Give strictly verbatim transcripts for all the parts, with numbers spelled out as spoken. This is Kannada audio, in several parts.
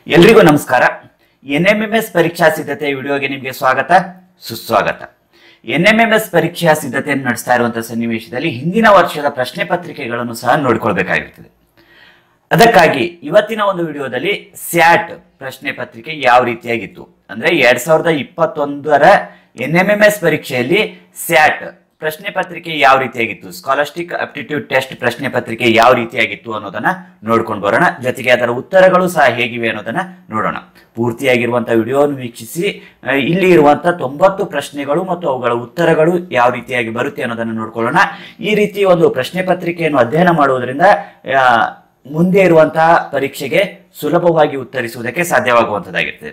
ಎಲ್ರಿಗೂ ನಮಸ್ಕಾರ. ಎನ್ ಎಂ ಎಂ ಎಸ್ ಪರೀಕ್ಷಾ ಸಿದ್ಧತೆ ವಿಡಿಯೋಗೆ ನಿಮಗೆ ಸ್ವಾಗತ ಸುಸ್ವಾಗತ. ಎನ್ ಎಂ ಎಂ ಎಸ್ ಪರೀಕ್ಷಾ ಸಿದ್ಧತೆಯನ್ನು ನಡೆಸ್ತಾ ಇರುವಂತಹ ಸನ್ನಿವೇಶದಲ್ಲಿ ಹಿಂದಿನ ವರ್ಷದ ಪ್ರಶ್ನೆ ಪತ್ರಿಕೆಗಳನ್ನು ಸಹ ನೋಡಿಕೊಳ್ಬೇಕಾಗಿರುತ್ತದೆ. ಅದಕ್ಕಾಗಿ ಇವತ್ತಿನ ಒಂದು ವಿಡಿಯೋದಲ್ಲಿ ಸ್ಯಾಟ್ ಪ್ರಶ್ನೆ ಪತ್ರಿಕೆ ಯಾವ ರೀತಿಯಾಗಿತ್ತು ಅಂದ್ರೆ ಎರಡ್ ಸಾವಿರದ ಇಪ್ಪತ್ತೊಂದರ ಎನ್ ಎಂ ಎಂ ಎಸ್ ಪರೀಕ್ಷೆಯಲ್ಲಿ ಸ್ಯಾಟ್ ಪ್ರಶ್ನೆ ಪತ್ರಿಕೆ ಯಾವ ರೀತಿಯಾಗಿತ್ತು, ಸ್ಕಾಲಸ್ಟಿಕ್ ಆಪ್ಟಿಟ್ಯೂಡ್ ಟೆಸ್ಟ್ ಪ್ರಶ್ನೆ ಪತ್ರಿಕೆ ಯಾವ ರೀತಿಯಾಗಿತ್ತು ಅನ್ನೋದನ್ನ ನೋಡ್ಕೊಂಡು ಬರೋಣ. ಜೊತೆಗೆ ಅದರ ಉತ್ತರಗಳು ಸಹ ಹೇಗಿವೆ ಅನ್ನೋದನ್ನ ನೋಡೋಣ. ಪೂರ್ತಿಯಾಗಿರುವಂತಹ ವಿಡಿಯೋವನ್ನು ವೀಕ್ಷಿಸಿ ಇಲ್ಲಿ ಇರುವಂತಹ ತೊಂಬತ್ತು ಪ್ರಶ್ನೆಗಳು ಮತ್ತು ಅವುಗಳ ಉತ್ತರಗಳು ಯಾವ ರೀತಿಯಾಗಿ ಬರುತ್ತೆ ಅನ್ನೋದನ್ನ ನೋಡ್ಕೊಳ್ಳೋಣ. ಈ ರೀತಿ ಒಂದು ಪ್ರಶ್ನೆ ಪತ್ರಿಕೆಯನ್ನು ಅಧ್ಯಯನ ಮಾಡುವುದರಿಂದ ಮುಂದೆ ಇರುವಂತಹ ಪರೀಕ್ಷೆಗೆ ಸುಲಭವಾಗಿ ಉತ್ತರಿಸುವುದಕ್ಕೆ ಸಾಧ್ಯವಾಗುವಂತದ್ದಾಗಿರ್ತದೆ.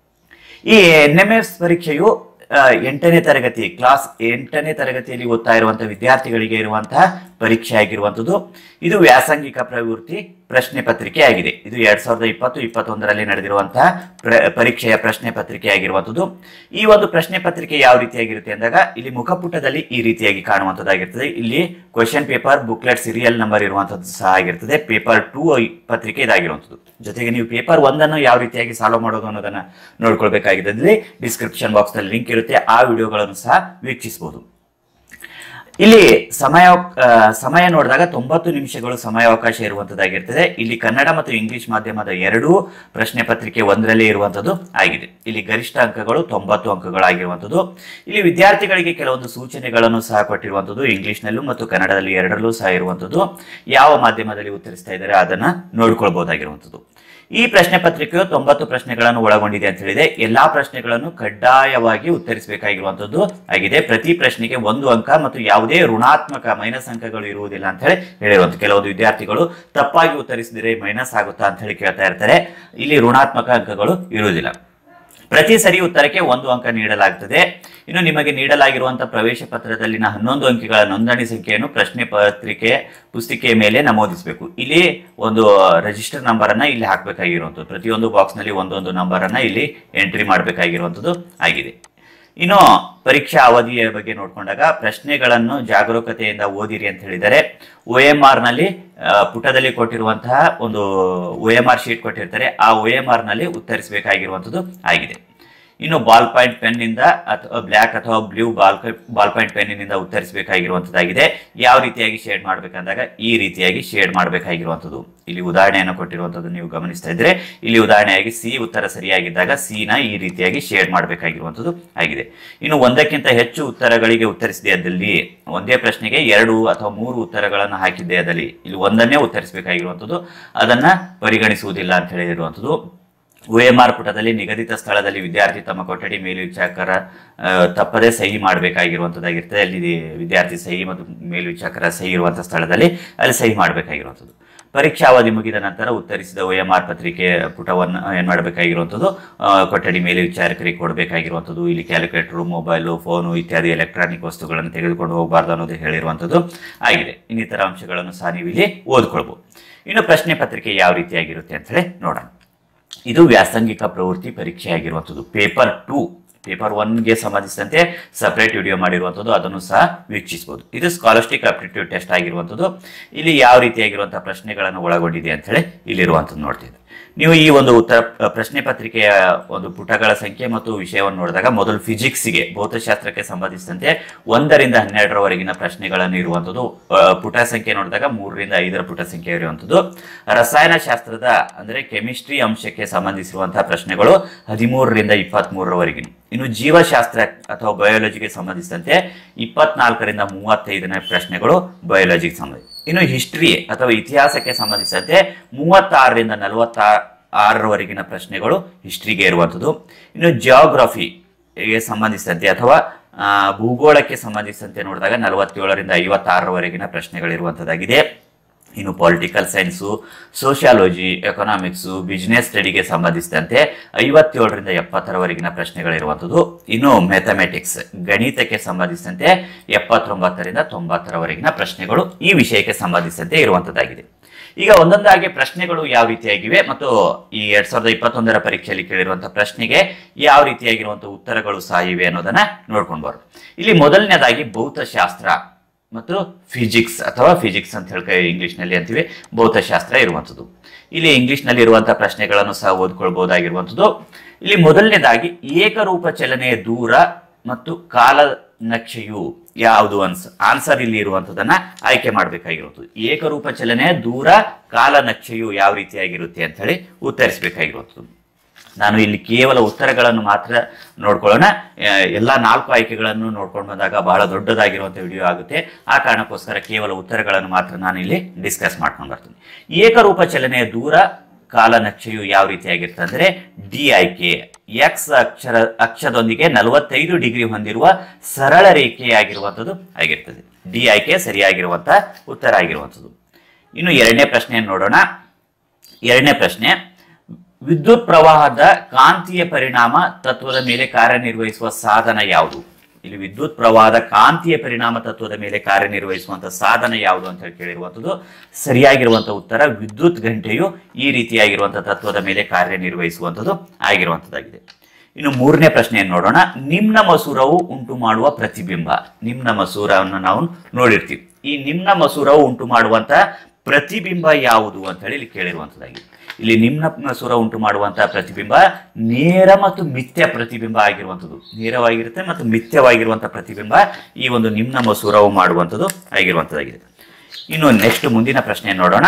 ಈ ಎನ್ ಎಂ ಎಸ್ ಪರೀಕ್ಷೆಯು ಎಂಟನೇ ತರಗತಿ ಕ್ಲಾಸ್ ಎಂಟನೇ ತರಗತಿಯಲ್ಲಿ ಓದ್ತಾ ಇರುವಂತಹ ವಿದ್ಯಾರ್ಥಿಗಳಿಗೆ ಇರುವಂತಹ ಪರೀಕ್ಷೆ ಆಗಿರುವಂತದ್ದು. ಇದು ವ್ಯಾಸಂಗಿಕ ಪ್ರವೃತ್ತಿ ಪ್ರಶ್ನೆ ಪತ್ರಿಕೆ ಆಗಿದೆ. ಇದು ಎರಡ್ ಸಾವಿರದ ಇಪ್ಪತ್ತು ಇಪ್ಪತ್ತೊಂದರಲ್ಲಿ ನಡೆದಿರುವಂತಹ ಪರೀಕ್ಷೆಯ ಪ್ರಶ್ನೆ ಪತ್ರಿಕೆ ಆಗಿರುವಂತದ್ದು. ಈ ಒಂದು ಪ್ರಶ್ನೆ ಪತ್ರಿಕೆ ಯಾವ ರೀತಿಯಾಗಿರುತ್ತೆ ಅಂದಾಗ ಇಲ್ಲಿ ಮುಖಪುಟದಲ್ಲಿ ಈ ರೀತಿಯಾಗಿ ಕಾಣುವಂತದ್ದಾಗಿರ್ತದೆ. ಇಲ್ಲಿ question paper, booklet, serial number ಇರುವಂತದ್ದು ಸಹ ಆಗಿರ್ತದೆ. ಪೇಪರ್ ಟೂ ಪತ್ರಿಕೆ ಇದಾಗಿರುವಂತದ್ದು. ಜೊತೆಗೆ ನೀವು ಪೇಪರ್ ಒಂದನ್ನು ಯಾವ ರೀತಿಯಾಗಿ ಸಾಲ್ವ್ ಮಾಡೋದು ಅನ್ನೋದನ್ನ ನೋಡ್ಕೊಳ್ಬೇಕಾಗಿದ್ದಲ್ಲಿ ಡಿಸ್ಕ್ರಿಪ್ಷನ್ ಬಾಕ್ಸ್ ನಲ್ಲಿ ಲಿಂಕ್ ಇರುತ್ತೆ. ಆ ವಿಡಿಯೋಗಳನ್ನು ಸಹ ವೀಕ್ಷಿಸಬಹುದು. ಇಲ್ಲಿ ಸಮಯ ಸಮಯ ನೋಡಿದಾಗ ತೊಂಬತ್ತು ನಿಮಿಷಗಳು ಸಮಯಾವಕಾಶ ಇರುವಂತದ್ದಾಗಿರ್ತದೆ. ಇಲ್ಲಿ ಕನ್ನಡ ಮತ್ತು ಇಂಗ್ಲಿಷ್ ಮಾಧ್ಯಮದ ಎರಡೂ ಪ್ರಶ್ನೆ ಪತ್ರಿಕೆ ಒಂದರಲ್ಲೇ ಇರುವಂತದ್ದು ಆಗಿದೆ. ಇಲ್ಲಿ ಗರಿಷ್ಠ ಅಂಕಗಳು ತೊಂಬತ್ತು ಅಂಕಗಳಾಗಿರುವಂತದ್ದು. ಇಲ್ಲಿ ವಿದ್ಯಾರ್ಥಿಗಳಿಗೆ ಕೆಲವೊಂದು ಸೂಚನೆಗಳನ್ನು ಸಹ ಕೊಟ್ಟಿರುವಂತದ್ದು. ಇಂಗ್ಲಿಷ್ ನಲ್ಲೂ ಮತ್ತು ಕನ್ನಡದಲ್ಲಿ ಎರಡರಲ್ಲೂ ಸಹ ಇರುವಂತದ್ದು. ಯಾವ ಮಾಧ್ಯಮದಲ್ಲಿ ಉತ್ತರಿಸ್ತಾ ಇದ್ದಾರೆ ಅದನ್ನ ನೋಡ್ಕೊಳ್ಬಹುದಾಗಿರುವಂತದ್ದು. ಈ ಪ್ರಶ್ನೆ ಪತ್ರಿಕೆಯು ತೊಂಬತ್ತು ಪ್ರಶ್ನೆಗಳನ್ನು ಒಳಗೊಂಡಿದೆ ಅಂತ ಹೇಳಿದೆ. ಎಲ್ಲಾ ಪ್ರಶ್ನೆಗಳನ್ನು ಕಡ್ಡಾಯವಾಗಿ ಉತ್ತರಿಸಬೇಕಾಗಿರುವಂತದ್ದು ಆಗಿದೆ. ಪ್ರತಿ ಪ್ರಶ್ನೆಗೆ ಒಂದು ಅಂಕ ಮತ್ತು ಯಾವುದೇ ಋಣಾತ್ಮಕ ಮೈನಸ್ ಅಂಕಗಳು ಇರುವುದಿಲ್ಲ ಅಂತ ಹೇಳಿ ಹೇಳಿರುವಂತ. ಕೆಲವೊಂದು ವಿದ್ಯಾರ್ಥಿಗಳು ತಪ್ಪಾಗಿ ಉತ್ತರಿಸಿದರೆ ಮೈನಸ್ ಆಗುತ್ತಾ ಅಂತ ಹೇಳಿ ಕೇಳ್ತಾ ಇರ್ತಾರೆ. ಇಲ್ಲಿ ಋಣಾತ್ಮಕ ಅಂಕಗಳು ಇರುವುದಿಲ್ಲ. ಪ್ರತಿ ಸರಿ ಉತ್ತರಕ್ಕೆ ಒಂದು ಅಂಕ ನೀಡಲಾಗುತ್ತದೆ. ಇನ್ನು ನಿಮಗೆ ನೀಡಲಾಗಿರುವಂತಹ ಪ್ರವೇಶ ಪತ್ರದಲ್ಲಿನ ಹನ್ನೊಂದು ಅಂಕಿಗಳ ನೋಂದಣಿ ಸಂಖ್ಯೆಯನ್ನು ಪ್ರಶ್ನೆ ಪತ್ರಿಕೆ ಪುಸ್ತಿಕೆಯ ಮೇಲೆ ನಮೂದಿಸಬೇಕು. ಇಲ್ಲಿ ಒಂದು ರಿಜಿಸ್ಟರ್ ನಂಬರ್ ಅನ್ನ ಇಲ್ಲಿ ಹಾಕಬೇಕಾಗಿರುವಂಥದ್ದು. ಪ್ರತಿಯೊಂದು ಬಾಕ್ಸ್ ನಲ್ಲಿ ಒಂದೊಂದು ನಂಬರ್ ಅನ್ನ ಇಲ್ಲಿ ಎಂಟ್ರಿ ಮಾಡಬೇಕಾಗಿರುವಂಥದ್ದು ಆಗಿದೆ. ಇನ್ನು ಪರೀಕ್ಷಾ ಅವಧಿಯ ಬಗ್ಗೆ ನೋಡ್ಕೊಂಡಾಗ ಪ್ರಶ್ನೆಗಳನ್ನು ಜಾಗರೂಕತೆಯಿಂದ ಓದಿರಿ ಅಂತ ಹೇಳಿದರೆ ಒ ಎಂ ಆರ್ ನಲ್ಲಿ ಪುಟದಲ್ಲಿ ಕೊಟ್ಟಿರುವಂತಹ ಒಂದು ಒ ಎಂ ಆರ್ ಶೀಟ್ ಕೊಟ್ಟಿರ್ತಾರೆ. ಆ ಒ ಎಂ ಆರ್ ನಲ್ಲಿ ಉತ್ತರಿಸಬೇಕಾಗಿರುವಂಥದ್ದು ಆಗಿದೆ. ಇನ್ನು ಬಾಲ್ ಪಾಯಿಂಟ್ ಪೆನ್ ನಿಂದ ಅಥವಾ ಬ್ಲ್ಯಾಕ್ ಅಥವಾ ಬ್ಲೂ ಬಾಲ್ ಬಾಲ್ ಪಾಯಿಂಟ್ ಪೆನ್ನಿನಿಂದ ಉತ್ತರಿಸಬೇಕಾಗಿರುವಂತದ್ದಾಗಿದೆ. ಯಾವ ರೀತಿಯಾಗಿ ಶೇಡ್ ಮಾಡ್ಬೇಕಂದಾಗ ಈ ರೀತಿಯಾಗಿ ಶೇಡ್ ಮಾಡಬೇಕಾಗಿರುವಂಥದ್ದು. ಇಲ್ಲಿ ಉದಾಹರಣೆಯನ್ನು ಕೊಟ್ಟಿರುವಂತದ್ದು ನೀವು ಗಮನಿಸ್ತಾ ಇದ್ರೆ ಇಲ್ಲಿ ಉದಾಹರಣೆಯಾಗಿ ಸಿ ಉತ್ತರ ಸರಿಯಾಗಿದ್ದಾಗ ಸಿ ನ ಈ ರೀತಿಯಾಗಿ ಶೇಡ್ ಮಾಡಬೇಕಾಗಿರುವಂತದ್ದು ಆಗಿದೆ. ಇನ್ನು ಒಂದಕ್ಕಿಂತ ಹೆಚ್ಚು ಉತ್ತರಗಳಿಗೆ ಉತ್ತರಿಸಿದೆ ಅದಲ್ಲಿ ಒಂದೇ ಪ್ರಶ್ನೆಗೆ ಎರಡು ಅಥವಾ ಮೂರು ಉತ್ತರಗಳನ್ನು ಹಾಕಿದ್ದೆ ಅದಲ್ಲಿ ಇಲ್ಲಿ ಒಂದನ್ನೇ ಉತ್ತರಿಸಬೇಕಾಗಿರುವಂತದ್ದು, ಅದನ್ನ ಪರಿಗಣಿಸುವುದಿಲ್ಲ ಅಂತ ಹೇಳಿರುವಂತದ್ದು. ಒ ಎಂ ಆರ್ ಪುಟದಲ್ಲಿ ನಿಗದಿತ ಸ್ಥಳದಲ್ಲಿ ವಿದ್ಯಾರ್ಥಿ ತಮ್ಮ ಕೊಠಡಿ ಮೇಲ್ವಿಚಾರಕರ ತಪ್ಪದೇ ಸಹಿ ಮಾಡಬೇಕಾಗಿರುವಂತದ್ದಾಗಿರ್ತದೆ. ಅಲ್ಲಿ ವಿದ್ಯಾರ್ಥಿ ಸಹಿ ಮತ್ತು ಮೇಲ್ವಿಚಾರಕರ ಸಹಿ ಇರುವಂತಹ ಸ್ಥಳದಲ್ಲಿ ಅಲ್ಲಿ ಸಹಿ ಮಾಡಬೇಕಾಗಿರುವಂಥದ್ದು. ಪರೀಕ್ಷಾ ಅವಧಿ ಮುಗಿದ ನಂತರ ಉತ್ತರಿಸಿದ ಒ ಎಂ ಆರ್ ಪತ್ರಿಕೆ ಪುಟವನ್ನು ಏನ್ ಮಾಡಬೇಕಾಗಿರುವಂಥದ್ದು ಕೊಠಡಿ ಮೇಲ್ವಿಚಾರಕರಿಗೆ ಕೊಡಬೇಕಾಗಿರುವಂಥದ್ದು. ಇಲ್ಲಿ ಕ್ಯಾಲ್ಕುಲೇಟರ್, ಮೊಬೈಲು, ಫೋನು ಇತ್ಯಾದಿ ಎಲೆಕ್ಟ್ರಾನಿಕ್ ವಸ್ತುಗಳನ್ನು ತೆಗೆದುಕೊಂಡು ಹೋಗಬಾರ್ದು ಅನ್ನೋದು ಹೇಳಿರುವಂಥದ್ದು ಆಗಿದೆ. ಇನ್ನಿತರ ಅಂಶಗಳನ್ನು ಸಹ ನೀವು ಇಲ್ಲಿ ಓದ್ಕೊಳ್ಬಹುದು. ಇನ್ನು ಪ್ರಶ್ನೆ ಪತ್ರಿಕೆ ಯಾವ ರೀತಿಯಾಗಿರುತ್ತೆ ಅಂತ ಹೇಳಿ ನೋಡೋಣ. ಇದು ವ್ಯಾಸಂಗಿಕ ಪ್ರವೃತ್ತಿ ಪರೀಕ್ಷೆ ಆಗಿರುವಂಥದ್ದು. ಪೇಪರ್ ಟೂ ಪೇಪರ್ ಒನ್ಗೆ ಸಂಬಂಧಿಸಿದಂತೆ ಸಪರೇಟ್ ವಿಡಿಯೋ ಮಾಡಿರುವಂಥದ್ದು, ಅದನ್ನು ಸಹ ವೀಕ್ಷಿಸಬಹುದು. ಇದು ಸ್ಕಾಲಸ್ಟಿಕ್ ಆಪ್ಟಿಟ್ಯೂಡ್ ಟೆಸ್ಟ್ ಆಗಿರುವಂಥದ್ದು. ಇಲ್ಲಿ ಯಾವ ರೀತಿಯಾಗಿರುವಂತಹ ಪ್ರಶ್ನೆಗಳನ್ನು ಒಳಗೊಂಡಿದೆ ಅಂತ ಹೇಳಿ ಇಲ್ಲಿರುವಂಥದ್ದು ನೋಡ್ತಿದ್ದೆ. ನೀವು ಈ ಒಂದು ಉತ್ತರ ಪ್ರಶ್ನೆ ಪತ್ರಿಕೆಯ ಒಂದು ಪುಟಗಳ ಸಂಖ್ಯೆ ಮತ್ತು ವಿಷಯವನ್ನು ನೋಡಿದಾಗ ಮೊದಲು ಫಿಸಿಕ್ಸ್ಗೆ ಭೌತಶಾಸ್ತ್ರಕ್ಕೆ ಸಂಬಂಧಿಸಿದಂತೆ ಒಂದರಿಂದ ಹನ್ನೆರಡರವರೆಗಿನ ಪ್ರಶ್ನೆಗಳನ್ನು ಇರುವಂಥದ್ದು. ಪುಟ ಸಂಖ್ಯೆ ನೋಡಿದಾಗ ಮೂರರಿಂದ ಐದರ ಪುಟ ಸಂಖ್ಯೆ ಇರುವಂಥದ್ದು. ರಸಾಯನಶಾಸ್ತ್ರದ ಅಂದ್ರೆ ಕೆಮಿಸ್ಟ್ರಿ ಅಂಶಕ್ಕೆ ಸಂಬಂಧಿಸಿರುವಂತಹ ಪ್ರಶ್ನೆಗಳು ಹದಿಮೂರರಿಂದ ಇಪ್ಪತ್ತ್ ಮೂರರವರೆಗಿನ. ಇನ್ನು ಜೀವಶಾಸ್ತ್ರ ಅಥವಾ ಬಯಾಲಜಿಗೆ ಸಂಬಂಧಿಸಿದಂತೆ ಇಪ್ಪತ್ನಾಲ್ಕರಿಂದ ಮೂವತ್ತೈದನೇ ಪ್ರಶ್ನೆಗಳು ಬಯಾಲಜಿಗೆ ಸಂಬಂಧಿಸಿದ. ಇನ್ನು ಹಿಸ್ಟ್ರಿ ಅಥವಾ ಇತಿಹಾಸಕ್ಕೆ ಸಂಬಂಧಿಸಿದಂತೆ ಮೂವತ್ತಾರರಿಂದ ನಲವತ್ತ ಆರರವರೆಗಿನ ಪ್ರಶ್ನೆಗಳು ಹಿಸ್ಟ್ರಿಗೆ ಇರುವಂಥದ್ದು. ಇನ್ನು ಜಿಯೋಗ್ರಫಿಗೆ ಸಂಬಂಧಿಸಿದಂತೆ ಅಥವಾ ಭೂಗೋಳಕ್ಕೆ ಸಂಬಂಧಿಸಿದಂತೆ ನೋಡಿದಾಗ ನಲವತ್ತೇಳರಿಂದ ಐವತ್ತಾರರವರೆಗಿನ ಪ್ರಶ್ನೆಗಳಿರುವಂಥದ್ದಾಗಿದೆ. ಇನ್ನು political science, sociology, economics, business ಸ್ಟಡಿಗೆ ಸಂಬಂಧಿಸಿದಂತೆ ಐವತ್ತೇಳರಿಂದ ಎಪ್ಪತ್ತರವರೆಗಿನ ಪ್ರಶ್ನೆಗಳಿರುವಂಥದ್ದು. ಇನ್ನು ಮ್ಯಾಥಮೆಟಿಕ್ಸ್ ಗಣಿತಕ್ಕೆ ಸಂಬಂಧಿಸಿದಂತೆ ಎಪ್ಪತ್ತೊಂಬತ್ತರಿಂದ ತೊಂಬತ್ತರವರೆಗಿನ ಪ್ರಶ್ನೆಗಳು ಈ ವಿಷಯಕ್ಕೆ ಸಂಬಂಧಿಸಿದಂತೆ ಇರುವಂಥದ್ದಾಗಿದೆ. ಈಗ ಒಂದೊಂದಾಗಿ ಪ್ರಶ್ನೆಗಳು ಯಾವ ರೀತಿಯಾಗಿವೆ ಮತ್ತು ಈ ಎರಡ್ ಸಾವಿರದ ಇಪ್ಪತ್ತೊಂದರ ಪರೀಕ್ಷೆಯಲ್ಲಿ ಕೇಳಿರುವಂತಹ ಪ್ರಶ್ನೆಗೆ ಯಾವ ರೀತಿಯಾಗಿರುವಂತಹ ಉತ್ತರಗಳು ಸಹ ಇವೆ ಅನ್ನೋದನ್ನ ನೋಡ್ಕೊಂಡು ಬರೋಣ. ಇಲ್ಲಿ ಮೊದಲನೇದಾಗಿ ಭೌತಶಾಸ್ತ್ರ ಮತ್ತು ಫಿಸಿಕ್ಸ್ ಅಥವಾ ಫಿಸಿಕ್ಸ್ ಅಂತ ಹೇಳಿ ಇಂಗ್ಲಿಷ್ ನಲ್ಲಿ ಅಂತೀವಿ, ಭೌತಶಾಸ್ತ್ರ ಇರುವಂಥದ್ದು. ಇಲ್ಲಿ ಇಂಗ್ಲಿಷ್ ನಲ್ಲಿ ಇರುವಂತಹ ಪ್ರಶ್ನೆಗಳನ್ನು ಸಹ ಓದ್ಕೊಳ್ಬಹುದಾಗಿರುವಂಥದ್ದು. ಇಲ್ಲಿ ಮೊದಲನೇದಾಗಿ ಏಕರೂಪ ಚಲನೆಯ ದೂರ ಮತ್ತು ಕಾಲ ನಕ್ಷೆಯು ಯಾವುದು ಅನ್ಸ ಆನ್ಸರ್ ಇಲ್ಲಿ ಇರುವಂತದನ್ನ ಆಯ್ಕೆ ಮಾಡಬೇಕಾಗಿರುವುದು. ಏಕರೂಪ ಚಲನೆಯ ದೂರ ಕಾಲ ನಕ್ಷೆಯು ಯಾವ ರೀತಿಯಾಗಿರುತ್ತೆ ಅಂತ ಹೇಳಿ ಉತ್ತರಿಸಬೇಕಾಗಿರುವುದು. ನಾನು ಇಲ್ಲಿ ಕೇವಲ ಉತ್ತರಗಳನ್ನು ಮಾತ್ರ ನೋಡ್ಕೊಳ್ಳೋಣ. ಎಲ್ಲಾ ನಾಲ್ಕು ಆಯ್ಕೆಗಳನ್ನು ನೋಡ್ಕೊಂಡು ಬಂದಾಗ ಬಹಳ ದೊಡ್ಡದಾಗಿರುವಂತ ವಿಡಿಯೋ ಆಗುತ್ತೆ. ಆ ಕಾರಣಕ್ಕೋಸ್ಕರ ಕೇವಲ ಉತ್ತರಗಳನ್ನು ಮಾತ್ರ ನಾನು ಇಲ್ಲಿ ಡಿಸ್ಕಸ್ ಮಾಡ್ಕೊಂಡು ಬರ್ತೀನಿ. ಏಕರೂಪ ಚಲನೆಯ ದೂರ ಕಾಲ ನಕ್ಷೆಯು ಯಾವ ರೀತಿಯಾಗಿರುತ್ತೆ ಅಂದ್ರೆ ಡಿ ಆಯ್ಕೆ. ಎಕ್ಸ್ ಅಕ್ಷರ ಅಕ್ಷದೊಂದಿಗೆ ನಲವತ್ತೈದು ಡಿಗ್ರಿ ಹೊಂದಿರುವ ಸರಳ ರೇಖೆಯಾಗಿರುವಂಥದ್ದು ಆಗಿರ್ತದೆ. ಡಿ ಆಯ್ಕೆ ಸರಿಯಾಗಿರುವಂತಹ ಉತ್ತರ ಆಗಿರುವಂಥದ್ದು. ಇನ್ನು ಎರಡನೇ ಪ್ರಶ್ನೆಯನ್ನು ನೋಡೋಣ. ಎರಡನೇ ಪ್ರಶ್ನೆ, ವಿದ್ಯುತ್ ಪ್ರವಾಹದ ಕಾಂತೀಯ ಪರಿಣಾಮ ತತ್ವದ ಮೇಲೆ ಕಾರ್ಯನಿರ್ವಹಿಸುವ ಸಾಧನ ಯಾವುದು? ಇಲ್ಲಿ ವಿದ್ಯುತ್ ಪ್ರವಾಹದ ಕಾಂತೀಯ ಪರಿಣಾಮ ತತ್ವದ ಮೇಲೆ ಕಾರ್ಯನಿರ್ವಹಿಸುವಂತಹ ಸಾಧನ ಯಾವುದು ಅಂತ ಹೇಳಿ ಕೇಳಿರುವಂಥದ್ದು. ಸರಿಯಾಗಿರುವಂತಹ ಉತ್ತರ ವಿದ್ಯುತ್ ಗಂಟೆಯು ಈ ರೀತಿಯಾಗಿರುವಂತಹ ತತ್ವದ ಮೇಲೆ ಕಾರ್ಯನಿರ್ವಹಿಸುವಂಥದ್ದು ಆಗಿರುವಂತದ್ದಾಗಿದೆ. ಇನ್ನು ಮೂರನೇ ಪ್ರಶ್ನೆಯನ್ನು ನೋಡೋಣ. ನಿಮ್ನ ಮಸೂರವು ಉಂಟು ಮಾಡುವ ಪ್ರತಿಬಿಂಬ. ನಿಮ್ನ ಮಸೂರವನ್ನು ನಾವು ನೋಡಿರ್ತೀವಿ. ಈ ನಿಮ್ನ ಮಸೂರವು ಉಂಟು ಮಾಡುವಂತಹ ಪ್ರತಿಬಿಂಬ ಯಾವುದು ಅಂತ ಹೇಳಿ ಇಲ್ಲಿ ಕೇಳಿರುವಂತದ್ದಾಗಿದೆ. ಇಲ್ಲಿ ನಿಮ್ನ ಮಸೂರ ಉಂಟು ಮಾಡುವಂತಹ ಪ್ರತಿಬಿಂಬ ನೇರ ಮತ್ತು ಮಿಥ್ಯ ಪ್ರತಿಬಿಂಬ ಆಗಿರುವಂಥದ್ದು. ನೇರವಾಗಿರುತ್ತೆ ಮತ್ತು ಮಿಥ್ಯವಾಗಿರುವಂತಹ ಪ್ರತಿಬಿಂಬ ಈ ಒಂದು ನಿಮ್ನ ಮಸೂರವು ಮಾಡುವಂಥದ್ದು ಆಗಿರುವಂತದ್ದಾಗಿದೆ. ಇನ್ನು ನೆಕ್ಸ್ಟ್ ಮುಂದಿನ ಪ್ರಶ್ನೆ ನೋಡೋಣ.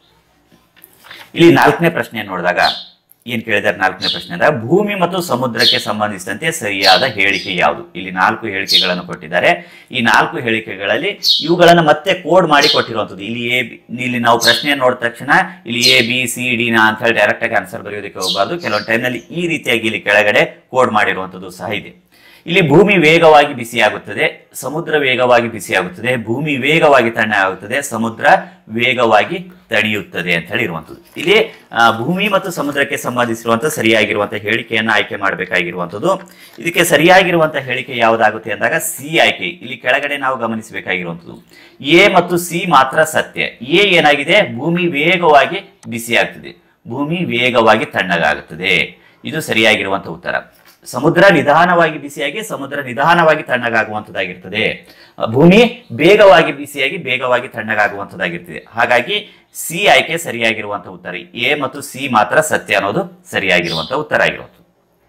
ಇಲ್ಲಿ ನಾಲ್ಕನೇ ಪ್ರಶ್ನೆ ನೋಡಿದಾಗ ಏನ್ ಕೇಳಿದಾರೆ? ನಾಲ್ಕನೇ ಪ್ರಶ್ನೆ ಅಂದಾಗ ಭೂಮಿ ಮತ್ತು ಸಮುದ್ರಕ್ಕೆ ಸಂಬಂಧಿಸಿದಂತೆ ಸರಿಯಾದ ಹೇಳಿಕೆ ಯಾವುದು? ಇಲ್ಲಿ ನಾಲ್ಕು ಹೇಳಿಕೆಗಳನ್ನು ಕೊಟ್ಟಿದ್ದಾರೆ. ಈ ನಾಲ್ಕು ಹೇಳಿಕೆಗಳಲ್ಲಿ ಇವುಗಳನ್ನು ಮತ್ತೆ ಕೋಡ್ ಮಾಡಿ ಕೊಟ್ಟಿರುವಂಥದ್ದು. ಇಲ್ಲಿ ಎ ಇಲ್ಲಿ ನಾವು ಪ್ರಶ್ನೆಯನ್ನು ನೋಡಿದ ತಕ್ಷಣ ಇಲ್ಲಿ ಎ ಬಿ ಸಿ ಡಿ ನ ಅಂತ ಹೇಳಿ ಡೈರೆಕ್ಟ್ ಆಗಿ ಆನ್ಸರ್ ಬರೆಯೋದಕ್ಕೆ ಹೋಗಬಾರ್ದು. ಕೆಲವೊಂದು ಟೈಮ್ನಲ್ಲಿ ಈ ರೀತಿಯಾಗಿ ಇಲ್ಲಿ ಕೆಳಗಡೆ ಕೋಡ್ ಮಾಡಿರುವಂಥದ್ದು ಸಹ ಇದೆ. ಇಲ್ಲಿ ಭೂಮಿ ವೇಗವಾಗಿ ಬಿಸಿಯಾಗುತ್ತದೆ, ಸಮುದ್ರ ವೇಗವಾಗಿ ಬಿಸಿಯಾಗುತ್ತದೆ, ಭೂಮಿ ವೇಗವಾಗಿ ತಣ್ಣಗಾಗುತ್ತದೆ, ಸಮುದ್ರ ವೇಗವಾಗಿ ತಣಿಯುತ್ತದೆ ಅಂತ ಹೇಳಿ ಇರುವಂಥದ್ದು. ಇಲ್ಲಿ ಭೂಮಿ ಮತ್ತು ಸಮುದ್ರಕ್ಕೆ ಸಂಬಂಧಿಸಿರುವಂತಹ ಸರಿಯಾಗಿರುವಂತಹ ಹೇಳಿಕೆಯನ್ನು ಆಯ್ಕೆ ಮಾಡಬೇಕಾಗಿರುವಂಥದ್ದು. ಇದಕ್ಕೆ ಸರಿಯಾಗಿರುವಂತಹ ಹೇಳಿಕೆ ಯಾವುದಾಗುತ್ತೆ ಅಂದಾಗ ಸಿ ಆಯ್ಕೆ. ಇಲ್ಲಿ ಕೆಳಗಡೆ ನಾವು ಗಮನಿಸಬೇಕಾಗಿರುವಂಥದ್ದು ಎ ಮತ್ತು ಸಿ ಮಾತ್ರ ಸತ್ಯ. ಎ ಏನಾಗಿದೆ? ಭೂಮಿ ವೇಗವಾಗಿ ಬಿಸಿಯಾಗ್ತದೆ, ಭೂಮಿ ವೇಗವಾಗಿ ತಣ್ಣಗಾಗುತ್ತದೆ. ಇದು ಸರಿಯಾಗಿರುವಂತಹ ಉತ್ತರ. ಸಮುದ್ರ ನಿಧಾನವಾಗಿ ಬಿಸಿಯಾಗಿ ಸಮುದ್ರ ನಿಧಾನವಾಗಿ ತಣ್ಣಗಾಗುವಂಥದ್ದಾಗಿರ್ತದೆ. ಭೂಮಿ ಬೇಗವಾಗಿ ಬಿಸಿಯಾಗಿ ಬೇಗವಾಗಿ ತಣ್ಣಗಾಗುವಂಥದ್ದಾಗಿರ್ತದೆ. ಹಾಗಾಗಿ ಸಿ ಆಯ್ಕೆ ಸರಿಯಾಗಿರುವಂತಹ ಉತ್ತರ. ಎ ಮತ್ತು ಸಿ ಮಾತ್ರ ಸತ್ಯ ಅನ್ನೋದು ಸರಿಯಾಗಿರುವಂತಹ ಉತ್ತರ ಆಗಿರುವಂಥದ್ದು.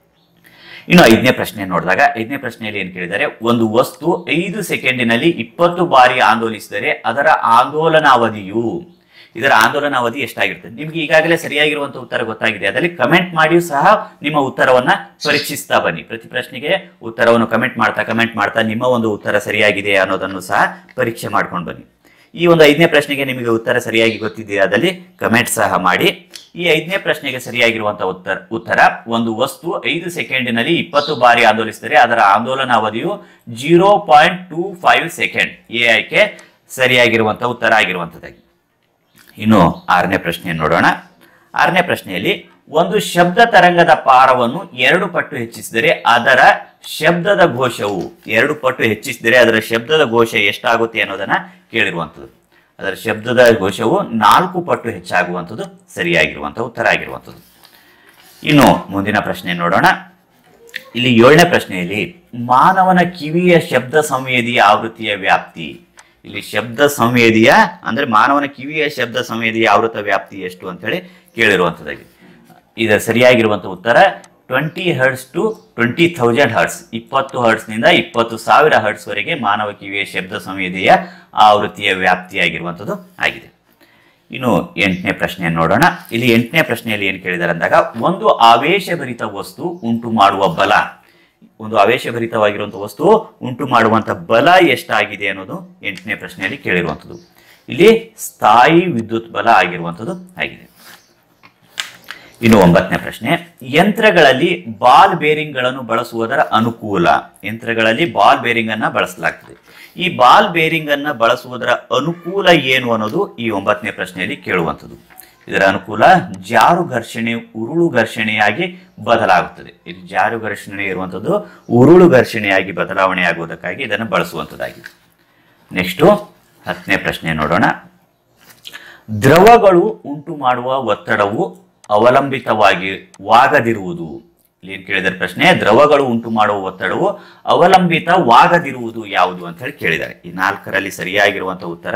ಇನ್ನು ಐದನೇ ಪ್ರಶ್ನೆ ನೋಡಿದಾಗ ಐದನೇ ಪ್ರಶ್ನೆಯಲ್ಲಿ ಏನ್ ಕೇಳಿದ್ದಾರೆ? ಒಂದು ವಸ್ತು ಐದು ಸೆಕೆಂಡಿನಲ್ಲಿ ಇಪ್ಪತ್ತು ಬಾರಿ ಆಂದೋಲಿಸಿದರೆ ಅದರ ಆಂದೋಲನ ಅವಧಿಯು ಇದರ ಆಂದೋಲನ ಅವಧಿ ಎಷ್ಟಾಗಿರ್ತದೆ? ನಿಮ್ಗೆ ಈಗಾಗಲೇ ಸರಿಯಾಗಿರುವಂತಹ ಉತ್ತರ ಗೊತ್ತಾಗಿದೆ. ಅದರಲ್ಲಿ ಕಮೆಂಟ್ ಮಾಡಿಯೂ ಸಹ ನಿಮ್ಮ ಉತ್ತರವನ್ನ ಪರೀಕ್ಷಿಸ್ತಾ ಬನ್ನಿ. ಪ್ರತಿ ಪ್ರಶ್ನೆಗೆ ಉತ್ತರವನ್ನು ಕಮೆಂಟ್ ಮಾಡ್ತಾ ಕಮೆಂಟ್ ಮಾಡ್ತಾ ನಿಮ್ಮ ಒಂದು ಉತ್ತರ ಸರಿಯಾಗಿದೆ ಅನ್ನೋದನ್ನು ಸಹ ಪರೀಕ್ಷೆ ಮಾಡ್ಕೊಂಡು ಬನ್ನಿ. ಈ ಒಂದು ಐದನೇ ಪ್ರಶ್ನೆಗೆ ನಿಮಗೆ ಉತ್ತರ ಸರಿಯಾಗಿ ಗೊತ್ತಿದೆಯಾ ಅದಲ್ಲಿ ಕಮೆಂಟ್ ಸಹ ಮಾಡಿ. ಈ ಐದನೇ ಪ್ರಶ್ನೆಗೆ ಸರಿಯಾಗಿರುವಂತಹ ಉತ್ತರ ಉತ್ತರ ಒಂದು ವಸ್ತು ಐದು ಸೆಕೆಂಡಿನಲ್ಲಿ ಇಪ್ಪತ್ತು ಬಾರಿ ಆಂದೋಲಿಸಿದರೆ ಅದರ ಆಂದೋಲನ ಅವಧಿಯು zero point two five second. A ಆಯ್ಕೆ ಸರಿಯಾಗಿರುವಂತಹ ಉತ್ತರ ಆಗಿರುವಂತದ್ದಾಗಿ. ಇನ್ನು ಆರನೇ ಪ್ರಶ್ನೆಯನ್ನು ನೋಡೋಣ. ಆರನೇ ಪ್ರಶ್ನೆಯಲ್ಲಿ ಒಂದು ಶಬ್ದ ತರಂಗದ ಪಾರವನ್ನು ಎರಡು ಪಟ್ಟು ಹೆಚ್ಚಿಸಿದರೆ ಅದರ ಶಬ್ದದ ಘೋಷವು ಎರಡು ಪಟ್ಟು ಹೆಚ್ಚಿಸಿದರೆ ಅದರ ಶಬ್ದದ ಘೋಷ ಎಷ್ಟಾಗುತ್ತೆ ಅನ್ನೋದನ್ನ ಕೇಳಿರುವಂಥದ್ದು. ಅದರ ಶಬ್ದದ ಘೋಷವು ನಾಲ್ಕು ಪಟ್ಟು ಹೆಚ್ಚಾಗುವಂಥದ್ದು ಸರಿಯಾಗಿರುವಂತಹ ಉತ್ತರ ಆಗಿರುವಂಥದ್ದು. ಇನ್ನು ಮುಂದಿನ ಪ್ರಶ್ನೆ ನೋಡೋಣ. ಇಲ್ಲಿ ಏಳನೇ ಪ್ರಶ್ನೆಯಲ್ಲಿ ಮಾನವನ ಕಿವಿಯ ಶಬ್ದ ಸಂವೇದಿಯ ಆವೃತ್ತಿಯ ವ್ಯಾಪ್ತಿ. ಇಲ್ಲಿ ಶಬ್ದ ಸಂವೇದಿಯ ಅಂದ್ರೆ ಮಾನವನ ಕಿವಿಯ ಶಬ್ದ ಸಂವೇದಿಯ ಆವೃತ್ತ ವ್ಯಾಪ್ತಿ ಎಷ್ಟು ಅಂತ ಹೇಳಿ ಕೇಳಿರುವಂತದ್ದಾಗಿ. ಇದರ ಸರಿಯಾಗಿರುವಂತಹ ಉತ್ತರ twenty hertz to twenty thousand hertz. ಇಪ್ಪತ್ತು ಹರ್ಟ್ಸ್ ನಿಂದ ಇಪ್ಪತ್ತು ಸಾವಿರ ಹರ್ಟ್ಸ್ ವರೆಗೆ ಮಾನವ ಕಿವಿಯ ಶಬ್ದ ಸಂವೇದಿಯ ಆವೃತ್ತಿಯ ವ್ಯಾಪ್ತಿಯಾಗಿರುವಂಥದ್ದು ಆಗಿದೆ. ಇನ್ನು ಎಂಟನೇ ಪ್ರಶ್ನೆಯನ್ನು ನೋಡೋಣ. ಇಲ್ಲಿ ಎಂಟನೇ ಪ್ರಶ್ನೆಯಲ್ಲಿ ಏನು ಕೇಳಿದ್ದಾರೆ ಅಂದಾಗ ಒಂದು ಆವೇಶಭರಿತ ವಸ್ತು ಉಂಟು ಮಾಡುವ ಬಲ ಒಂದು ಆವೇಶಭರಿತವಾಗಿರುವಂತಹ ವಸ್ತು ಉಂಟು ಮಾಡುವಂತಹ ಬಲ ಎಷ್ಟಾಗಿದೆ ಅನ್ನೋದು ಎಂಟನೇ ಪ್ರಶ್ನೆಯಲ್ಲಿ ಕೇಳಿರುವಂಥದ್ದು. ಇಲ್ಲಿ ಸ್ಥಾಯಿ ವಿದ್ಯುತ್ ಬಲ ಆಗಿರುವಂಥದ್ದು ಆಗಿದೆ. ಇನ್ನು ಒಂಬತ್ತನೇ ಪ್ರಶ್ನೆ, ಯಂತ್ರಗಳಲ್ಲಿ ಬಾಲ್ ಬೇರಿಂಗ್ ಗಳನ್ನು ಬಳಸುವುದರ ಅನುಕೂಲ. ಯಂತ್ರಗಳಲ್ಲಿ ಬಾಲ್ ಬೇರಿಂಗ್ ಅನ್ನ ಬಳಸಲಾಗ್ತದೆ. ಈ ಬಾಲ್ ಬೇರಿಂಗ್ ಅನ್ನ ಬಳಸುವುದರ ಅನುಕೂಲ ಏನು ಅನ್ನೋದು ಈ ಒಂಬತ್ತನೇ ಪ್ರಶ್ನೆಯಲ್ಲಿ ಕೇಳುವಂಥದ್ದು. ಇದರ ಅನುಕೂಲ ಜಾರು ಘರ್ಷಣೆ ಉರುಳು ಘರ್ಷಣೆಯಾಗಿ ಬದಲಾಗುತ್ತದೆ. ಇಲ್ಲಿ ಜಾರು ಘರ್ಷಣೆ ಇರುವಂಥದ್ದು ಉರುಳು ಘರ್ಷಣೆಯಾಗಿ ಬದಲಾವಣೆ ಆಗುವುದಕ್ಕಾಗಿ ಇದನ್ನು ಬಳಸುವಂಥದ್ದಾಗಿದೆ. ನೆಕ್ಸ್ಟ್ ಹತ್ತನೇ ಪ್ರಶ್ನೆ ನೋಡೋಣ. ದ್ರವಗಳು ಉಂಟು ಮಾಡುವ ಒತ್ತಡವು ಅವಲಂಬಿತವಾಗಿ ವಾಗದಿರುವುದು. ಇಲ್ಲಿ ಏನ್ ಕೇಳಿದಾರೆ ಪ್ರಶ್ನೆ, ದ್ರವಗಳು ಉಂಟು ಮಾಡುವ ಒತ್ತಡವು ಅವಲಂಬಿತವಾಗದಿರುವುದು ಯಾವುದು ಅಂತ ಹೇಳಿ ಕೇಳಿದ್ದಾರೆ. ಈ ನಾಲ್ಕರಲ್ಲಿ ಸರಿಯಾಗಿರುವಂತಹ ಉತ್ತರ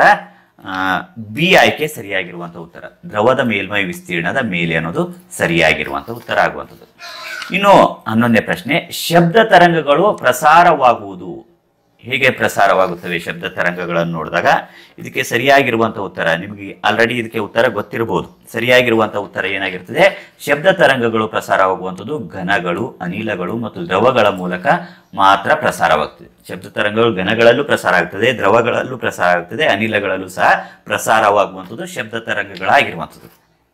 ಬಿ ಆಯ್ಕೆ ಸರಿಯಾಗಿರುವಂತಹ ಉತ್ತರ, ದ್ರವದ ಮೇಲ್ಮೈ ವಿಸ್ತೀರ್ಣದ ಮೇಲೆ ಅನ್ನೋದು ಸರಿಯಾಗಿರುವಂತಹ ಉತ್ತರ ಆಗುವಂಥದ್ದು. ಇನ್ನು ಹನ್ನೊಂದನೇ ಪ್ರಶ್ನೆ, ಶಬ್ದ ತರಂಗಗಳು ಪ್ರಸಾರವಾಗುವುದು ಹೇಗೆ ಪ್ರಸಾರವಾಗುತ್ತವೆ ಶಬ್ದ ತರಂಗಗಳನ್ನು ನೋಡಿದಾಗ ಇದಕ್ಕೆ ಸರಿಯಾಗಿರುವಂತಹ ಉತ್ತರ ನಿಮಗೆ ಆಲ್ರೆಡಿ ಇದಕ್ಕೆ ಉತ್ತರ ಗೊತ್ತಿರಬಹುದು. ಸರಿಯಾಗಿರುವಂತಹ ಉತ್ತರ ಏನಾಗಿರ್ತದೆ, ಶಬ್ದ ತರಂಗಗಳು ಪ್ರಸಾರವಾಗುವಂಥದ್ದು ಘನಗಳು, ಅನಿಲಗಳು ಮತ್ತು ದ್ರವಗಳ ಮೂಲಕ ಮಾತ್ರ ಪ್ರಸಾರವಾಗ್ತದೆ. ಶಬ್ದ ತರಂಗಗಳು ಘನಗಳಲ್ಲೂ ಪ್ರಸಾರ ಆಗ್ತದೆ, ದ್ರವಗಳಲ್ಲೂ ಪ್ರಸಾರ ಆಗ್ತದೆ, ಅನಿಲಗಳಲ್ಲೂ ಸಹ ಪ್ರಸಾರವಾಗುವಂಥದ್ದು ಶಬ್ದ ತರಂಗಗಳಾಗಿರುವಂಥದ್ದು.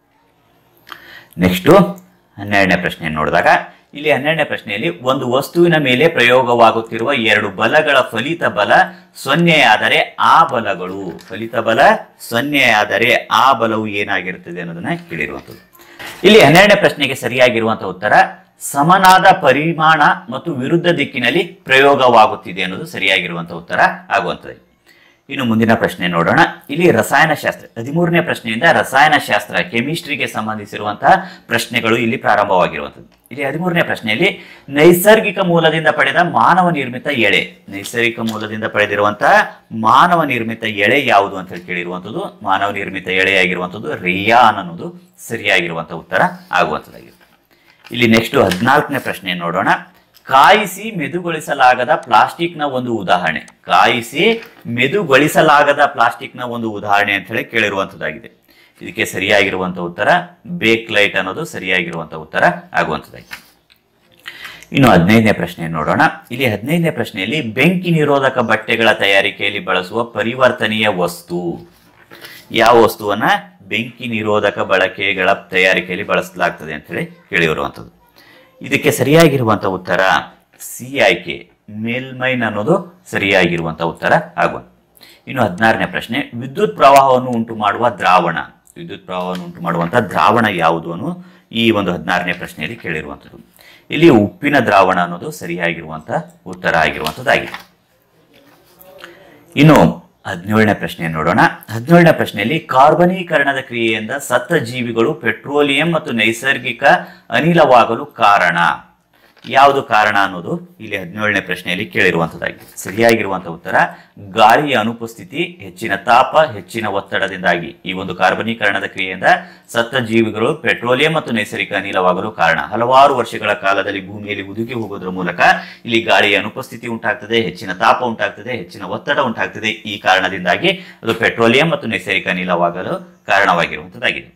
ನೆಕ್ಸ್ಟು ಹನ್ನೆರಡನೇ ಪ್ರಶ್ನೆ ನೋಡಿದಾಗ ಇಲ್ಲಿ ಹನ್ನೆರಡನೇ ಪ್ರಶ್ನೆಯಲ್ಲಿ ಒಂದು ವಸ್ತುವಿನ ಮೇಲೆ ಪ್ರಯೋಗವಾಗುತ್ತಿರುವ ಎರಡು ಬಲಗಳ ಫಲಿತ ಬಲ ಸೊನ್ನೆಯಾದರೆ ಆ ಬಲಗಳು ಫಲಿತ ಬಲ ಸೊನ್ನೆಯಾದರೆ ಆ ಬಲವು ಏನಾಗಿರುತ್ತದೆ ಅನ್ನೋದನ್ನ ಕೇಳಿರುವಂಥದ್ದು. ಇಲ್ಲಿ ಹನ್ನೆರಡನೇ ಪ್ರಶ್ನೆಗೆ ಸರಿಯಾಗಿರುವಂತಹ ಉತ್ತರ ಸಮನಾದ ಪರಿಮಾಣ ಮತ್ತು ವಿರುದ್ಧ ದಿಕ್ಕಿನಲ್ಲಿ ಪ್ರಯೋಗವಾಗುತ್ತಿದೆ ಅನ್ನೋದು ಸರಿಯಾಗಿರುವಂತಹ ಉತ್ತರ ಆಗುವಂಥದ್ದು. ಇನ್ನು ಮುಂದಿನ ಪ್ರಶ್ನೆ ನೋಡೋಣ. ಇಲ್ಲಿ ರಸಾಯನಶಾಸ್ತ್ರ ಹದಿಮೂರನೇ ಪ್ರಶ್ನೆಯಿಂದ ರಸಾಯನಶಾಸ್ತ್ರ ಕೆಮಿಸ್ಟ್ರಿಗೆ ಸಂಬಂಧಿಸಿರುವಂತಹ ಪ್ರಶ್ನೆಗಳು ಇಲ್ಲಿ ಪ್ರಾರಂಭವಾಗಿರುವಂಥದ್ದು. ಇಲ್ಲಿ ಹದಿಮೂರನೇ ಪ್ರಶ್ನೆಯಲ್ಲಿ ನೈಸರ್ಗಿಕ ಮೂಲದಿಂದ ಪಡೆದ ಮಾನವ ನಿರ್ಮಿತ ಎಳೆ ನೈಸರ್ಗಿಕ ಮೂಲದಿಂದ ಪಡೆದಿರುವಂತಹ ಮಾನವ ನಿರ್ಮಿತ ಎಳೆ ಯಾವುದು ಅಂತ ಹೇಳಿ ಕೇಳಿರುವಂಥದ್ದು. ಮಾನವ ನಿರ್ಮಿತ ಎಳೆಯಾಗಿರುವಂಥದ್ದು ರೇಯಾನ್ ಅನ್ನೋದು ಸರಿಯಾಗಿರುವಂತಹ ಉತ್ತರ ಆಗುವಂಥದ್ದಾಗಿದೆ. ಇಲ್ಲಿ ನೆಕ್ಸ್ಟ್ ಹದಿನಾಲ್ಕನೇ ಪ್ರಶ್ನೆ ನೋಡೋಣ. ಕಾಯಿಸಿ ಮೆದುಗೊಳಿಸಲಾಗದ ಪ್ಲಾಸ್ಟಿಕ್ನ ಒಂದು ಉದಾಹರಣೆ ಕಾಯಿಸಿ ಮೆದುಗೊಳಿಸಲಾಗದ ಪ್ಲಾಸ್ಟಿಕ್ನ ಒಂದು ಉದಾಹರಣೆ ಅಂತ ಹೇಳಿ ಕೇಳಿರುವಂಥದ್ದಾಗಿದೆ. ಇದಕ್ಕೆ ಸರಿಯಾಗಿರುವಂತಹ ಉತ್ತರ ಬೇಕ್ಲೈಟ್ ಅನ್ನೋದು ಸರಿಯಾಗಿರುವಂತಹ ಉತ್ತರ ಆಗುವಂಥದ್ದಾಗಿದೆ. ಇನ್ನು ಹದಿನೈದನೇ ಪ್ರಶ್ನೆ ನೋಡೋಣ. ಇಲ್ಲಿ ಹದಿನೈದನೇ ಪ್ರಶ್ನೆಯಲ್ಲಿ ಬೆಂಕಿ ನಿರೋಧಕ ಬಟ್ಟೆಗಳ ತಯಾರಿಕೆಯಲ್ಲಿ ಬಳಸುವ ಪರಿವರ್ತನೀಯ ವಸ್ತು ಯಾವ ವಸ್ತುವನ್ನ ಬೆಂಕಿ ನಿರೋಧಕ ಬಳಕೆಗಳ ತಯಾರಿಕೆಯಲ್ಲಿ ಬಳಸಲಾಗ್ತದೆ ಅಂತ ಹೇಳಿ ಕೇಳಿರುವಂಥದ್ದು. ಇದಕ್ಕೆ ಸರಿಯಾಗಿರುವಂತಹ ಉತ್ತರ ಸಿ ಆಯ್ಕೆ ಮೇಲ್ಮೈನ್ ಅನ್ನೋದು ಸರಿಯಾಗಿರುವಂತಹ ಉತ್ತರ ಆಗುವ. ಇನ್ನು ಹದಿನಾರನೇ ಪ್ರಶ್ನೆ, ವಿದ್ಯುತ್ ಪ್ರವಾಹವನ್ನು ಉಂಟು ಮಾಡುವ ದ್ರಾವಣ ವಿದ್ಯುತ್ ಪ್ರವಾಹವನ್ನು ಉಂಟು ಮಾಡುವಂತಹ ದ್ರಾವಣ ಯಾವುದು ಅನ್ನೋ ಈ ಒಂದು ಹದಿನಾರನೇ ಪ್ರಶ್ನೆಯಲ್ಲಿ ಕೇಳಿರುವಂಥದ್ದು. ಇಲ್ಲಿ ಉಪ್ಪಿನ ದ್ರಾವಣ ಅನ್ನೋದು ಸರಿಯಾಗಿರುವಂತಹ ಉತ್ತರ ಆಗಿರುವಂಥದ್ದಾಗಿದೆ. ಇನ್ನು ಹದಿನೇಳನೇ ಪ್ರಶ್ನೆ ನೋಡೋಣ. ಹದಿನೇಳನೇ ಪ್ರಶ್ನೆಯಲ್ಲಿ ಕಾರ್ಬನೀಕರಣದ ಕ್ರಿಯೆಯಿಂದ ಸತ್ತ ಜೀವಿಗಳು ಪೆಟ್ರೋಲಿಯಂ ಮತ್ತು ನೈಸರ್ಗಿಕ ಅನಿಲವಾಗಲು ಕಾರಣ ಯಾವುದು ಕಾರಣ ಅನ್ನೋದು ಇಲ್ಲಿ ಹದಿನೇಳನೇ ಪ್ರಶ್ನೆಯಲ್ಲಿ ಕೇಳಿರುವಂಥದ್ದಾಗಿದೆ. ಸರಿಯಾಗಿರುವಂತಹ ಉತ್ತರ ಗಾಳಿಯ ಅನುಪಸ್ಥಿತಿ, ಹೆಚ್ಚಿನ ತಾಪ, ಹೆಚ್ಚಿನ ಒತ್ತಡದಿಂದಾಗಿ ಈ ಒಂದು ಕಾರ್ಬನೀಕರಣದ ಕ್ರಿಯೆಯಿಂದ ಸತ್ತ ಜೀವಿಗಳು ಪೆಟ್ರೋಲಿಯಂ ಮತ್ತು ನೈಸರ್ಗಿಕ ಅನಿಲವಾಗಲು ಕಾರಣ. ಹಲವಾರು ವರ್ಷಗಳ ಕಾಲದಲ್ಲಿ ಭೂಮಿಯಲ್ಲಿ ಹುದುಗಿ ಹೋಗೋದ್ರ ಮೂಲಕ ಇಲ್ಲಿ ಗಾಳಿಯ ಅನುಪಸ್ಥಿತಿ ಉಂಟಾಗ್ತದೆ, ಹೆಚ್ಚಿನ ತಾಪ ಉಂಟಾಗ್ತದೆ, ಹೆಚ್ಚಿನ ಒತ್ತಡ ಉಂಟಾಗ್ತದೆ. ಈ ಕಾರಣದಿಂದಾಗಿ ಅದು ಪೆಟ್ರೋಲಿಯಂ ಮತ್ತು ನೈಸರ್ಗಿಕ ಅನಿಲವಾಗಲು ಕಾರಣವಾಗಿರುವಂಥದ್ದಾಗಿದೆ.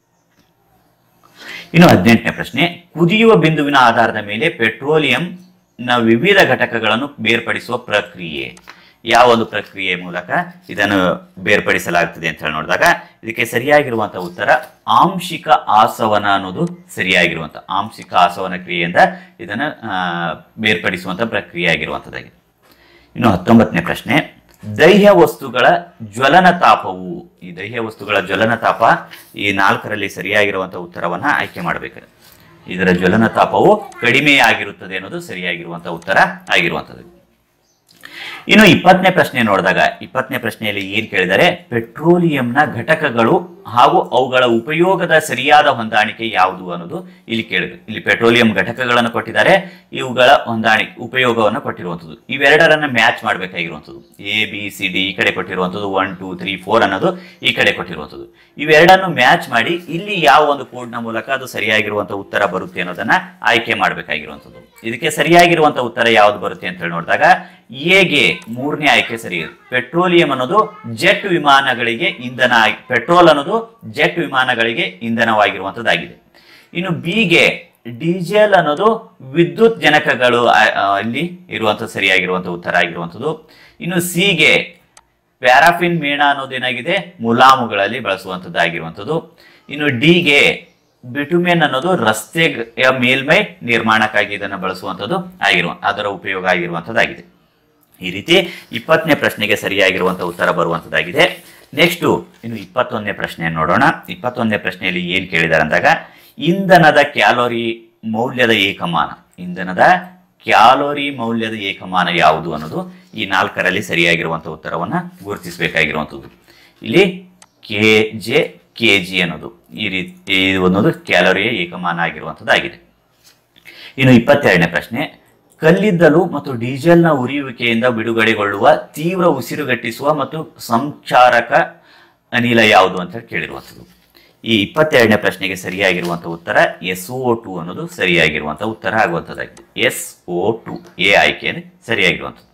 ಇನ್ನು ಹದಿನೆಂಟನೇ ಪ್ರಶ್ನೆ, ಕುದಿಯುವ ಬಿಂದುವಿನ ಆಧಾರದ ಮೇಲೆ ಪೆಟ್ರೋಲಿಯಂ ನ ವಿವಿಧ ಘಟಕಗಳನ್ನು ಬೇರ್ಪಡಿಸುವ ಪ್ರಕ್ರಿಯೆ ಯಾವ ಒಂದು ಪ್ರಕ್ರಿಯೆ ಮೂಲಕ ಇದನ್ನು ಬೇರ್ಪಡಿಸಲಾಗ್ತದೆ ಅಂತ ಹೇಳಿ ನೋಡಿದಾಗ ಇದಕ್ಕೆ ಸರಿಯಾಗಿರುವಂತಹ ಉತ್ತರ ಆಂಶಿಕ ಆಸವನ ಅನ್ನೋದು ಸರಿಯಾಗಿರುವಂತಹ ಆಂಶಿಕ ಆಸವನ ಕ್ರಿಯೆಯಿಂದ ಇದನ್ನು ಬೇರ್ಪಡಿಸುವಂತಹ ಪ್ರಕ್ರಿಯೆ ಆಗಿರುವಂತದ್ದಾಗಿದೆ. ಇನ್ನು ಹತ್ತೊಂಬತ್ತನೇ ಪ್ರಶ್ನೆ, ದಹ್ಯ ವಸ್ತುಗಳ ಜ್ವಲನ ತಾಪವು ಈ ದಹ್ಯ ವಸ್ತುಗಳ ಜ್ವಲನ ತಾಪ ಈ ನಾಲ್ಕರಲ್ಲಿ ಸರಿಯಾಗಿರುವಂತಹ ಉತ್ತರವನ್ನ ಆಯ್ಕೆ ಮಾಡಬೇಕು. ಇದರ ಜ್ವಲನ ತಾಪವು ಕಡಿಮೆಯಾಗಿರುತ್ತದೆ ಅನ್ನೋದು ಸರಿಯಾಗಿರುವಂತಹ ಉತ್ತರ ಆಗಿರುವಂತದ್ದು. ಇನ್ನು ಇಪ್ಪತ್ತನೇ ಪ್ರಶ್ನೆ ನೋಡಿದಾಗ ಇಪ್ಪತ್ತನೇ ಪ್ರಶ್ನೆಯಲ್ಲಿ ಏನ್ ಕೇಳಿದರೆ ಪೆಟ್ರೋಲಿಯಂನ ಘಟಕಗಳು ಹಾಗೂ ಅವುಗಳ ಉಪಯೋಗದ ಸರಿಯಾದ ಹೊಂದಾಣಿಕೆ ಯಾವುದು ಅನ್ನೋದು ಇಲ್ಲಿ ಕೇಳಿದ್ರು. ಇಲ್ಲಿ ಪೆಟ್ರೋಲಿಯಂ ಘಟಕಗಳನ್ನು ಕೊಟ್ಟಿದ್ದಾರೆ, ಇವುಗಳ ಹೊಂದಾಣಿಕೆ ಉಪಯೋಗವನ್ನು ಕೊಟ್ಟಿರುವಂಥದ್ದು. ಇವೆರಡರನ್ನ ಮ್ಯಾಚ್ ಮಾಡಬೇಕಾಗಿರುವಂಥದ್ದು. ಎ ಬಿ ಸಿ ಡಿ ಈ ಕಡೆ ಕೊಟ್ಟಿರುವಂಥದ್ದು, ಒನ್ ಟೂ ತ್ರೀ ಫೋರ್ ಅನ್ನೋದು ಈ ಕಡೆ ಕೊಟ್ಟಿರುವಂಥದ್ದು. ಇವೆರಡನ್ನು ಮ್ಯಾಚ್ ಮಾಡಿ ಇಲ್ಲಿ ಯಾವ ಒಂದು ಕೋಡ್ನ ಮೂಲಕ ಅದು ಸರಿಯಾಗಿರುವಂತಹ ಉತ್ತರ ಬರುತ್ತೆ ಅನ್ನೋದನ್ನ ಆಯ್ಕೆ ಮಾಡಬೇಕಾಗಿರುವಂಥದ್ದು. ಇದಕ್ಕೆ ಸರಿಯಾಗಿರುವಂತಹ ಉತ್ತರ ಯಾವ್ದು ಬರುತ್ತೆ ಅಂತ ಹೇಳಿ ನೋಡಿದಾಗ ಎಗೆ ಮೂರನೇ ಆಯ್ಕೆ ಸರಿ. ಪೆಟ್ರೋಲಿಯಂ ಅನ್ನೋದು ಜೆಟ್ ವಿಮಾನಗಳಿಗೆ ಇಂಧನ, ಪೆಟ್ರೋಲ್ ಅನ್ನೋದು ಜೆಟ್ ವಿಮಾನಗಳಿಗೆ ಇಂಧನವಾಗಿರುವಂತದ್ದಾಗಿದೆ. ಇನ್ನು ಬಿಗೆ ಡೀಸೆಲ್ ಅನ್ನೋದು ವಿದ್ಯುತ್ ಜನಕಗಳು ಅಲ್ಲಿ ಇರುವಂತ ಸರಿಯಾಗಿರುವಂತಹ ಉತ್ತರ ಆಗಿರುವಂಥದ್ದು. ಇನ್ನು ಸಿಗೆ ಪ್ಯಾರಾಫಿನ್ ಮೇಣ ಅನ್ನೋದೇನಾಗಿದೆ ಮುಲಾಮುಗಳಲ್ಲಿ ಬಳಸುವಂತದ್ದಾಗಿರುವಂಥದ್ದು. ಇನ್ನು ಡಿಗೆ ಬಿಟುಮೆನ್ ಅನ್ನೋದು ರಸ್ತೆಯ ಮೇಲ್ಮೈ ನಿರ್ಮಾಣಕ್ಕಾಗಿ ಇದನ್ನು ಬಳಸುವಂಥದ್ದು ಆಗಿರುವ ಅದರ ಉಪಯೋಗ ಆಗಿರುವಂತದ್ದಾಗಿದೆ. ಈ ರೀತಿ ಇಪ್ಪತ್ತನೇ ಪ್ರಶ್ನೆಗೆ ಸರಿಯಾಗಿರುವಂತಹ ಉತ್ತರ ಬರುವಂತದ್ದಾಗಿದೆ. ನೆಕ್ಸ್ಟ್ ಇನ್ನು ಇಪ್ಪತ್ತೊಂದನೇ ಪ್ರಶ್ನೆ ನೋಡೋಣ. ಇಪ್ಪತ್ತೊಂದನೇ ಪ್ರಶ್ನೆಯಲ್ಲಿ ಏನ್ ಕೇಳಿದ್ದಾರೆ ಅಂದಾಗ ಇಂಧನದ ಕ್ಯಾಲೋರಿ ಮೌಲ್ಯದ ಏಕಮಾನ ಇಂಧನದ ಕ್ಯಾಲೋರಿ ಮೌಲ್ಯದ ಏಕಮಾನ ಯಾವುದು ಅನ್ನೋದು ಈ ನಾಲ್ಕರಲ್ಲಿ ಸರಿಯಾಗಿರುವಂತಹ ಉತ್ತರವನ್ನ ಗುರುತಿಸಬೇಕಾಗಿರುವಂಥದ್ದು. ಇಲ್ಲಿ ಕೆ ಜೆ ಕೆ ಜಿ ಅನ್ನೋದು ಈ ರೀತಿ ಅನ್ನೋದು ಕ್ಯಾಲೋರಿಯ ಏಕಮಾನ ಆಗಿರುವಂಥದ್ದಾಗಿದೆ. ಇನ್ನು ಇಪ್ಪತ್ತೆರಡನೇ ಪ್ರಶ್ನೆ, ಕಲ್ಲಿದ್ದಲು ಮತ್ತು ಡೀಸೆಲ್ನ ಉರಿಯುವಿಕೆಯಿಂದ ಬಿಡುಗಡೆಗೊಳ್ಳುವ ತೀವ್ರ ಉಸಿರುಗಟ್ಟಿಸುವ ಮತ್ತು ಸಂಚಾರಕ ಅನಿಲ ಯಾವುದು ಅಂತ ಹೇಳಿ ಕೇಳಿರುವಂಥದ್ದು. ಈ ಇಪ್ಪತ್ತೆರಡನೇ ಪ್ರಶ್ನೆಗೆ ಸರಿಯಾಗಿರುವಂತಹ ಉತ್ತರ ಎಸ್ ಓ ಟು ಅನ್ನೋದು ಸರಿಯಾಗಿರುವಂತಹ ಉತ್ತರ ಆಗುವಂಥದ್ದಾಗಿದೆ. ಎಸ್ ಓ ಟು ಎ ಆಯ್ಕೆಯನ್ನು ಸರಿಯಾಗಿರುವಂಥದ್ದು.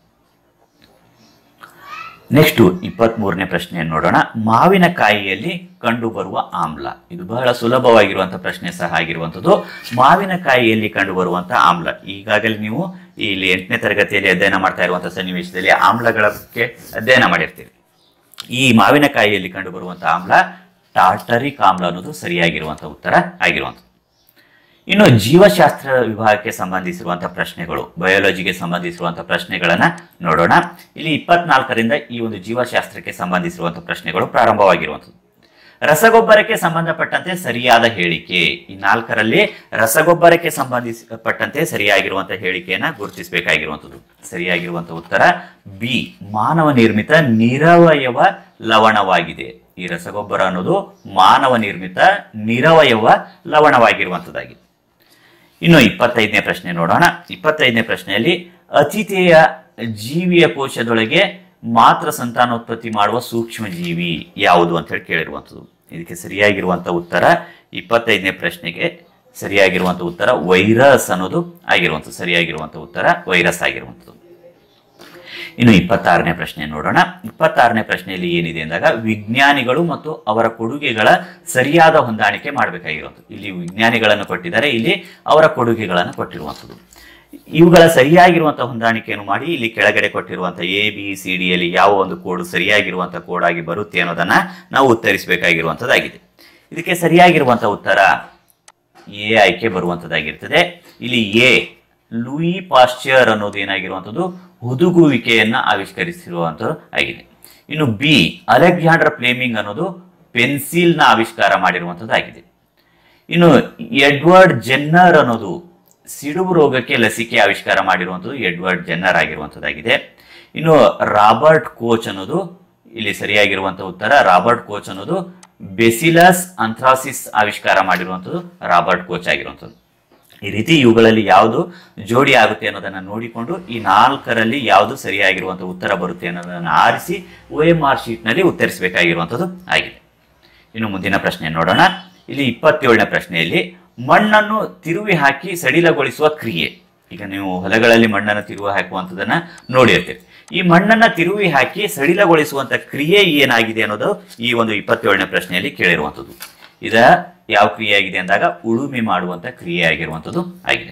ನೆಕ್ಸ್ಟ್ ಇಪ್ಪತ್ತ್ ಮೂರನೇ ಪ್ರಶ್ನೆಯನ್ನು ನೋಡೋಣ. ಮಾವಿನಕಾಯಿಯಲ್ಲಿ ಕಂಡುಬರುವ ಆಮ್ಲ. ಇದು ಬಹಳ ಸುಲಭವಾಗಿರುವಂತಹ ಪ್ರಶ್ನೆ ಸಹ ಆಗಿರುವಂಥದ್ದು. ಮಾವಿನಕಾಯಿಯಲ್ಲಿ ಕಂಡುಬರುವಂತಹ ಆಮ್ಲ, ಈಗಾಗಲೇ ನೀವು ಇಲ್ಲಿ ಎಂಟನೇ ತರಗತಿಯಲ್ಲಿ ಅಧ್ಯಯನ ಮಾಡ್ತಾ ಇರುವಂತಹ ಸನ್ನಿವೇಶದಲ್ಲಿ ಆಮ್ಲಗಳ ಬಗ್ಗೆ ಅಧ್ಯಯನ ಮಾಡಿರ್ತೀರಿ. ಈ ಮಾವಿನಕಾಯಿಯಲ್ಲಿ ಕಂಡುಬರುವಂತಹ ಆಮ್ಲ ಟಾರ್ಟರಿಕ್ ಆಮ್ಲ ಅನ್ನೋದು ಸರಿಯಾಗಿರುವಂತಹ ಉತ್ತರ ಆಗಿರುವಂಥದ್ದು. ಇನ್ನು ಜೀವಶಾಸ್ತ್ರ ವಿಭಾಗಕ್ಕೆ ಸಂಬಂಧಿಸಿರುವಂತಹ ಪ್ರಶ್ನೆಗಳು, ಬಯಾಲಜಿಗೆ ಸಂಬಂಧಿಸಿರುವಂತಹ ಪ್ರಶ್ನೆಗಳನ್ನ ನೋಡೋಣ. ಇಲ್ಲಿ ಇಪ್ಪತ್ನಾಲ್ಕರಿಂದ ಈ ಒಂದು ಜೀವಶಾಸ್ತ್ರಕ್ಕೆ ಸಂಬಂಧಿಸಿರುವಂತಹ ಪ್ರಶ್ನೆಗಳು ಪ್ರಾರಂಭವಾಗಿರುವಂಥದ್ದು. ರಸಗೊಬ್ಬರಕ್ಕೆ ಸಂಬಂಧಪಟ್ಟಂತೆ ಸರಿಯಾದ ಹೇಳಿಕೆ. ಈ ನಾಲ್ಕರಲ್ಲಿ ರಸಗೊಬ್ಬರಕ್ಕೆ ಸಂಬಂಧಿಸಪಟ್ಟಂತೆ ಸರಿಯಾಗಿರುವಂತಹ ಹೇಳಿಕೆಯನ್ನ ಗುರುತಿಸಬೇಕಾಗಿರುವಂಥದ್ದು. ಸರಿಯಾಗಿರುವಂತಹ ಉತ್ತರ ಬಿ, ಮಾನವ ನಿರ್ಮಿತ ನಿರವಯವ ಲವಣವಾಗಿದೆ. ಈ ರಸಗೊಬ್ಬರ ಅನ್ನೋದು ಮಾನವ ನಿರ್ಮಿತ ನಿರವಯವ ಲವಣವಾಗಿರುವಂಥದ್ದಾಗಿದೆ. ಇನ್ನು ಇಪ್ಪತ್ತೈದನೇ ಪ್ರಶ್ನೆ ನೋಡೋಣ. ಇಪ್ಪತ್ತೈದನೇ ಪ್ರಶ್ನೆಯಲ್ಲಿ ಅತಿಥೇಯ ಜೀವಿಯ ಕೋಶದೊಳಗೆ ಮಾತ್ರ ಸಂತಾನೋತ್ಪತ್ತಿ ಮಾಡುವ ಸೂಕ್ಷ್ಮ ಜೀವಿ ಯಾವುದು ಅಂತ ಹೇಳಿ ಕೇಳಿರುವಂಥದ್ದು. ಇದಕ್ಕೆ ಸರಿಯಾಗಿರುವಂತಹ ಉತ್ತರ ಇಪ್ಪತ್ತೈದನೇ ಪ್ರಶ್ನೆಗೆ ಸರಿಯಾಗಿರುವಂತಹ ಉತ್ತರ ವೈರಸ್ ಅನ್ನೋದು ಆಗಿರುವಂಥದ್ದು. ಸರಿಯಾಗಿರುವಂತಹ ಉತ್ತರ ವೈರಸ್ ಆಗಿರುವಂಥದ್ದು. ಇನ್ನು ಇಪ್ಪತ್ತಾರನೇ ಪ್ರಶ್ನೆ ನೋಡೋಣ. ಇಪ್ಪತ್ತಾರನೇ ಪ್ರಶ್ನೆಯಲ್ಲಿ ಏನಿದೆ ಅಂದಾಗ ವಿಜ್ಞಾನಿಗಳು ಮತ್ತು ಅವರ ಕೊಡುಗೆಗಳ ಸರಿಯಾದ ಹೊಂದಾಣಿಕೆ ಮಾಡಬೇಕಾಗಿರುವಂಥದ್ದು. ಇಲ್ಲಿ ವಿಜ್ಞಾನಿಗಳನ್ನು ಕೊಟ್ಟಿದ್ದಾರೆ, ಇಲ್ಲಿ ಅವರ ಕೊಡುಗೆಗಳನ್ನು ಕೊಟ್ಟಿರುವಂಥದ್ದು. ಇವುಗಳ ಸರಿಯಾಗಿರುವಂತಹ ಹೊಂದಾಣಿಕೆಯನ್ನು ಮಾಡಿ ಇಲ್ಲಿ ಕೆಳಗಡೆ ಕೊಟ್ಟಿರುವಂತಹ ಎ ಬಿ ಸಿ ಡಿ ಯಲ್ಲಿ ಯಾವ ಒಂದು ಕೋಡ್ ಸರಿಯಾಗಿರುವಂತಹ ಕೋಡ್ ಆಗಿ ಬರುತ್ತೆ ಅನ್ನೋದನ್ನ ನಾವು ಉತ್ತರಿಸಬೇಕಾಗಿರುವಂತದ್ದಾಗಿದೆ. ಇದಕ್ಕೆ ಸರಿಯಾಗಿರುವಂತಹ ಉತ್ತರ ಎ ಆಯ್ಕೆ ಬರುವಂತದ್ದಾಗಿರ್ತದೆ. ಇಲ್ಲಿ ಎ ಲೂಯಿ ಪಾಶ್ಚರ್ ಅನ್ನೋದು ಏನಾಗಿರುವಂಥದ್ದು ಹುದುಗುವಿಕೆಯನ್ನ ಆವಿಷ್ಕರಿಸಿರುವಂಥದ್ದು ಆಗಿದೆ. ಇನ್ನು ಬಿ ಅಲೆಕ್ಸಾಂಡರ್ ಫ್ಲೇಮಿಂಗ್ ಅನ್ನೋದು ಪೆನ್ಸಿಲ್ ನ ಆವಿಷ್ಕಾರ ಮಾಡಿರುವಂತದ್ದಾಗಿದೆ. ಇನ್ನು ಎಡ್ವರ್ಡ್ ಜೆನ್ನರ್ ಅನ್ನೋದು ಸಿಡುಬು ರೋಗಕ್ಕೆ ಲಸಿಕೆ ಆವಿಷ್ಕಾರ ಮಾಡಿರುವಂಥದ್ದು ಎಡ್ವರ್ಡ್ ಜೆನ್ನರ್ ಆಗಿರುವಂತದ್ದಾಗಿದೆ. ಇನ್ನು ರಾಬರ್ಟ್ ಕೋಚ್ ಅನ್ನೋದು ಇಲ್ಲಿ ಸರಿಯಾಗಿರುವಂತಹ ಉತ್ತರ ರಾಬರ್ಟ್ ಕೋಚ್ ಅನ್ನೋದು ಬೆಸಿಲಸ್ ಅಂಥ್ರಾಸಿಸ್ ಆವಿಷ್ಕಾರ ಮಾಡಿರುವಂಥದ್ದು ರಾಬರ್ಟ್ ಕೋಚ್ ಆಗಿರುವಂಥದ್ದು. ಈ ರೀತಿ ಇವುಗಳಲ್ಲಿ ಯಾವುದು ಜೋಡಿ ಆಗುತ್ತೆ ಅನ್ನೋದನ್ನ ನೋಡಿಕೊಂಡು ಈ ನಾಲ್ಕರಲ್ಲಿ ಯಾವುದು ಸರಿಯಾಗಿರುವಂತಹ ಉತ್ತರ ಬರುತ್ತೆ ಅನ್ನೋದನ್ನ ಆರಿಸಿ ಒ ಎಂ ಆರ್ ಶೀಟ್ ನಲ್ಲಿ ಉತ್ತರಿಸಬೇಕಾಗಿರುವಂಥದ್ದು ಆಗಿದೆ. ಇನ್ನು ಮುಂದಿನ ಪ್ರಶ್ನೆ ನೋಡೋಣ. ಇಲ್ಲಿ ಇಪ್ಪತ್ತೇಳನೇ ಪ್ರಶ್ನೆಯಲ್ಲಿ ಮಣ್ಣನ್ನು ತಿರುವಿ ಹಾಕಿ ಸಡಿಲಗೊಳಿಸುವ ಕ್ರಿಯೆ. ಈಗ ನೀವು ಹೊಲಗಳಲ್ಲಿ ಮಣ್ಣನ್ನು ತಿರುವಿ ಹಾಕುವಂಥದ್ದನ್ನ ನೋಡಿರ್ತೀರಿ. ಈ ಮಣ್ಣನ್ನ ತಿರುವಿ ಹಾಕಿ ಸಡಿಲಗೊಳಿಸುವಂತ ಕ್ರಿಯೆ ಏನಾಗಿದೆ ಅನ್ನೋದು ಈ ಒಂದು ಇಪ್ಪತ್ತೇಳನೇ ಪ್ರಶ್ನೆಯಲ್ಲಿ ಕೇಳಿರುವಂಥದ್ದು. ಇದ ಯಾವ ಕ್ರಿಯೆ ಆಗಿದೆ ಅಂದಾಗ ಉಳುಮೆ ಮಾಡುವಂತ ಕ್ರಿಯೆ ಆಗಿರುವಂಥದ್ದು ಆಗಿದೆ.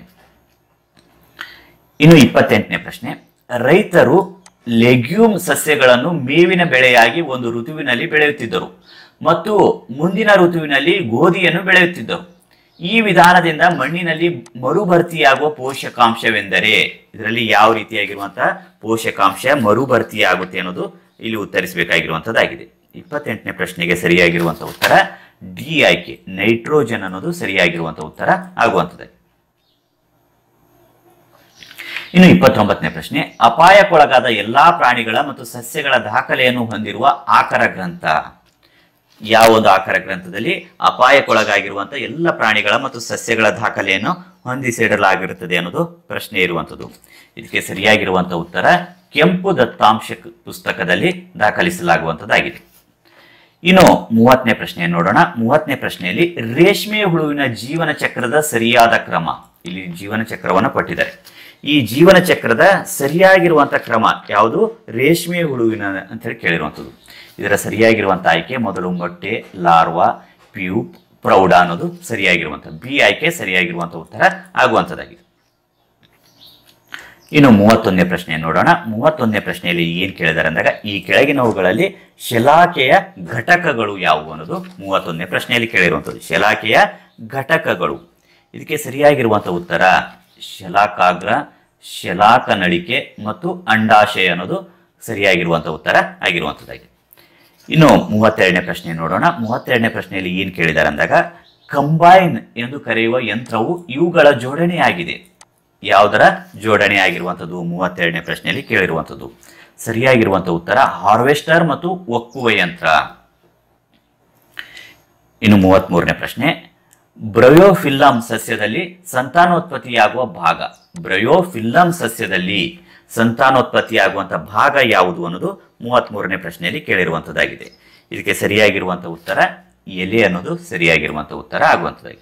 ಇನ್ನು ಇಪ್ಪತ್ತೆಂಟನೇ ಪ್ರಶ್ನೆ, ರೈತರು ಲೆಗ್ಯೂಮ್ ಸಸ್ಯಗಳನ್ನು ಮೇವಿನ ಬೆಳೆಯಾಗಿ ಒಂದು ಋತುವಿನಲ್ಲಿ ಬೆಳೆಯುತ್ತಿದ್ದರು ಮತ್ತು ಮುಂದಿನ ಋತುವಿನಲ್ಲಿ ಗೋಧಿಯನ್ನು ಬೆಳೆಯುತ್ತಿದ್ದರು. ಈ ವಿಧಾನದಿಂದ ಮಣ್ಣಿನಲ್ಲಿ ಮರುಭರ್ತಿಯಾಗುವ ಪೋಷಕಾಂಶವೆಂದರೆ, ಇದರಲ್ಲಿ ಯಾವ ರೀತಿಯಾಗಿರುವಂತಹ ಪೋಷಕಾಂಶ ಮರುಭರ್ತಿಯಾಗುತ್ತೆ ಅನ್ನೋದು ಇಲ್ಲಿ ಉತ್ತರಿಸಬೇಕಾಗಿರುವಂತದ್ದಾಗಿದೆ. ಇಪ್ಪತ್ತೆಂಟನೇ ಪ್ರಶ್ನೆಗೆ ಸರಿಯಾಗಿರುವಂತಹ ಉತ್ತರ ಡಿ ಆಯ್ಕೆ ನೈಟ್ರೋಜನ್ ಅನ್ನೋದು ಸರಿಯಾಗಿರುವಂತಹ ಉತ್ತರ ಆಗುವಂಥದ್ದು. ಇನ್ನು ಇಪ್ಪತ್ತೊಂಬತ್ತನೇ ಪ್ರಶ್ನೆ, ಅಪಾಯಕ್ಕೊಳಗಾದ ಎಲ್ಲಾ ಪ್ರಾಣಿಗಳ ಮತ್ತು ಸಸ್ಯಗಳ ದಾಖಲೆಯನ್ನು ಹೊಂದಿರುವ ಆಕರ ಗ್ರಂಥ. ಯಾವ ಒಂದು ಆಕರ ಗ್ರಂಥದಲ್ಲಿ ಅಪಾಯಕ್ಕೊಳಗಾಗಿರುವಂತಹ ಎಲ್ಲ ಪ್ರಾಣಿಗಳ ಮತ್ತು ಸಸ್ಯಗಳ ದಾಖಲೆಯನ್ನು ಹೊಂದಿಸಿಡಲಾಗಿರುತ್ತದೆ ಅನ್ನೋದು ಪ್ರಶ್ನೆ ಇರುವಂಥದ್ದು. ಇದಕ್ಕೆ ಸರಿಯಾಗಿರುವಂತಹ ಉತ್ತರ ಕೆಂಪು ದತ್ತಾಂಶ ಪುಸ್ತಕದಲ್ಲಿ ದಾಖಲಿಸಲಾಗುವಂಥದ್ದಾಗಿದೆ. ಇನ್ನು ಮೂವತ್ತನೇ ಪ್ರಶ್ನೆ ನೋಡೋಣ. ಮೂವತ್ತನೇ ಪ್ರಶ್ನೆಯಲ್ಲಿ ರೇಷ್ಮೆ ಹುಳುವಿನ ಜೀವನ ಚಕ್ರದ ಸರಿಯಾದ ಕ್ರಮ. ಇಲ್ಲಿ ಜೀವನ ಚಕ್ರವನ್ನು ಕೊಟ್ಟಿದ್ದಾರೆ. ಈ ಜೀವನ ಚಕ್ರದ ಸರಿಯಾಗಿರುವಂತಹ ಕ್ರಮ ಯಾವುದು? ರೇಷ್ಮೆ ಹುಳುವಿನ ಅಂತ ಹೇಳಿ ಕೇಳಿರುವಂಥದ್ದು. ಇದರ ಸರಿಯಾಗಿರುವಂತಹ ಆಯ್ಕೆ ಮೊದಲು ಮೊಟ್ಟೆ, ಲಾರ್ವಾ, ಪ್ಯೂಪ್, ಪ್ರೌಢ ಅನ್ನೋದು ಸರಿಯಾಗಿರುವಂಥದ್ದು. ಬಿ ಆಯ್ಕೆ ಸರಿಯಾಗಿರುವಂತಹ ಉತ್ತರ ಆಗುವಂಥದ್ದಾಗಿದೆ. ಇನ್ನು ಮೂವತ್ತೊಂದನೇ ಪ್ರಶ್ನೆ ನೋಡೋಣ. ಮೂವತ್ತೊಂದನೇ ಪ್ರಶ್ನೆಯಲ್ಲಿ ಏನ್ ಕೇಳಿದಾರೆ ಅಂದಾಗ ಈ ಕೆಳಗಿನವುಗಳಲ್ಲಿ ಶಲಾಕೆಯ ಘಟಕಗಳು ಯಾವುವು ಅನ್ನೋದು ಮೂವತ್ತೊಂದನೇ ಪ್ರಶ್ನೆಯಲ್ಲಿ ಕೇಳಿರುವಂಥದ್ದು. ಶಲಾಕೆಯ ಘಟಕಗಳು, ಇದಕ್ಕೆ ಸರಿಯಾಗಿರುವಂತಹ ಉತ್ತರ ಶಲಾಕಾಗ್ರ, ಶಲಾಕ ನಳಿಕೆ ಮತ್ತು ಅಂಡಾಶಯ ಅನ್ನೋದು ಸರಿಯಾಗಿರುವಂತಹ ಉತ್ತರ ಆಗಿರುವಂಥದ್ದಾಗಿದೆ. ಇನ್ನು ಮೂವತ್ತೆರಡನೇ ಪ್ರಶ್ನೆ ನೋಡೋಣ. ಮೂವತ್ತೆರಡನೇ ಪ್ರಶ್ನೆಯಲ್ಲಿ ಏನ್ ಕೇಳಿದಾರೆ ಅಂದಾಗ ಕಂಬೈನ್ ಎಂದು ಕರೆಯುವ ಯಂತ್ರವು ಇವುಗಳ ಜೋಡಣೆಯಾಗಿದೆ. ಯಾವುದರ ಜೋಡಣೆ ಆಗಿರುವಂಥದ್ದು? ಮೂವತ್ತೆರಡನೇ ಪ್ರಶ್ನೆಯಲ್ಲಿ ಕೇಳಿರುವಂಥದ್ದು. ಸರಿಯಾಗಿರುವಂತಹ ಉತ್ತರ ಹಾರ್ವೆಸ್ಟರ್ ಮತ್ತು ಒಕ್ಕುವ ಯಂತ್ರ. ಇನ್ನು ಮೂವತ್ತ್ ಮೂರನೇ ಪ್ರಶ್ನೆ, ಬ್ರಯೋಫಿಲ್ಲಮ್ ಸಸ್ಯದಲ್ಲಿ ಸಂತಾನೋತ್ಪತ್ತಿಯಾಗುವ ಭಾಗ, ಬ್ರಯೋಫಿಲ್ಲಮ್ ಸಸ್ಯದಲ್ಲಿ ಸಂತಾನೋತ್ಪತ್ತಿಯಾಗುವಂತಹ ಭಾಗ ಯಾವುದು ಅನ್ನೋದು ಮೂವತ್ತ್ ಮೂರನೇ ಪ್ರಶ್ನೆಯಲ್ಲಿ ಕೇಳಿರುವಂತದ್ದಾಗಿದೆ. ಇದಕ್ಕೆ ಸರಿಯಾಗಿರುವಂತಹ ಉತ್ತರ ಎಲೆ ಅನ್ನೋದು ಸರಿಯಾಗಿರುವಂತಹ ಉತ್ತರ ಆಗುವಂತದ್ದಾಗಿದೆ.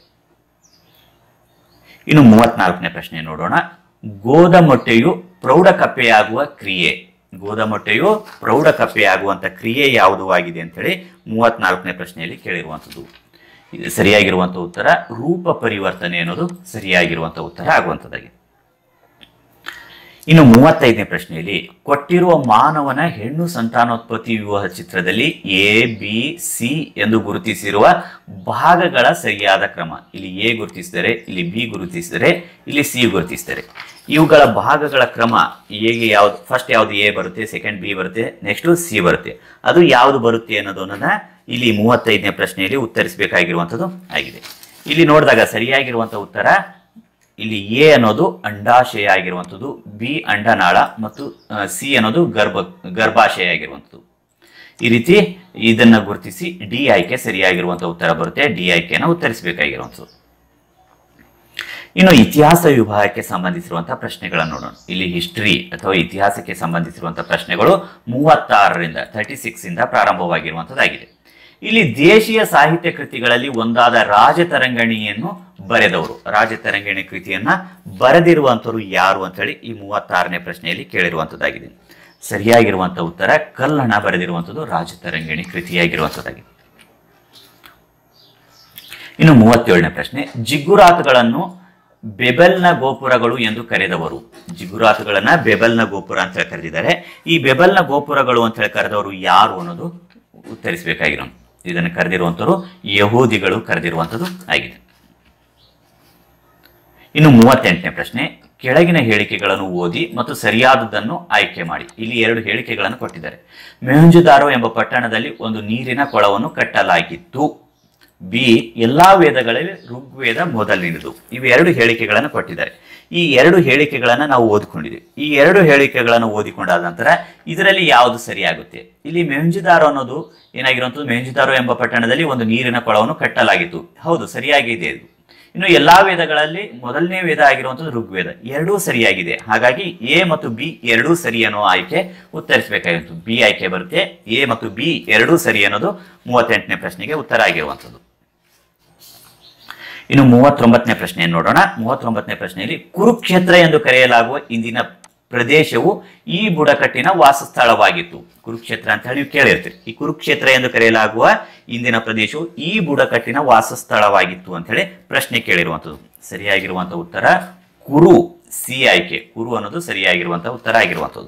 ಇನ್ನು ಮೂವತ್ನಾಲ್ಕನೇ ಪ್ರಶ್ನೆ ನೋಡೋಣ. ಗೋದಮೊಟ್ಟೆಯು ಪ್ರೌಢಕಪ್ಪೆಯಾಗುವ ಕ್ರಿಯೆ, ಗೋದಮೊಟ್ಟೆಯು ಪ್ರೌಢಕಪ್ಪೆಯಾಗುವಂತ ಕ್ರಿಯೆ ಯಾವುದು ಆಗಿದೆ ಅಂತ ಹೇಳಿ ಮೂವತ್ನಾಲ್ಕನೇ ಪ್ರಶ್ನೆಯಲ್ಲಿ ಕೇಳಿರುವಂಥದ್ದು. ಇದು ಸರಿಯಾಗಿರುವಂತಹ ಉತ್ತರ ರೂಪ ಪರಿವರ್ತನೆ ಅನ್ನೋದು ಸರಿಯಾಗಿರುವಂತಹ ಉತ್ತರ ಆಗುವಂತದ್ದಾಗಿದೆ. ಇನ್ನು ಮೂವತ್ತೈದನೇ ಪ್ರಶ್ನೆಯಲ್ಲಿ ಕೊಟ್ಟಿರುವ ಮಾನವನ ಹೆಣ್ಣು ಸಂತಾನೋತ್ಪತ್ತಿ ವಿವಾಹ ಚಿತ್ರದಲ್ಲಿ ಎ ಬಿ ಸಿ ಎಂದು ಗುರುತಿಸಿರುವ ಭಾಗಗಳ ಸರಿಯಾದ ಕ್ರಮ. ಇಲ್ಲಿ ಎ ಗುರುತಿಸಿದರೆ, ಇಲ್ಲಿ ಬಿ ಗುರುತಿಸಿದರೆ, ಇಲ್ಲಿ ಸಿ ಗುರುತಿಸಿದರೆ. ಇವುಗಳ ಭಾಗಗಳ ಕ್ರಮ ಎಗೆ ಯಾವ್ದು, ಫಸ್ಟ್ ಯಾವ್ದು ಎ ಬರುತ್ತೆ, ಸೆಕೆಂಡ್ ಬಿ ಬರುತ್ತೆ, ನೆಕ್ಸ್ಟ್ ಸಿ ಬರುತ್ತೆ. ಅದು ಯಾವುದು ಬರುತ್ತೆ ಅನ್ನೋದನ್ನ ಇಲ್ಲಿ ಮೂವತ್ತೈದನೇ ಪ್ರಶ್ನೆಯಲ್ಲಿ ಉತ್ತರಿಸಬೇಕಾಗಿರುವಂಥದ್ದು ಆಗಿದೆ. ಇಲ್ಲಿ ನೋಡಿದಾಗ ಸರಿಯಾಗಿರುವಂತಹ ಉತ್ತರ ಇಲ್ಲಿ ಎ ಅನ್ನೋದು ಅಂಡಾಶಯ ಆಗಿರುವಂಥದ್ದು, ಬಿ ಅಂಡನಾಳ ಮತ್ತು ಸಿ ಅನ್ನೋದು ಗರ್ಭ ಗರ್ಭಾಶಯ ಆಗಿರುವಂಥದ್ದು. ಈ ರೀತಿ ಇದನ್ನ ಗುರುತಿಸಿ ಡಿ ಆಯ್ಕೆ ಸರಿಯಾಗಿರುವಂತಹ ಉತ್ತರ ಬರುತ್ತೆ. ಡಿ ಆಯ್ಕೆಯನ್ನು ಉತ್ತರಿಸಬೇಕಾಗಿರುವಂಥದ್ದು. ಇನ್ನು ಇತಿಹಾಸ ವಿಭಾಗಕ್ಕೆ ಸಂಬಂಧಿಸಿರುವಂತಹ ಪ್ರಶ್ನೆಗಳನ್ನು ನೋಡೋಣ. ಇಲ್ಲಿ ಹಿಸ್ಟರಿ ಅಥವಾ ಇತಿಹಾಸಕ್ಕೆ ಸಂಬಂಧಿಸಿರುವಂತಹ ಪ್ರಶ್ನೆಗಳು ಮೂವತ್ತಾರರಿಂದ ತರ್ಟಿ ಸಿಕ್ಸ್ ಇಂದ ಪ್ರಾರಂಭವಾಗಿರುವಂತದ್ದಾಗಿದೆ. ಇಲ್ಲಿ ದೇಶೀಯ ಸಾಹಿತ್ಯ ಕೃತಿಗಳಲ್ಲಿ ಒಂದಾದ ರಾಜತರಂಗಿಣಿಯನ್ನು ಬರೆದವರು, ರಾಜತರಂಗಿಣಿ ಕೃತಿಯನ್ನ ಬರೆದಿರುವಂತವರು ಯಾರು ಅಂತ ಹೇಳಿ ಈ ಮೂವತ್ತಾರನೇ ಪ್ರಶ್ನೆಯಲ್ಲಿ ಕೇಳಿರುವಂತದ್ದಾಗಿದೆ. ಸರಿಯಾಗಿರುವಂತಹ ಉತ್ತರ ಕಲ್ಲಣ ಬರೆದಿರುವಂತದ್ದು ರಾಜತರಂಗಿಣಿ ಕೃತಿಯಾಗಿರುವಂತದ್ದಾಗಿದೆ. ಇನ್ನು ಮೂವತ್ತೇಳನೇ ಪ್ರಶ್ನೆ, ಜಿಗುರಾತುಗಳನ್ನು ಬೆಬೆಲ್ನ ಗೋಪುರಗಳು ಎಂದು ಕರೆದವರು. ಜಿಗುರಾತುಗಳನ್ನ ಬೆಬೆಲ್ನ ಗೋಪುರ ಅಂತ ಹೇಳಿ ಕರೆದಿದ್ದಾರೆ. ಈ ಬೆಬೆಲ್ನ ಗೋಪುರಗಳು ಅಂತ ಹೇಳಿ ಕರೆದವರು ಯಾರು ಅನ್ನೋದು ಉತ್ತರಿಸಬೇಕಾಗಿರೋ. ಇದನ್ನು ಕರೆದಿರುವಂತವರು ಯಹೂದಿಗಳು ಕರೆದಿರುವಂತದ್ದು ಆಗಿದೆ. ಇನ್ನು ಮೂವತ್ತೆಂಟನೇ ಪ್ರಶ್ನೆ, ಕೆಳಗಿನ ಹೇಳಿಕೆಗಳನ್ನು ಓದಿ ಮತ್ತು ಸರಿಯಾದದನ್ನು ಆಯ್ಕೆ ಮಾಡಿ. ಇಲ್ಲಿ ಎರಡು ಹೇಳಿಕೆಗಳನ್ನು ಕೊಟ್ಟಿದ್ದಾರೆ. ಮೊಹೆಂಜೊದಾರೋ ಎಂಬ ಪಟ್ಟಣದಲ್ಲಿ ಒಂದು ನೀರಿನ ಕೊಳವನ್ನು ಕಟ್ಟಲಾಗಿತ್ತು. ಬಿ, ಎಲ್ಲಾ ವೇದಗಳಲ್ಲಿ ಋಗ್ವೇದ ಮೊದಲಿನದು. ಇವು ಎರಡು ಹೇಳಿಕೆಗಳನ್ನು ಕೊಟ್ಟಿದ್ದಾರೆ. ಈ ಎರಡು ಹೇಳಿಕೆಗಳನ್ನು ನಾವು ಓದಿಕೊಂಡಿದ್ದೀವಿ. ಈ ಎರಡು ಹೇಳಿಕೆಗಳನ್ನು ಓದಿಕೊಂಡಾದ ನಂತರ ಇದರಲ್ಲಿ ಯಾವುದು ಸರಿಯಾಗುತ್ತೆ? ಇಲ್ಲಿ ಮೊಹೆಂಜೊದಾರೋ ಅನ್ನೋದು ಏನಾಗಿರುವಂಥದ್ದು, ಮೊಹೆಂಜೊದಾರೋ ಎಂಬ ಪಟ್ಟಣದಲ್ಲಿ ಒಂದು ನೀರಿನ ಕೊಳವನ್ನು ಕಟ್ಟಲಾಗಿತ್ತು. ಹೌದು, ಸರಿಯಾಗಿದೆ ಇದು. ಇನ್ನು ಎಲ್ಲಾ ವೇದಗಳಲ್ಲಿ ಮೊದಲನೇ ವೇದ ಆಗಿರುವಂಥದ್ದು ಋಗ್ವೇದ, ಎರಡೂ ಸರಿಯಾಗಿದೆ. ಹಾಗಾಗಿ ಎ ಮತ್ತು ಬಿ ಎರಡೂ ಸರಿ ಅನ್ನೋ ಆಯ್ಕೆ ಉತ್ತರಿಸಬೇಕಾಗಿತ್ತು. ಬಿ ಆಯ್ಕೆ ಬರುತ್ತೆ. ಎ ಮತ್ತು ಬಿ ಎರಡೂ ಸರಿ ಅನ್ನೋದು ಮೂವತ್ತೆಂಟನೇ ಪ್ರಶ್ನೆಗೆ ಉತ್ತರ ಆಗಿರುವಂಥದ್ದು. ಇನ್ನು ಮೂವತ್ತೊಂಬತ್ತನೇ ಪ್ರಶ್ನೆಯನ್ನು ನೋಡೋಣ. ಮೂವತ್ತೊಂಬತ್ತನೇ ಪ್ರಶ್ನೆಯಲ್ಲಿ ಕುರುಕ್ಷೇತ್ರ ಎಂದು ಕರೆಯಲಾಗುವ ಇಂದಿನ ಪ್ರದೇಶವು ಈ ಬುಡಕಟ್ಟಿನ ವಾಸಸ್ಥಳವಾಗಿತ್ತು. ಕುರುಕ್ಷೇತ್ರ ಅಂತ ಹೇಳಿ ನೀವು ಕೇಳಿರ್ತೀರಿ. ಈ ಕುರುಕ್ಷೇತ್ರ ಎಂದು ಕರೆಯಲಾಗುವ ಇಂದಿನ ಪ್ರದೇಶವು ಈ ಬುಡಕಟ್ಟಿನ ವಾಸಸ್ಥಳವಾಗಿತ್ತು ಅಂತ ಹೇಳಿ ಪ್ರಶ್ನೆ ಕೇಳಿರುವಂಥದ್ದು. ಸರಿಯಾಗಿರುವಂತಹ ಉತ್ತರ ಕುರು, ಸಿ ಆಯ್ಕೆ. ಕುರು ಅನ್ನೋದು ಸರಿಯಾಗಿರುವಂತಹ ಉತ್ತರ ಆಗಿರುವಂಥದ್ದು.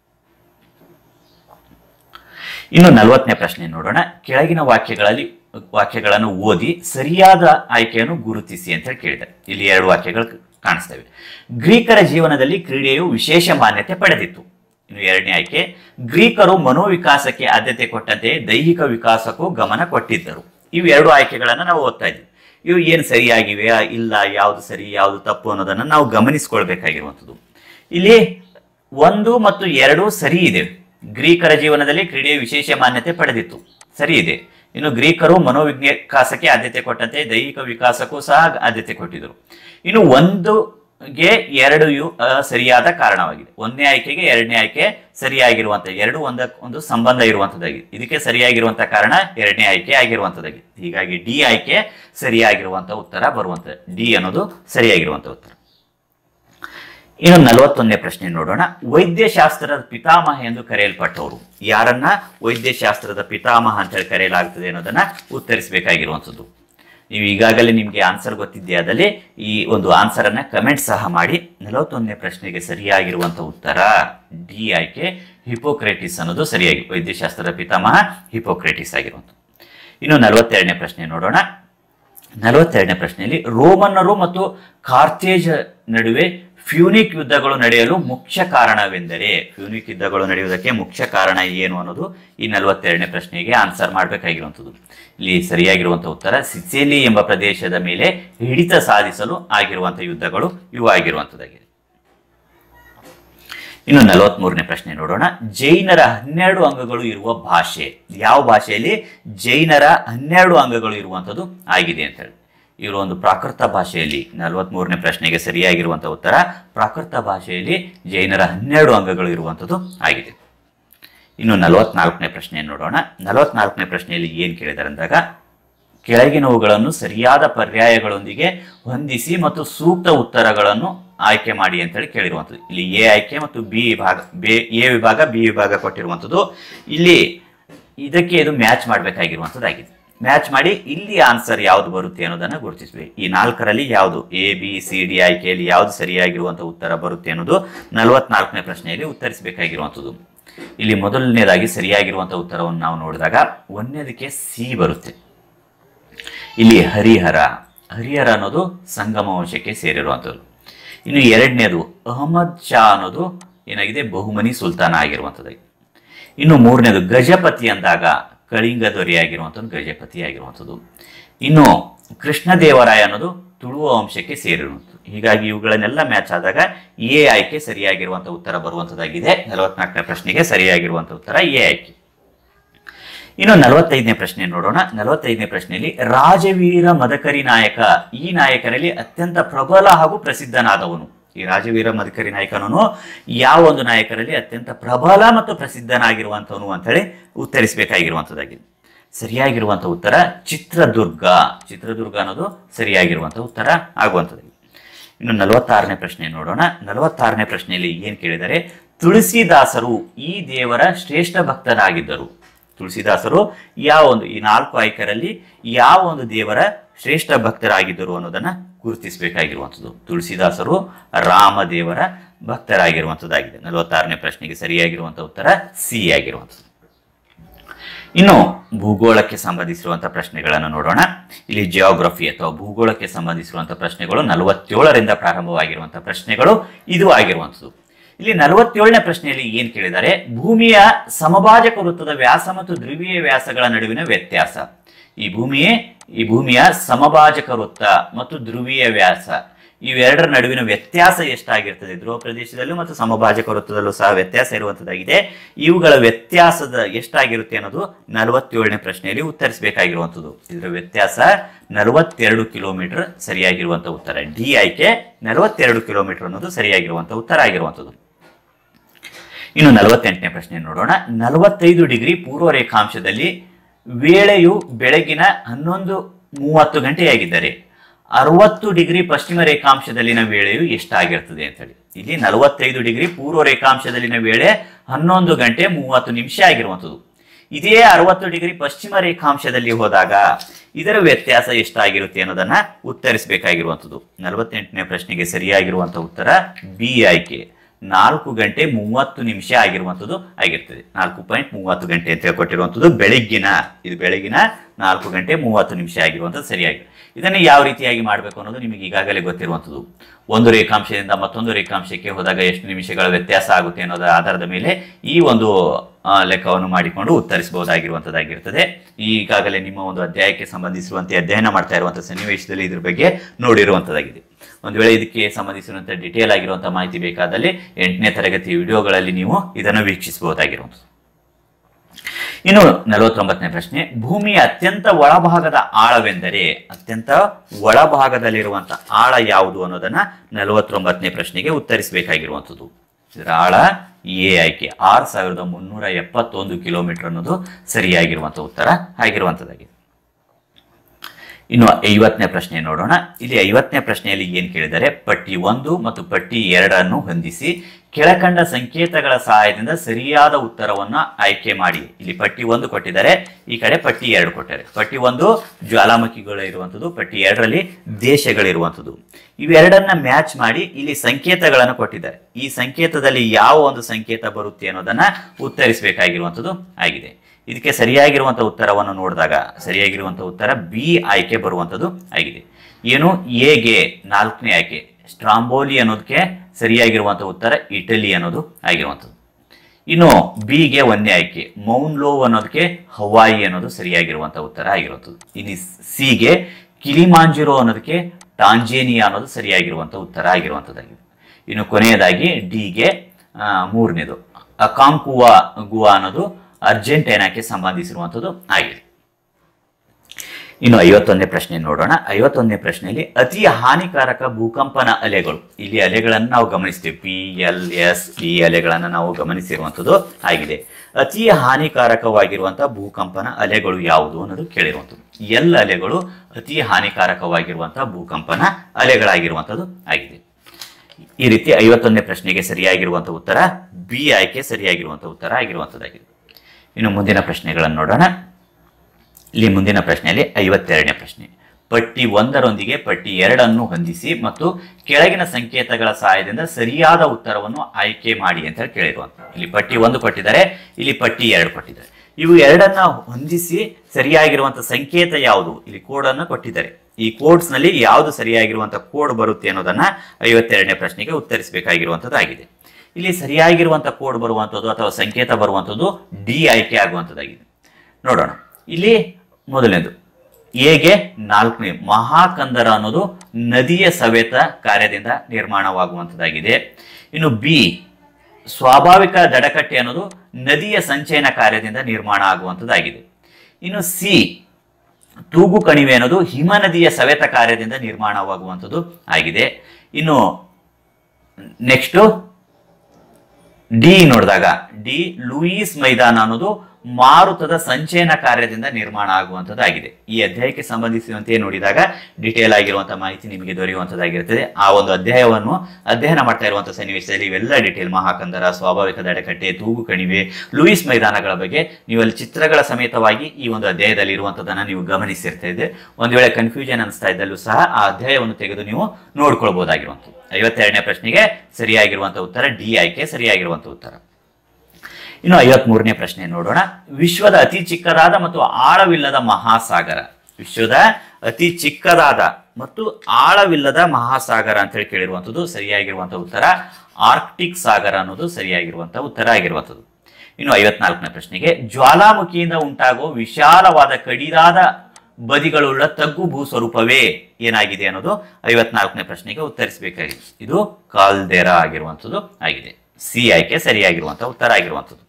ಇನ್ನು ನಲವತ್ತನೇ ಪ್ರಶ್ನೆ ನೋಡೋಣ. ಕೆಳಗಿನ ವಾಕ್ಯಗಳಲ್ಲಿ ವಾಕ್ಯಗಳನ್ನು ಓದಿ ಸರಿಯಾದ ಆಯ್ಕೆಯನ್ನು ಗುರುತಿಸಿ ಅಂತ ಹೇಳಿ ಕೇಳಿದ್ದಾರೆ. ಇಲ್ಲಿ ಎರಡು ವಾಕ್ಯಗಳು ಕಾಣಿಸ್ತವೆ. ಗ್ರೀಕರ ಜೀವನದಲ್ಲಿ ಕ್ರೀಡೆಯು ವಿಶೇಷ ಮಾನ್ಯತೆ ಪಡೆದಿತ್ತು. ಇನ್ನು ಎರಡನೇ ಆಯ್ಕೆ, ಗ್ರೀಕರು ಮನೋವಿಕಾಸಕ್ಕೆ ಆದ್ಯತೆ ಕೊಟ್ಟಂತೆ ದೈಹಿಕ ವಿಕಾಸಕ್ಕೂ ಗಮನ ಕೊಟ್ಟಿದ್ದರು. ಇವು ಎರಡು ಆಯ್ಕೆಗಳನ್ನು ನಾವು ಓದ್ತಾ ಇದ್ವಿ. ಇವು ಏನು ಸರಿಯಾಗಿವೆ ಇಲ್ಲ, ಯಾವುದು ಸರಿ ಯಾವುದು ತಪ್ಪು ಅನ್ನೋದನ್ನು ನಾವು ಗಮನಿಸಿಕೊಳ್ಬೇಕಾಗಿರುವಂಥದ್ದು. ಇಲ್ಲಿ ಒಂದು ಮತ್ತು ಎರಡು ಸರಿ ಇದೆ. ಗ್ರೀಕರ ಜೀವನದಲ್ಲಿ ಕ್ರೀಡೆಯು ವಿಶೇಷ ಮಾನ್ಯತೆ ಪಡೆದಿತ್ತು, ಸರಿ ಇದೆ. ಇನ್ನು ಗ್ರೀಕರು ಮನೋವಿಕಾಸಕ್ಕೆ ಆದ್ಯತೆ ಕೊಟ್ಟಂತೆ ದೈಹಿಕ ವಿಕಾಸಕ್ಕೂ ಸಹ ಆದ್ಯತೆ ಕೊಟ್ಟಿದ್ದರು. ಇನ್ನು ಒಂದುಗೆ ಎರಡು ಸರಿಯಾದ ಕಾರಣವಾಗಿದೆ. ಒಂದನೇ ಆಯ್ಕೆಗೆ ಎರಡನೇ ಆಯ್ಕೆ ಸರಿಯಾಗಿರುವಂತಹ, ಎರಡು ಒಂದ ಒಂದು ಸಂಬಂಧ ಇರುವಂತದ್ದಾಗಿದೆ. ಇದಕ್ಕೆ ಸರಿಯಾಗಿರುವಂತಹ ಕಾರಣ ಎರಡನೇ ಆಯ್ಕೆ ಆಗಿರುವಂತದ್ದಾಗಿದೆ. ಹೀಗಾಗಿ ಡಿ ಆಯ್ಕೆ ಸರಿಯಾಗಿರುವಂತಹ ಉತ್ತರ ಬರುವಂತ ಡಿ ಅನ್ನೋದು ಸರಿಯಾಗಿರುವಂತಹ ಉತ್ತರ. ಇನ್ನು ನಲವತ್ತೊಂದನೇ ಪ್ರಶ್ನೆ ನೋಡೋಣ. ವೈದ್ಯಶಾಸ್ತ್ರದ ಪಿತಾಮಹ ಎಂದು ಕರೆಯಲ್ಪಟ್ಟವರು ಯಾರನ್ನ ವೈದ್ಯಶಾಸ್ತ್ರದ ಪಿತಾಮಹ ಅಂತ ಹೇಳಿ ಕರೆಯಲಾಗುತ್ತದೆ ಅನ್ನೋದನ್ನ ಉತ್ತರಿಸಬೇಕಾಗಿರುವಂಥದ್ದು. ನೀವು ಈಗಾಗಲೇ ನಿಮಗೆ ಆನ್ಸರ್ ಗೊತ್ತಿದೆಯಾದಲ್ಲಿ ಈ ಒಂದು ಆನ್ಸರ್ ಅನ್ನ ಕಮೆಂಟ್ ಸಹ ಮಾಡಿ. ನಲವತ್ತೊಂದನೇ ಪ್ರಶ್ನೆಗೆ ಸರಿಯಾಗಿರುವಂತಹ ಉತ್ತರ ಡಿ ಆಯ್ಕೆ, ಹಿಪೋಕ್ರೇಟಿಸ್ ಅನ್ನೋದು ಸರಿಯಾಗಿ ವೈದ್ಯಶಾಸ್ತ್ರದ ಪಿತಾಮಹ ಹಿಪೋಕ್ರೇಟಿಸ್ ಆಗಿರುವಂಥದ್ದು. ಇನ್ನು ನಲವತ್ತೆರಡನೇ ಪ್ರಶ್ನೆ ನೋಡೋಣ. ನಲವತ್ತೆರಡನೇ ಪ್ರಶ್ನೆಯಲ್ಲಿ ರೋಮನ್ನರು ಮತ್ತು ಕಾರ್ಥೇಜ್ ನಡುವೆ ಫ್ಯೂನಿಕ್ ಯುದ್ಧಗಳು ನಡೆಯಲು ಮುಖ್ಯ ಕಾರಣವೆಂದರೆ, ಫ್ಯೂನಿಕ್ ಯುದ್ಧಗಳು ನಡೆಯುವುದಕ್ಕೆ ಮುಖ್ಯ ಕಾರಣ ಏನು ಅನ್ನೋದು ಈ ನಲವತ್ತೆರಡನೇ ಪ್ರಶ್ನೆಗೆ ಆನ್ಸರ್ ಮಾಡಬೇಕಾಗಿರುವಂಥದ್ದು. ಇಲ್ಲಿ ಸರಿಯಾಗಿರುವಂತಹ ಉತ್ತರ ಸಿಸಿಲಿ ಎಂಬ ಪ್ರದೇಶದ ಮೇಲೆ ಹಿಡಿತ ಸಾಧಿಸಲು ಆಗಿರುವಂತಹ ಯುದ್ಧಗಳು ಇವು ಆಗಿರುವಂತದ್ದಾಗಿದೆ. ಇನ್ನು ನಲವತ್ತ್ ಮೂರನೇ ಪ್ರಶ್ನೆ ನೋಡೋಣ. ಜೈನರ ಹನ್ನೆರಡು ಅಂಗಗಳು ಇರುವ ಭಾಷೆ ಯಾವ ಭಾಷೆಯಲ್ಲಿ ಜೈನರ ಹನ್ನೆರಡು ಅಂಗಗಳು ಇರುವಂತದ್ದು ಆಗಿದೆ ಅಂತ ಹೇಳಿ ಇವರು ಒಂದು ಪ್ರಾಕೃತ ಭಾಷೆಯಲ್ಲಿ ನಲವತ್ತ್ ಮೂರನೇ ಪ್ರಶ್ನೆಗೆ ಸರಿಯಾಗಿರುವಂತಹ ಉತ್ತರ ಪ್ರಾಕೃತ ಭಾಷೆಯಲ್ಲಿ ಜೈನರ ಹನ್ನೆರಡು ಅಂಗಗಳು ಇರುವಂಥದ್ದು ಆಗಿದೆ. ಇನ್ನು ನಲವತ್ನಾಲ್ಕನೇ ಪ್ರಶ್ನೆಯನ್ನು ನೋಡೋಣ. ನಲವತ್ನಾಲ್ಕನೇ ಪ್ರಶ್ನೆಯಲ್ಲಿ ಏನು ಕೇಳಿದ್ದಾರೆ ಅಂದಾಗ ಕೆಳಗಿನವುಗಳನ್ನು ಸರಿಯಾದ ಪರ್ಯಾಯಗಳೊಂದಿಗೆ ಹೊಂದಿಸಿ ಮತ್ತು ಸೂಕ್ತ ಉತ್ತರಗಳನ್ನು ಆಯ್ಕೆ ಮಾಡಿ ಅಂತೇಳಿ ಕೇಳಿರುವಂಥದ್ದು. ಇಲ್ಲಿ ಎ ಆಯ್ಕೆ ಮತ್ತು ಬಿ ವಿಭಾಗ ಬಿ ಎ ವಿಭಾಗ ಬಿ ವಿಭಾಗ ಕೊಟ್ಟಿರುವಂಥದ್ದು. ಇಲ್ಲಿ ಇದಕ್ಕೆ ಇದು ಮ್ಯಾಚ್ ಮಾಡಬೇಕಾಗಿರುವಂಥದ್ದಾಗಿದೆ. ಮ್ಯಾಚ್ ಮಾಡಿ ಇಲ್ಲಿ ಆನ್ಸರ್ ಯಾವುದು ಬರುತ್ತೆ ಅನ್ನೋದನ್ನು ಗುರುತಿಸಬೇಕು. ಈ ನಾಲ್ಕರಲ್ಲಿ ಯಾವುದು ಎ ಬಿ ಸಿ ಡಿ ಆಯ್ಕೆಯಲ್ಲಿ ಯಾವುದು ಸರಿಯಾಗಿರುವಂಥ ಉತ್ತರ ಬರುತ್ತೆ ಅನ್ನೋದು ನಲವತ್ನಾಲ್ಕನೇ ಪ್ರಶ್ನೆಯಲ್ಲಿ ಉತ್ತರಿಸಬೇಕಾಗಿರುವಂಥದ್ದು. ಇಲ್ಲಿ ಮೊದಲನೇದಾಗಿ ಸರಿಯಾಗಿರುವಂಥ ಉತ್ತರವನ್ನು ನಾವು ನೋಡಿದಾಗ ಒಂದನೇದಕ್ಕೆ ಸಿ ಬರುತ್ತೆ. ಇಲ್ಲಿ ಹರಿಹರ ಹರಿಹರ ಅನ್ನೋದು ಸಂಗಮ ವಂಶಕ್ಕೆ ಸೇರಿರುವಂಥದ್ದು. ಇನ್ನು ಎರಡನೇದು ಅಹಮದ್ ಶಾ ಅನ್ನೋದು ಏನಾಗಿದೆ ಬಹುಮನಿ ಸುಲ್ತಾನ ಆಗಿರುವಂಥದ್ದಾಗಿದೆ. ಇನ್ನು ಮೂರನೇದು ಗಜಪತಿ ಅಂದಾಗ ಕಳಿಂಗ ದೊರೆಯಾಗಿರುವಂಥದ್ದು ಗಜಪತಿ ಆಗಿರುವಂಥದ್ದು. ಇನ್ನು ಕೃಷ್ಣದೇವರಾಯ ಅನ್ನೋದು ತುಳುವ ವಂಶಕ್ಕೆ ಸೇರಿರುವಂಥದ್ದು. ಹೀಗಾಗಿ ಇವುಗಳನ್ನೆಲ್ಲ ಮ್ಯಾಚ್ ಆದಾಗ ಎ ಆಯ್ಕೆ ಸರಿಯಾಗಿರುವಂಥ ಉತ್ತರ ಬರುವಂಥದ್ದಾಗಿದೆ. ನಲವತ್ನಾಲ್ಕನೇ ಪ್ರಶ್ನೆಗೆ ಸರಿಯಾಗಿರುವಂಥ ಉತ್ತರ ಎ ಆಯ್ಕೆ. ಇನ್ನು ನಲವತ್ತೈದನೇ ಪ್ರಶ್ನೆ ನೋಡೋಣ. ನಲವತ್ತೈದನೇ ಪ್ರಶ್ನೆಯಲ್ಲಿ ರಾಜವೀರ ಮದಕರಿ ನಾಯಕ ಈ ನಾಯಕರಲ್ಲಿ ಅತ್ಯಂತ ಪ್ರಬಲ ಹಾಗೂ ಪ್ರಸಿದ್ಧನಾದವನು. ಈ ರಾಜವೀರ ಮದಕರಿ ನಾಯಕನನು ಯಾವ ಒಂದು ನಾಯಕರಲ್ಲಿ ಅತ್ಯಂತ ಪ್ರಬಲ ಮತ್ತು ಪ್ರಸಿದ್ಧನಾಗಿರುವಂಥವನು ಅಂತ ಹೇಳಿ ಉತ್ತರಿಸಬೇಕಾಗಿರುವಂಥದ್ದಾಗಿದೆ. ಸರಿಯಾಗಿರುವಂಥ ಉತ್ತರ ಚಿತ್ರದುರ್ಗ. ಚಿತ್ರದುರ್ಗ ಅನ್ನೋದು ಸರಿಯಾಗಿರುವಂಥ ಉತ್ತರ ಆಗುವಂಥದ್ದಾಗಿದೆ. ಇನ್ನು ನಲವತ್ತಾರನೇ ಪ್ರಶ್ನೆ ನೋಡೋಣ. ನಲವತ್ತಾರನೇ ಪ್ರಶ್ನೆಯಲ್ಲಿ ಏನು ಕೇಳಿದರೆ ತುಳಸಿದಾಸರು ಈ ದೇವರ ಶ್ರೇಷ್ಠ ಭಕ್ತರಾಗಿದ್ದರು. ತುಳಸಿದಾಸರು ಯಾವ ಒಂದು ಈ ನಾಲ್ಕು ಆಯ್ಕೆರಲ್ಲಿ ಯಾವ ಒಂದು ದೇವರ ಶ್ರೇಷ್ಠ ಭಕ್ತರಾಗಿದ್ದರು ಅನ್ನೋದನ್ನ ಗುರುತಿಸಬೇಕಾಗಿರುವಂಥದ್ದು. ತುಳಸಿದಾಸರು ರಾಮದೇವರ ಭಕ್ತರಾಗಿರುವಂಥದ್ದಾಗಿದೆ. ನಲವತ್ತಾರನೇ ಪ್ರಶ್ನೆಗೆ ಸರಿಯಾಗಿರುವಂಥ ಉತ್ತರ ಸಿ ಆಗಿರುವಂಥದ್ದು. ಇನ್ನು ಭೂಗೋಳಕ್ಕೆ ಸಂಬಂಧಿಸಿರುವಂತಹ ಪ್ರಶ್ನೆಗಳನ್ನು ನೋಡೋಣ. ಇಲ್ಲಿ ಜಿಯೋಗ್ರಫಿ ಅಥವಾ ಭೂಗೋಳಕ್ಕೆ ಸಂಬಂಧಿಸಿರುವಂತಹ ಪ್ರಶ್ನೆಗಳು ನಲವತ್ತೇಳರಿಂದ ಪ್ರಾರಂಭವಾಗಿರುವಂತಹ ಪ್ರಶ್ನೆಗಳು ಇದು ಆಗಿರುವಂಥದ್ದು. ಇಲ್ಲಿ ನಲವತ್ತೇಳನೇ ಪ್ರಶ್ನೆಯಲ್ಲಿ ಏನ್ ಕೇಳಿದ್ದಾರೆ, ಭೂಮಿಯ ಸಮಭಾಜಕ ವೃತ್ತದ ವ್ಯಾಸ ಮತ್ತು ಧ್ರುವೀಯ ವ್ಯಾಸಗಳ ನಡುವಿನ ವ್ಯತ್ಯಾಸ. ಈ ಭೂಮಿಯೇ ಈ ಭೂಮಿಯ ಸಮಭಾಜಕ ವೃತ್ತ ಮತ್ತು ಧ್ರುವೀಯ ವ್ಯಾಸ ಇವೆರಡರ ನಡುವಿನ ವ್ಯತ್ಯಾಸ ಎಷ್ಟಾಗಿರ್ತದೆ? ಧ್ರುವ ಪ್ರದೇಶದಲ್ಲೂ ಮತ್ತು ಸಮಭಾಜಕ ವೃತ್ತದಲ್ಲೂ ಸಹ ವ್ಯತ್ಯಾಸ ಇರುವಂತದ್ದಾಗಿದೆ. ಇವುಗಳ ವ್ಯತ್ಯಾಸದ ಎಷ್ಟಾಗಿರುತ್ತೆ ಅನ್ನೋದು ನಲವತ್ತೇಳನೇ ಪ್ರಶ್ನೆಯಲ್ಲಿ ಉತ್ತರಿಸಬೇಕಾಗಿರುವಂಥದ್ದು. ಇದರ ವ್ಯತ್ಯಾಸ ನಲವತ್ತೆರಡು ಕಿಲೋಮೀಟರ್ ಸರಿಯಾಗಿರುವಂತ ಉತ್ತರ. ಡಿ ಆಯ್ಕೆ ನಲವತ್ತೆರಡು ಕಿಲೋಮೀಟರ್ ಅನ್ನೋದು ಸರಿಯಾಗಿರುವಂತ ಉತ್ತರ ಆಗಿರುವಂಥದ್ದು. ಇನ್ನು ನಲವತ್ತೆಂಟನೇ ಪ್ರಶ್ನೆ ನೋಡೋಣ. ನಲವತ್ತೈದು ಡಿಗ್ರಿ ಪೂರ್ವ ರೇಖಾಂಶದಲ್ಲಿ ವೇಳೆಯು ಬೆಳಗಿನ ಹನ್ನೊಂದು ಮೂವತ್ತು ಗಂಟೆಯಾಗಿದ್ದರೆ ಅರವತ್ತು ಡಿಗ್ರಿ ಪಶ್ಚಿಮ ರೇಖಾಂಶದಲ್ಲಿನ ವೇಳೆಯು ಎಷ್ಟಾಗಿರ್ತದೆ ಅಂತ ಹೇಳಿ. ಇಲ್ಲಿ ನಲವತ್ತೈದು ಡಿಗ್ರಿ ಪೂರ್ವ ರೇಖಾಂಶದಲ್ಲಿನ ವೇಳೆ ಹನ್ನೊಂದು ಗಂಟೆ ಮೂವತ್ತು ನಿಮಿಷ ಆಗಿರುವಂಥದ್ದು. ಇದೇ ಅರವತ್ತು ಡಿಗ್ರಿ ಪಶ್ಚಿಮ ರೇಖಾಂಶದಲ್ಲಿ ಹೋದಾಗ ಇದರ ವ್ಯತ್ಯಾಸ ಎಷ್ಟಾಗಿರುತ್ತೆ ಅನ್ನೋದನ್ನ ಉತ್ತರಿಸಬೇಕಾಗಿರುವಂಥದ್ದು. ನಲವತ್ತೆಂಟನೇ ಪ್ರಶ್ನೆಗೆ ಸರಿಯಾಗಿರುವಂತಹ ಉತ್ತರ ಬಿ ಆಯ್ಕೆ ನಾಲ್ಕು ಗಂಟೆ ಮೂವತ್ತು ನಿಮಿಷ ಆಗಿರುವಂಥದ್ದು ಆಗಿರ್ತದೆ. ನಾಲ್ಕು ಪಾಯಿಂಟ್ ಮೂವತ್ತು ಗಂಟೆ ಅಂತ ಕೊಟ್ಟಿರುವಂಥದ್ದು ಬೆಳಗ್ಗಿನ ಇದು ಬೆಳಗಿನ ನಾಲ್ಕು ಗಂಟೆ ಮೂವತ್ತು ನಿಮಿಷ ಆಗಿರುವಂಥದ್ದು ಸರಿಯಾಗಿ. ಇದನ್ನು ಯಾವ ರೀತಿಯಾಗಿ ಮಾಡಬೇಕು ಅನ್ನೋದು ನಿಮಗೆ ಈಗಾಗಲೇ ಗೊತ್ತಿರುವಂಥದ್ದು. ಒಂದು ರೇಖಾಂಶದಿಂದ ಮತ್ತೊಂದು ರೇಖಾಂಶಕ್ಕೆ ಹೋದಾಗ ಎಷ್ಟು ನಿಮಿಷಗಳ ವ್ಯತ್ಯಾಸ ಆಗುತ್ತೆ ಅನ್ನೋದರ ಆಧಾರದ ಮೇಲೆ ಈ ಒಂದು ಲೆಕ್ಕವನ್ನು ಮಾಡಿಕೊಂಡು ಉತ್ತರಿಸಬಹುದಾಗಿರುವಂಥದ್ದಾಗಿರ್ತದೆ. ಈಗಾಗಲೇ ನಿಮ್ಮ ಒಂದು ಅಧ್ಯಾಯಕ್ಕೆ ಸಂಬಂಧಿಸಿರುವಂತೆ ಅಧ್ಯಯನ ಮಾಡ್ತಾ ಇರುವಂತಹ ಸನ್ನಿವೇಶದಲ್ಲಿ ಇದ್ರ ಬಗ್ಗೆ ನೋಡಿರುವಂಥದ್ದಾಗಿದೆ. ಒಂದು ವೇಳೆ ಇದಕ್ಕೆ ಸಂಬಂಧಿಸಿರುವಂತಹ ಡಿಟೇಲ್ ಆಗಿರುವಂತಹ ಮಾಹಿತಿ ಬೇಕಾದಲ್ಲಿ ಎಂಟನೇ ತರಗತಿ ವಿಡಿಯೋಗಳಲ್ಲಿ ನೀವು ಇದನ್ನು ವೀಕ್ಷಿಸಬಹುದಾಗಿರುವಂಥದ್ದು. ಇನ್ನು ನಲವತ್ತೊಂಬತ್ತನೇ ಪ್ರಶ್ನೆ, ಭೂಮಿಯ ಅತ್ಯಂತ ಒಳಭಾಗದ ಆಳವೆಂದರೆ ಅತ್ಯಂತ ಒಳಭಾಗದಲ್ಲಿರುವಂತಹ ಆಳ ಯಾವುದು ಅನ್ನೋದನ್ನ ನಲವತ್ತೊಂಬತ್ತನೇ ಪ್ರಶ್ನೆಗೆ ಉತ್ತರಿಸಬೇಕಾಗಿರುವಂಥದ್ದು. ಇದರ ಆಳ ಎ ಆಯ್ಕೆ ಆರು ಸಾವಿರದ ಮುನ್ನೂರ ಎಪ್ಪತ್ತೊಂದು ಕಿಲೋಮೀಟರ್ ಅನ್ನೋದು ಸರಿಯಾಗಿರುವಂತಹ ಉತ್ತರ ಆಗಿರುವಂತದ್ದಾಗಿದೆ. ಇನ್ನು ಐವತ್ತನೇ ಪ್ರಶ್ನೆ ನೋಡೋಣ. ಇಲ್ಲಿ ಐವತ್ತನೇ ಪ್ರಶ್ನೆಯಲ್ಲಿ ಏನ್ ಕೇಳಿದರೆ, ಪಟ್ಟಿ ಒಂದು ಮತ್ತು ಪಟ್ಟಿ ಎರಡನ್ನು ಹೊಂದಿಸಿ ಕೆಳಕಂಡ ಸಂಕೇತಗಳ ಸಹಾಯದಿಂದ ಸರಿಯಾದ ಉತ್ತರವನ್ನ ಆಯ್ಕೆ ಮಾಡಿ. ಇಲ್ಲಿ ಪಟ್ಟಿ ಒಂದು ಕೊಟ್ಟಿದ್ದಾರೆ, ಈ ಕಡೆ ಪಟ್ಟಿ ಎರಡು ಕೊಟ್ಟಿದ್ದಾರೆ. ಪಟ್ಟಿ ಒಂದು ಜ್ವಾಲಾಮುಖಿಗಳು ಇರುವಂಥದ್ದು, ಪಟ್ಟಿ ಎರಡರಲ್ಲಿ ದೇಶಗಳಿರುವಂಥದ್ದು. ಇವೆರಡನ್ನ ಮ್ಯಾಚ್ ಮಾಡಿ ಇಲ್ಲಿ ಸಂಕೇತಗಳನ್ನು ಕೊಟ್ಟಿದ್ದಾರೆ. ಈ ಸಂಕೇತದಲ್ಲಿ ಯಾವ ಒಂದು ಸಂಕೇತ ಬರುತ್ತೆ ಅನ್ನೋದನ್ನ ಉತ್ತರಿಸಬೇಕಾಗಿರುವಂಥದ್ದು ಆಗಿದೆ. ಇದಕ್ಕೆ ಸರಿಯಾಗಿರುವಂತಹ ಉತ್ತರವನ್ನು ನೋಡಿದಾಗ ಸರಿಯಾಗಿರುವಂತಹ ಉತ್ತರ ಬಿ ಆಯ್ಕೆ ಬರುವಂಥದ್ದು ಆಗಿದೆ. ಏನು ಎಗೆ ನಾಲ್ಕನೇ ಆಯ್ಕೆ ಸ್ಟ್ರಾಂಬೋಲಿ ಅನ್ನೋದಕ್ಕೆ ಸರಿಯಾಗಿರುವಂತಹ ಉತ್ತರ ಇಟಲಿ ಅನ್ನೋದು ಆಗಿರುವಂಥದ್ದು. ಇನ್ನು ಬಿಗೆ ಒಂದನೇ ಆಯ್ಕೆ ಮೌನ್ ಲೋವ್ ಅನ್ನೋದಕ್ಕೆ ಹವಾಯಿ ಅನ್ನೋದು ಸರಿಯಾಗಿರುವಂತಹ ಉತ್ತರ ಆಗಿರುವಂಥದ್ದು. ಇನ್ನು ಸಿಗೆ ಕಿಲಿಮಾಂಜಿರೋ ಅನ್ನೋದಕ್ಕೆ ಟಾಂಜೇನಿಯಾ ಅನ್ನೋದು ಸರಿಯಾಗಿರುವಂತಹ ಉತ್ತರ ಆಗಿರುವಂಥದ್ದಾಗಿದೆ. ಇನ್ನು ಕೊನೆಯದಾಗಿ ಡಿಗೆ ಮೂರನೇದು ಅಕಾಂಕುವಾ ಗುವಾ ಅನ್ನೋದು ಅರ್ಜೆಂಟೈನಾಕ್ಕೆ ಸಂಬಂಧಿಸಿರುವಂಥದ್ದು ಆಗಿದೆ. ಇನ್ನು ಐವತ್ತೊಂದನೇ ಪ್ರಶ್ನೆ ನೋಡೋಣ. ಐವತ್ತೊಂದನೇ ಪ್ರಶ್ನೆಯಲ್ಲಿ ಅತಿ ಹಾನಿಕಾರಕ ಭೂಕಂಪನ ಅಲೆಗಳು, ಇಲ್ಲಿ ಅಲೆಗಳನ್ನು ನಾವು ಗಮನಿಸ್ತೀವಿ, ಪಿ ಎಲ್ ಎಸ್ ಈ ಅಲೆಗಳನ್ನು ನಾವು ಗಮನಿಸಿರುವಂಥದ್ದು ಆಗಿದೆ. ಅತಿ ಹಾನಿಕಾರಕವಾಗಿರುವಂತಹ ಭೂಕಂಪನ ಅಲೆಗಳು ಯಾವುದು ಅನ್ನೋದು ಕೇಳಿರುವಂಥದ್ದು. ಎಲ್ ಅಲೆಗಳು ಅತಿ ಹಾನಿಕಾರಕವಾಗಿರುವಂತಹ ಭೂಕಂಪನ ಅಲೆಗಳಾಗಿರುವಂಥದ್ದು ಆಗಿದೆ. ಈ ರೀತಿ ಐವತ್ತೊಂದನೇ ಪ್ರಶ್ನೆಗೆ ಸರಿಯಾಗಿರುವಂತಹ ಉತ್ತರ ಬಿ ಆಯ್ಕೆ ಸರಿಯಾಗಿರುವಂತಹ ಉತ್ತರ ಆಗಿರುವಂಥದ್ದಾಗಿದೆ. ಇನ್ನು ಮುಂದಿನ ಪ್ರಶ್ನೆಗಳನ್ನು ನೋಡೋಣ. ಇಲ್ಲಿ ಮುಂದಿನ ಪ್ರಶ್ನೆಯಲ್ಲಿ ಐವತ್ತೆರಡನೇ ಪ್ರಶ್ನೆ, ಪಟ್ಟಿ ಒಂದರೊಂದಿಗೆ ಪಟ್ಟಿ ಎರಡನ್ನು ಹೊಂದಿಸಿ ಮತ್ತು ಕೆಳಗಿನ ಸಂಕೇತಗಳ ಸಹಾಯದಿಂದ ಸರಿಯಾದ ಉತ್ತರವನ್ನು ಆಯ್ಕೆ ಮಾಡಿ ಅಂತ ಹೇಳಿ ಕೇಳಿರುವಂತ. ಇಲ್ಲಿ ಪಟ್ಟಿ ಒಂದು ಕೊಟ್ಟಿದ್ದಾರೆ, ಇಲ್ಲಿ ಪಟ್ಟಿ ಎರಡು ಕೊಟ್ಟಿದ್ದಾರೆ. ಇವು ಎರಡನ್ನ ಹೊಂದಿಸಿ ಸರಿಯಾಗಿರುವಂತಹ ಸಂಕೇತ ಯಾವುದು, ಇಲ್ಲಿ ಕೋಡ್ ಅನ್ನು ಕೊಟ್ಟಿದ್ದಾರೆ. ಈ ಕೋಡ್ಸ್ ನಲ್ಲಿ ಯಾವುದು ಸರಿಯಾಗಿರುವಂತಹ ಕೋಡ್ ಬರುತ್ತೆ ಅನ್ನೋದನ್ನ ಐವತ್ತೆರಡನೇ ಪ್ರಶ್ನೆಗೆ ಉತ್ತರಿಸಬೇಕಾಗಿರುವಂತದ್ದಾಗಿದೆ. ಇಲ್ಲಿ ಸರಿಯಾಗಿರುವಂತಹ ಕೋಡ್ ಬರುವಂತದ್ದು ಅಥವಾ ಸಂಕೇತ ಬರುವಂತದ್ದು ಡಿ ಆಯ್ಕೆ ಆಗುವಂತದ್ದಾಗಿದೆ. ನೋಡೋಣ. ಇಲ್ಲಿ ಮೊದಲನೇದು ಎಗೆ ನಾಲ್ಕನೇ ಮಹಾಕಂದರ ಅನ್ನೋದು ನದಿಯ ಸವೆತ ಕಾರ್ಯದಿಂದ ನಿರ್ಮಾಣವಾಗುವಂತದ್ದಾಗಿದೆ. ಇನ್ನು ಬಿ ಸ್ವಾಭಾವಿಕ ದಡಕಟ್ಟೆ ಅನ್ನೋದು ನದಿಯ ಸಂಚಯನ ಕಾರ್ಯದಿಂದ ನಿರ್ಮಾಣ ಆಗುವಂತದ್ದಾಗಿದೆ. ಇನ್ನು ಸಿ ತೂಗು ಕಣಿವೆ ಅನ್ನೋದು ಹಿಮ ನದಿಯ ಸವೆತ ಕಾರ್ಯದಿಂದ ನಿರ್ಮಾಣವಾಗುವಂಥದ್ದು ಆಗಿದೆ. ಇನ್ನು ನೆಕ್ಸ್ಟ್ ಡಿ ನೋಡಿದಾಗ ಡಿ ಲೂಯಿಸ್ ಮೈದಾನ ಅನ್ನೋದು ಮಾರುತದ ಸಂಚಯನ ಕಾರ್ಯದಿಂದ ನಿರ್ಮಾಣ ಆಗುವಂಥದ್ದಾಗಿದೆ. ಈ ಅಧ್ಯಾಯಕ್ಕೆ ಸಂಬಂಧಿಸಿದಂತೆ ನೋಡಿದಾಗ ಡಿಟೇಲ್ ಆಗಿರುವಂತಹ ಮಾಹಿತಿ ನಿಮಗೆ ದೊರೆಯುವಂಥದ್ದಾಗಿರುತ್ತದೆ. ಆ ಒಂದು ಅಧ್ಯಾಯವನ್ನು ಅಧ್ಯಯನ ಮಾಡ್ತಾ ಇರುವಂತಹ ಸನ್ನಿವೇಶದಲ್ಲಿ ಇವೆಲ್ಲ ಡಿಟೇಲ್ ಮಹಾಕಂದರ, ಸ್ವಾಭಾವಿಕ ದಡಕಟ್ಟೆ, ತೂಗು ಕಣಿವೆ, ಲೂಯಿಸ್ ಮೈದಾನಗಳ ಬಗ್ಗೆ ನೀವು ಅಲ್ಲಿ ಚಿತ್ರಗಳ ಸಮೇತವಾಗಿ ಈ ಒಂದು ಅಧ್ಯಾಯದಲ್ಲಿ ಇರುವಂತದನ್ನ ನೀವು ಗಮನಿಸಿರ್ತಾ ಇದ್ದೆ. ಒಂದು ವೇಳೆ ಕನ್ಫ್ಯೂಷನ್ ಅನಿಸ್ತಾ ಇದ್ದಲ್ಲೂ ಸಹ ಆ ಅಧ್ಯಾಯವನ್ನು ತೆಗೆದು ನೀವು ನೋಡ್ಕೊಳ್ಬಹುದಾಗಿರುವಂಥದ್ದು. ಐವತ್ತೆರಡನೇ ಪ್ರಶ್ನೆಗೆ ಸರಿಯಾಗಿರುವಂತಹ ಉತ್ತರ ಡಿ ಆಯ್ಕೆ ಸರಿಯಾಗಿರುವಂತಹ ಉತ್ತರ. ಇನ್ನು ಐವತ್ ಮೂರನೇ ಪ್ರಶ್ನೆ ನೋಡೋಣ. ವಿಶ್ವದ ಅತಿ ಚಿಕ್ಕದಾದ ಮತ್ತು ಆಳವಿಲ್ಲದ ಮಹಾಸಾಗರ, ವಿಶ್ವದ ಅತಿ ಚಿಕ್ಕದಾದ ಮತ್ತು ಆಳವಿಲ್ಲದ ಮಹಾಸಾಗರ ಅಂತ ಹೇಳಿ ಕೇಳಿರುವಂಥದ್ದು ಸರಿಯಾಗಿರುವಂತಹ ಉತ್ತರ ಆರ್ಕ್ಟಿಕ್ ಸಾಗರ ಅನ್ನೋದು ಸರಿಯಾಗಿರುವಂತಹ ಉತ್ತರ ಆಗಿರುವಂಥದ್ದು. ಇನ್ನು ಐವತ್ನಾಲ್ಕನೇ ಪ್ರಶ್ನೆಗೆ ಜ್ವಾಲಾಮುಖಿಯಿಂದ ಉಂಟಾಗುವ ವಿಶಾಲವಾದ ಕಡಿದಾದ ಬದಿಗಳುಳ್ಳ ತಗ್ಗು ಭೂ ಸ್ವರೂಪವೇ ಏನಾಗಿದೆ ಅನ್ನೋದು ಐವತ್ನಾಲ್ಕನೇ ಪ್ರಶ್ನೆಗೆ ಉತ್ತರಿಸಬೇಕಾಗಿದೆ. ಇದು ಕಾಲ್ಡೆರಾ ಆಗಿರುವಂಥದ್ದು ಆಗಿದೆ. ಸಿ ಆಯ್ಕೆ ಸರಿಯಾಗಿರುವಂತಹ ಉತ್ತರ ಆಗಿರುವಂಥದ್ದು.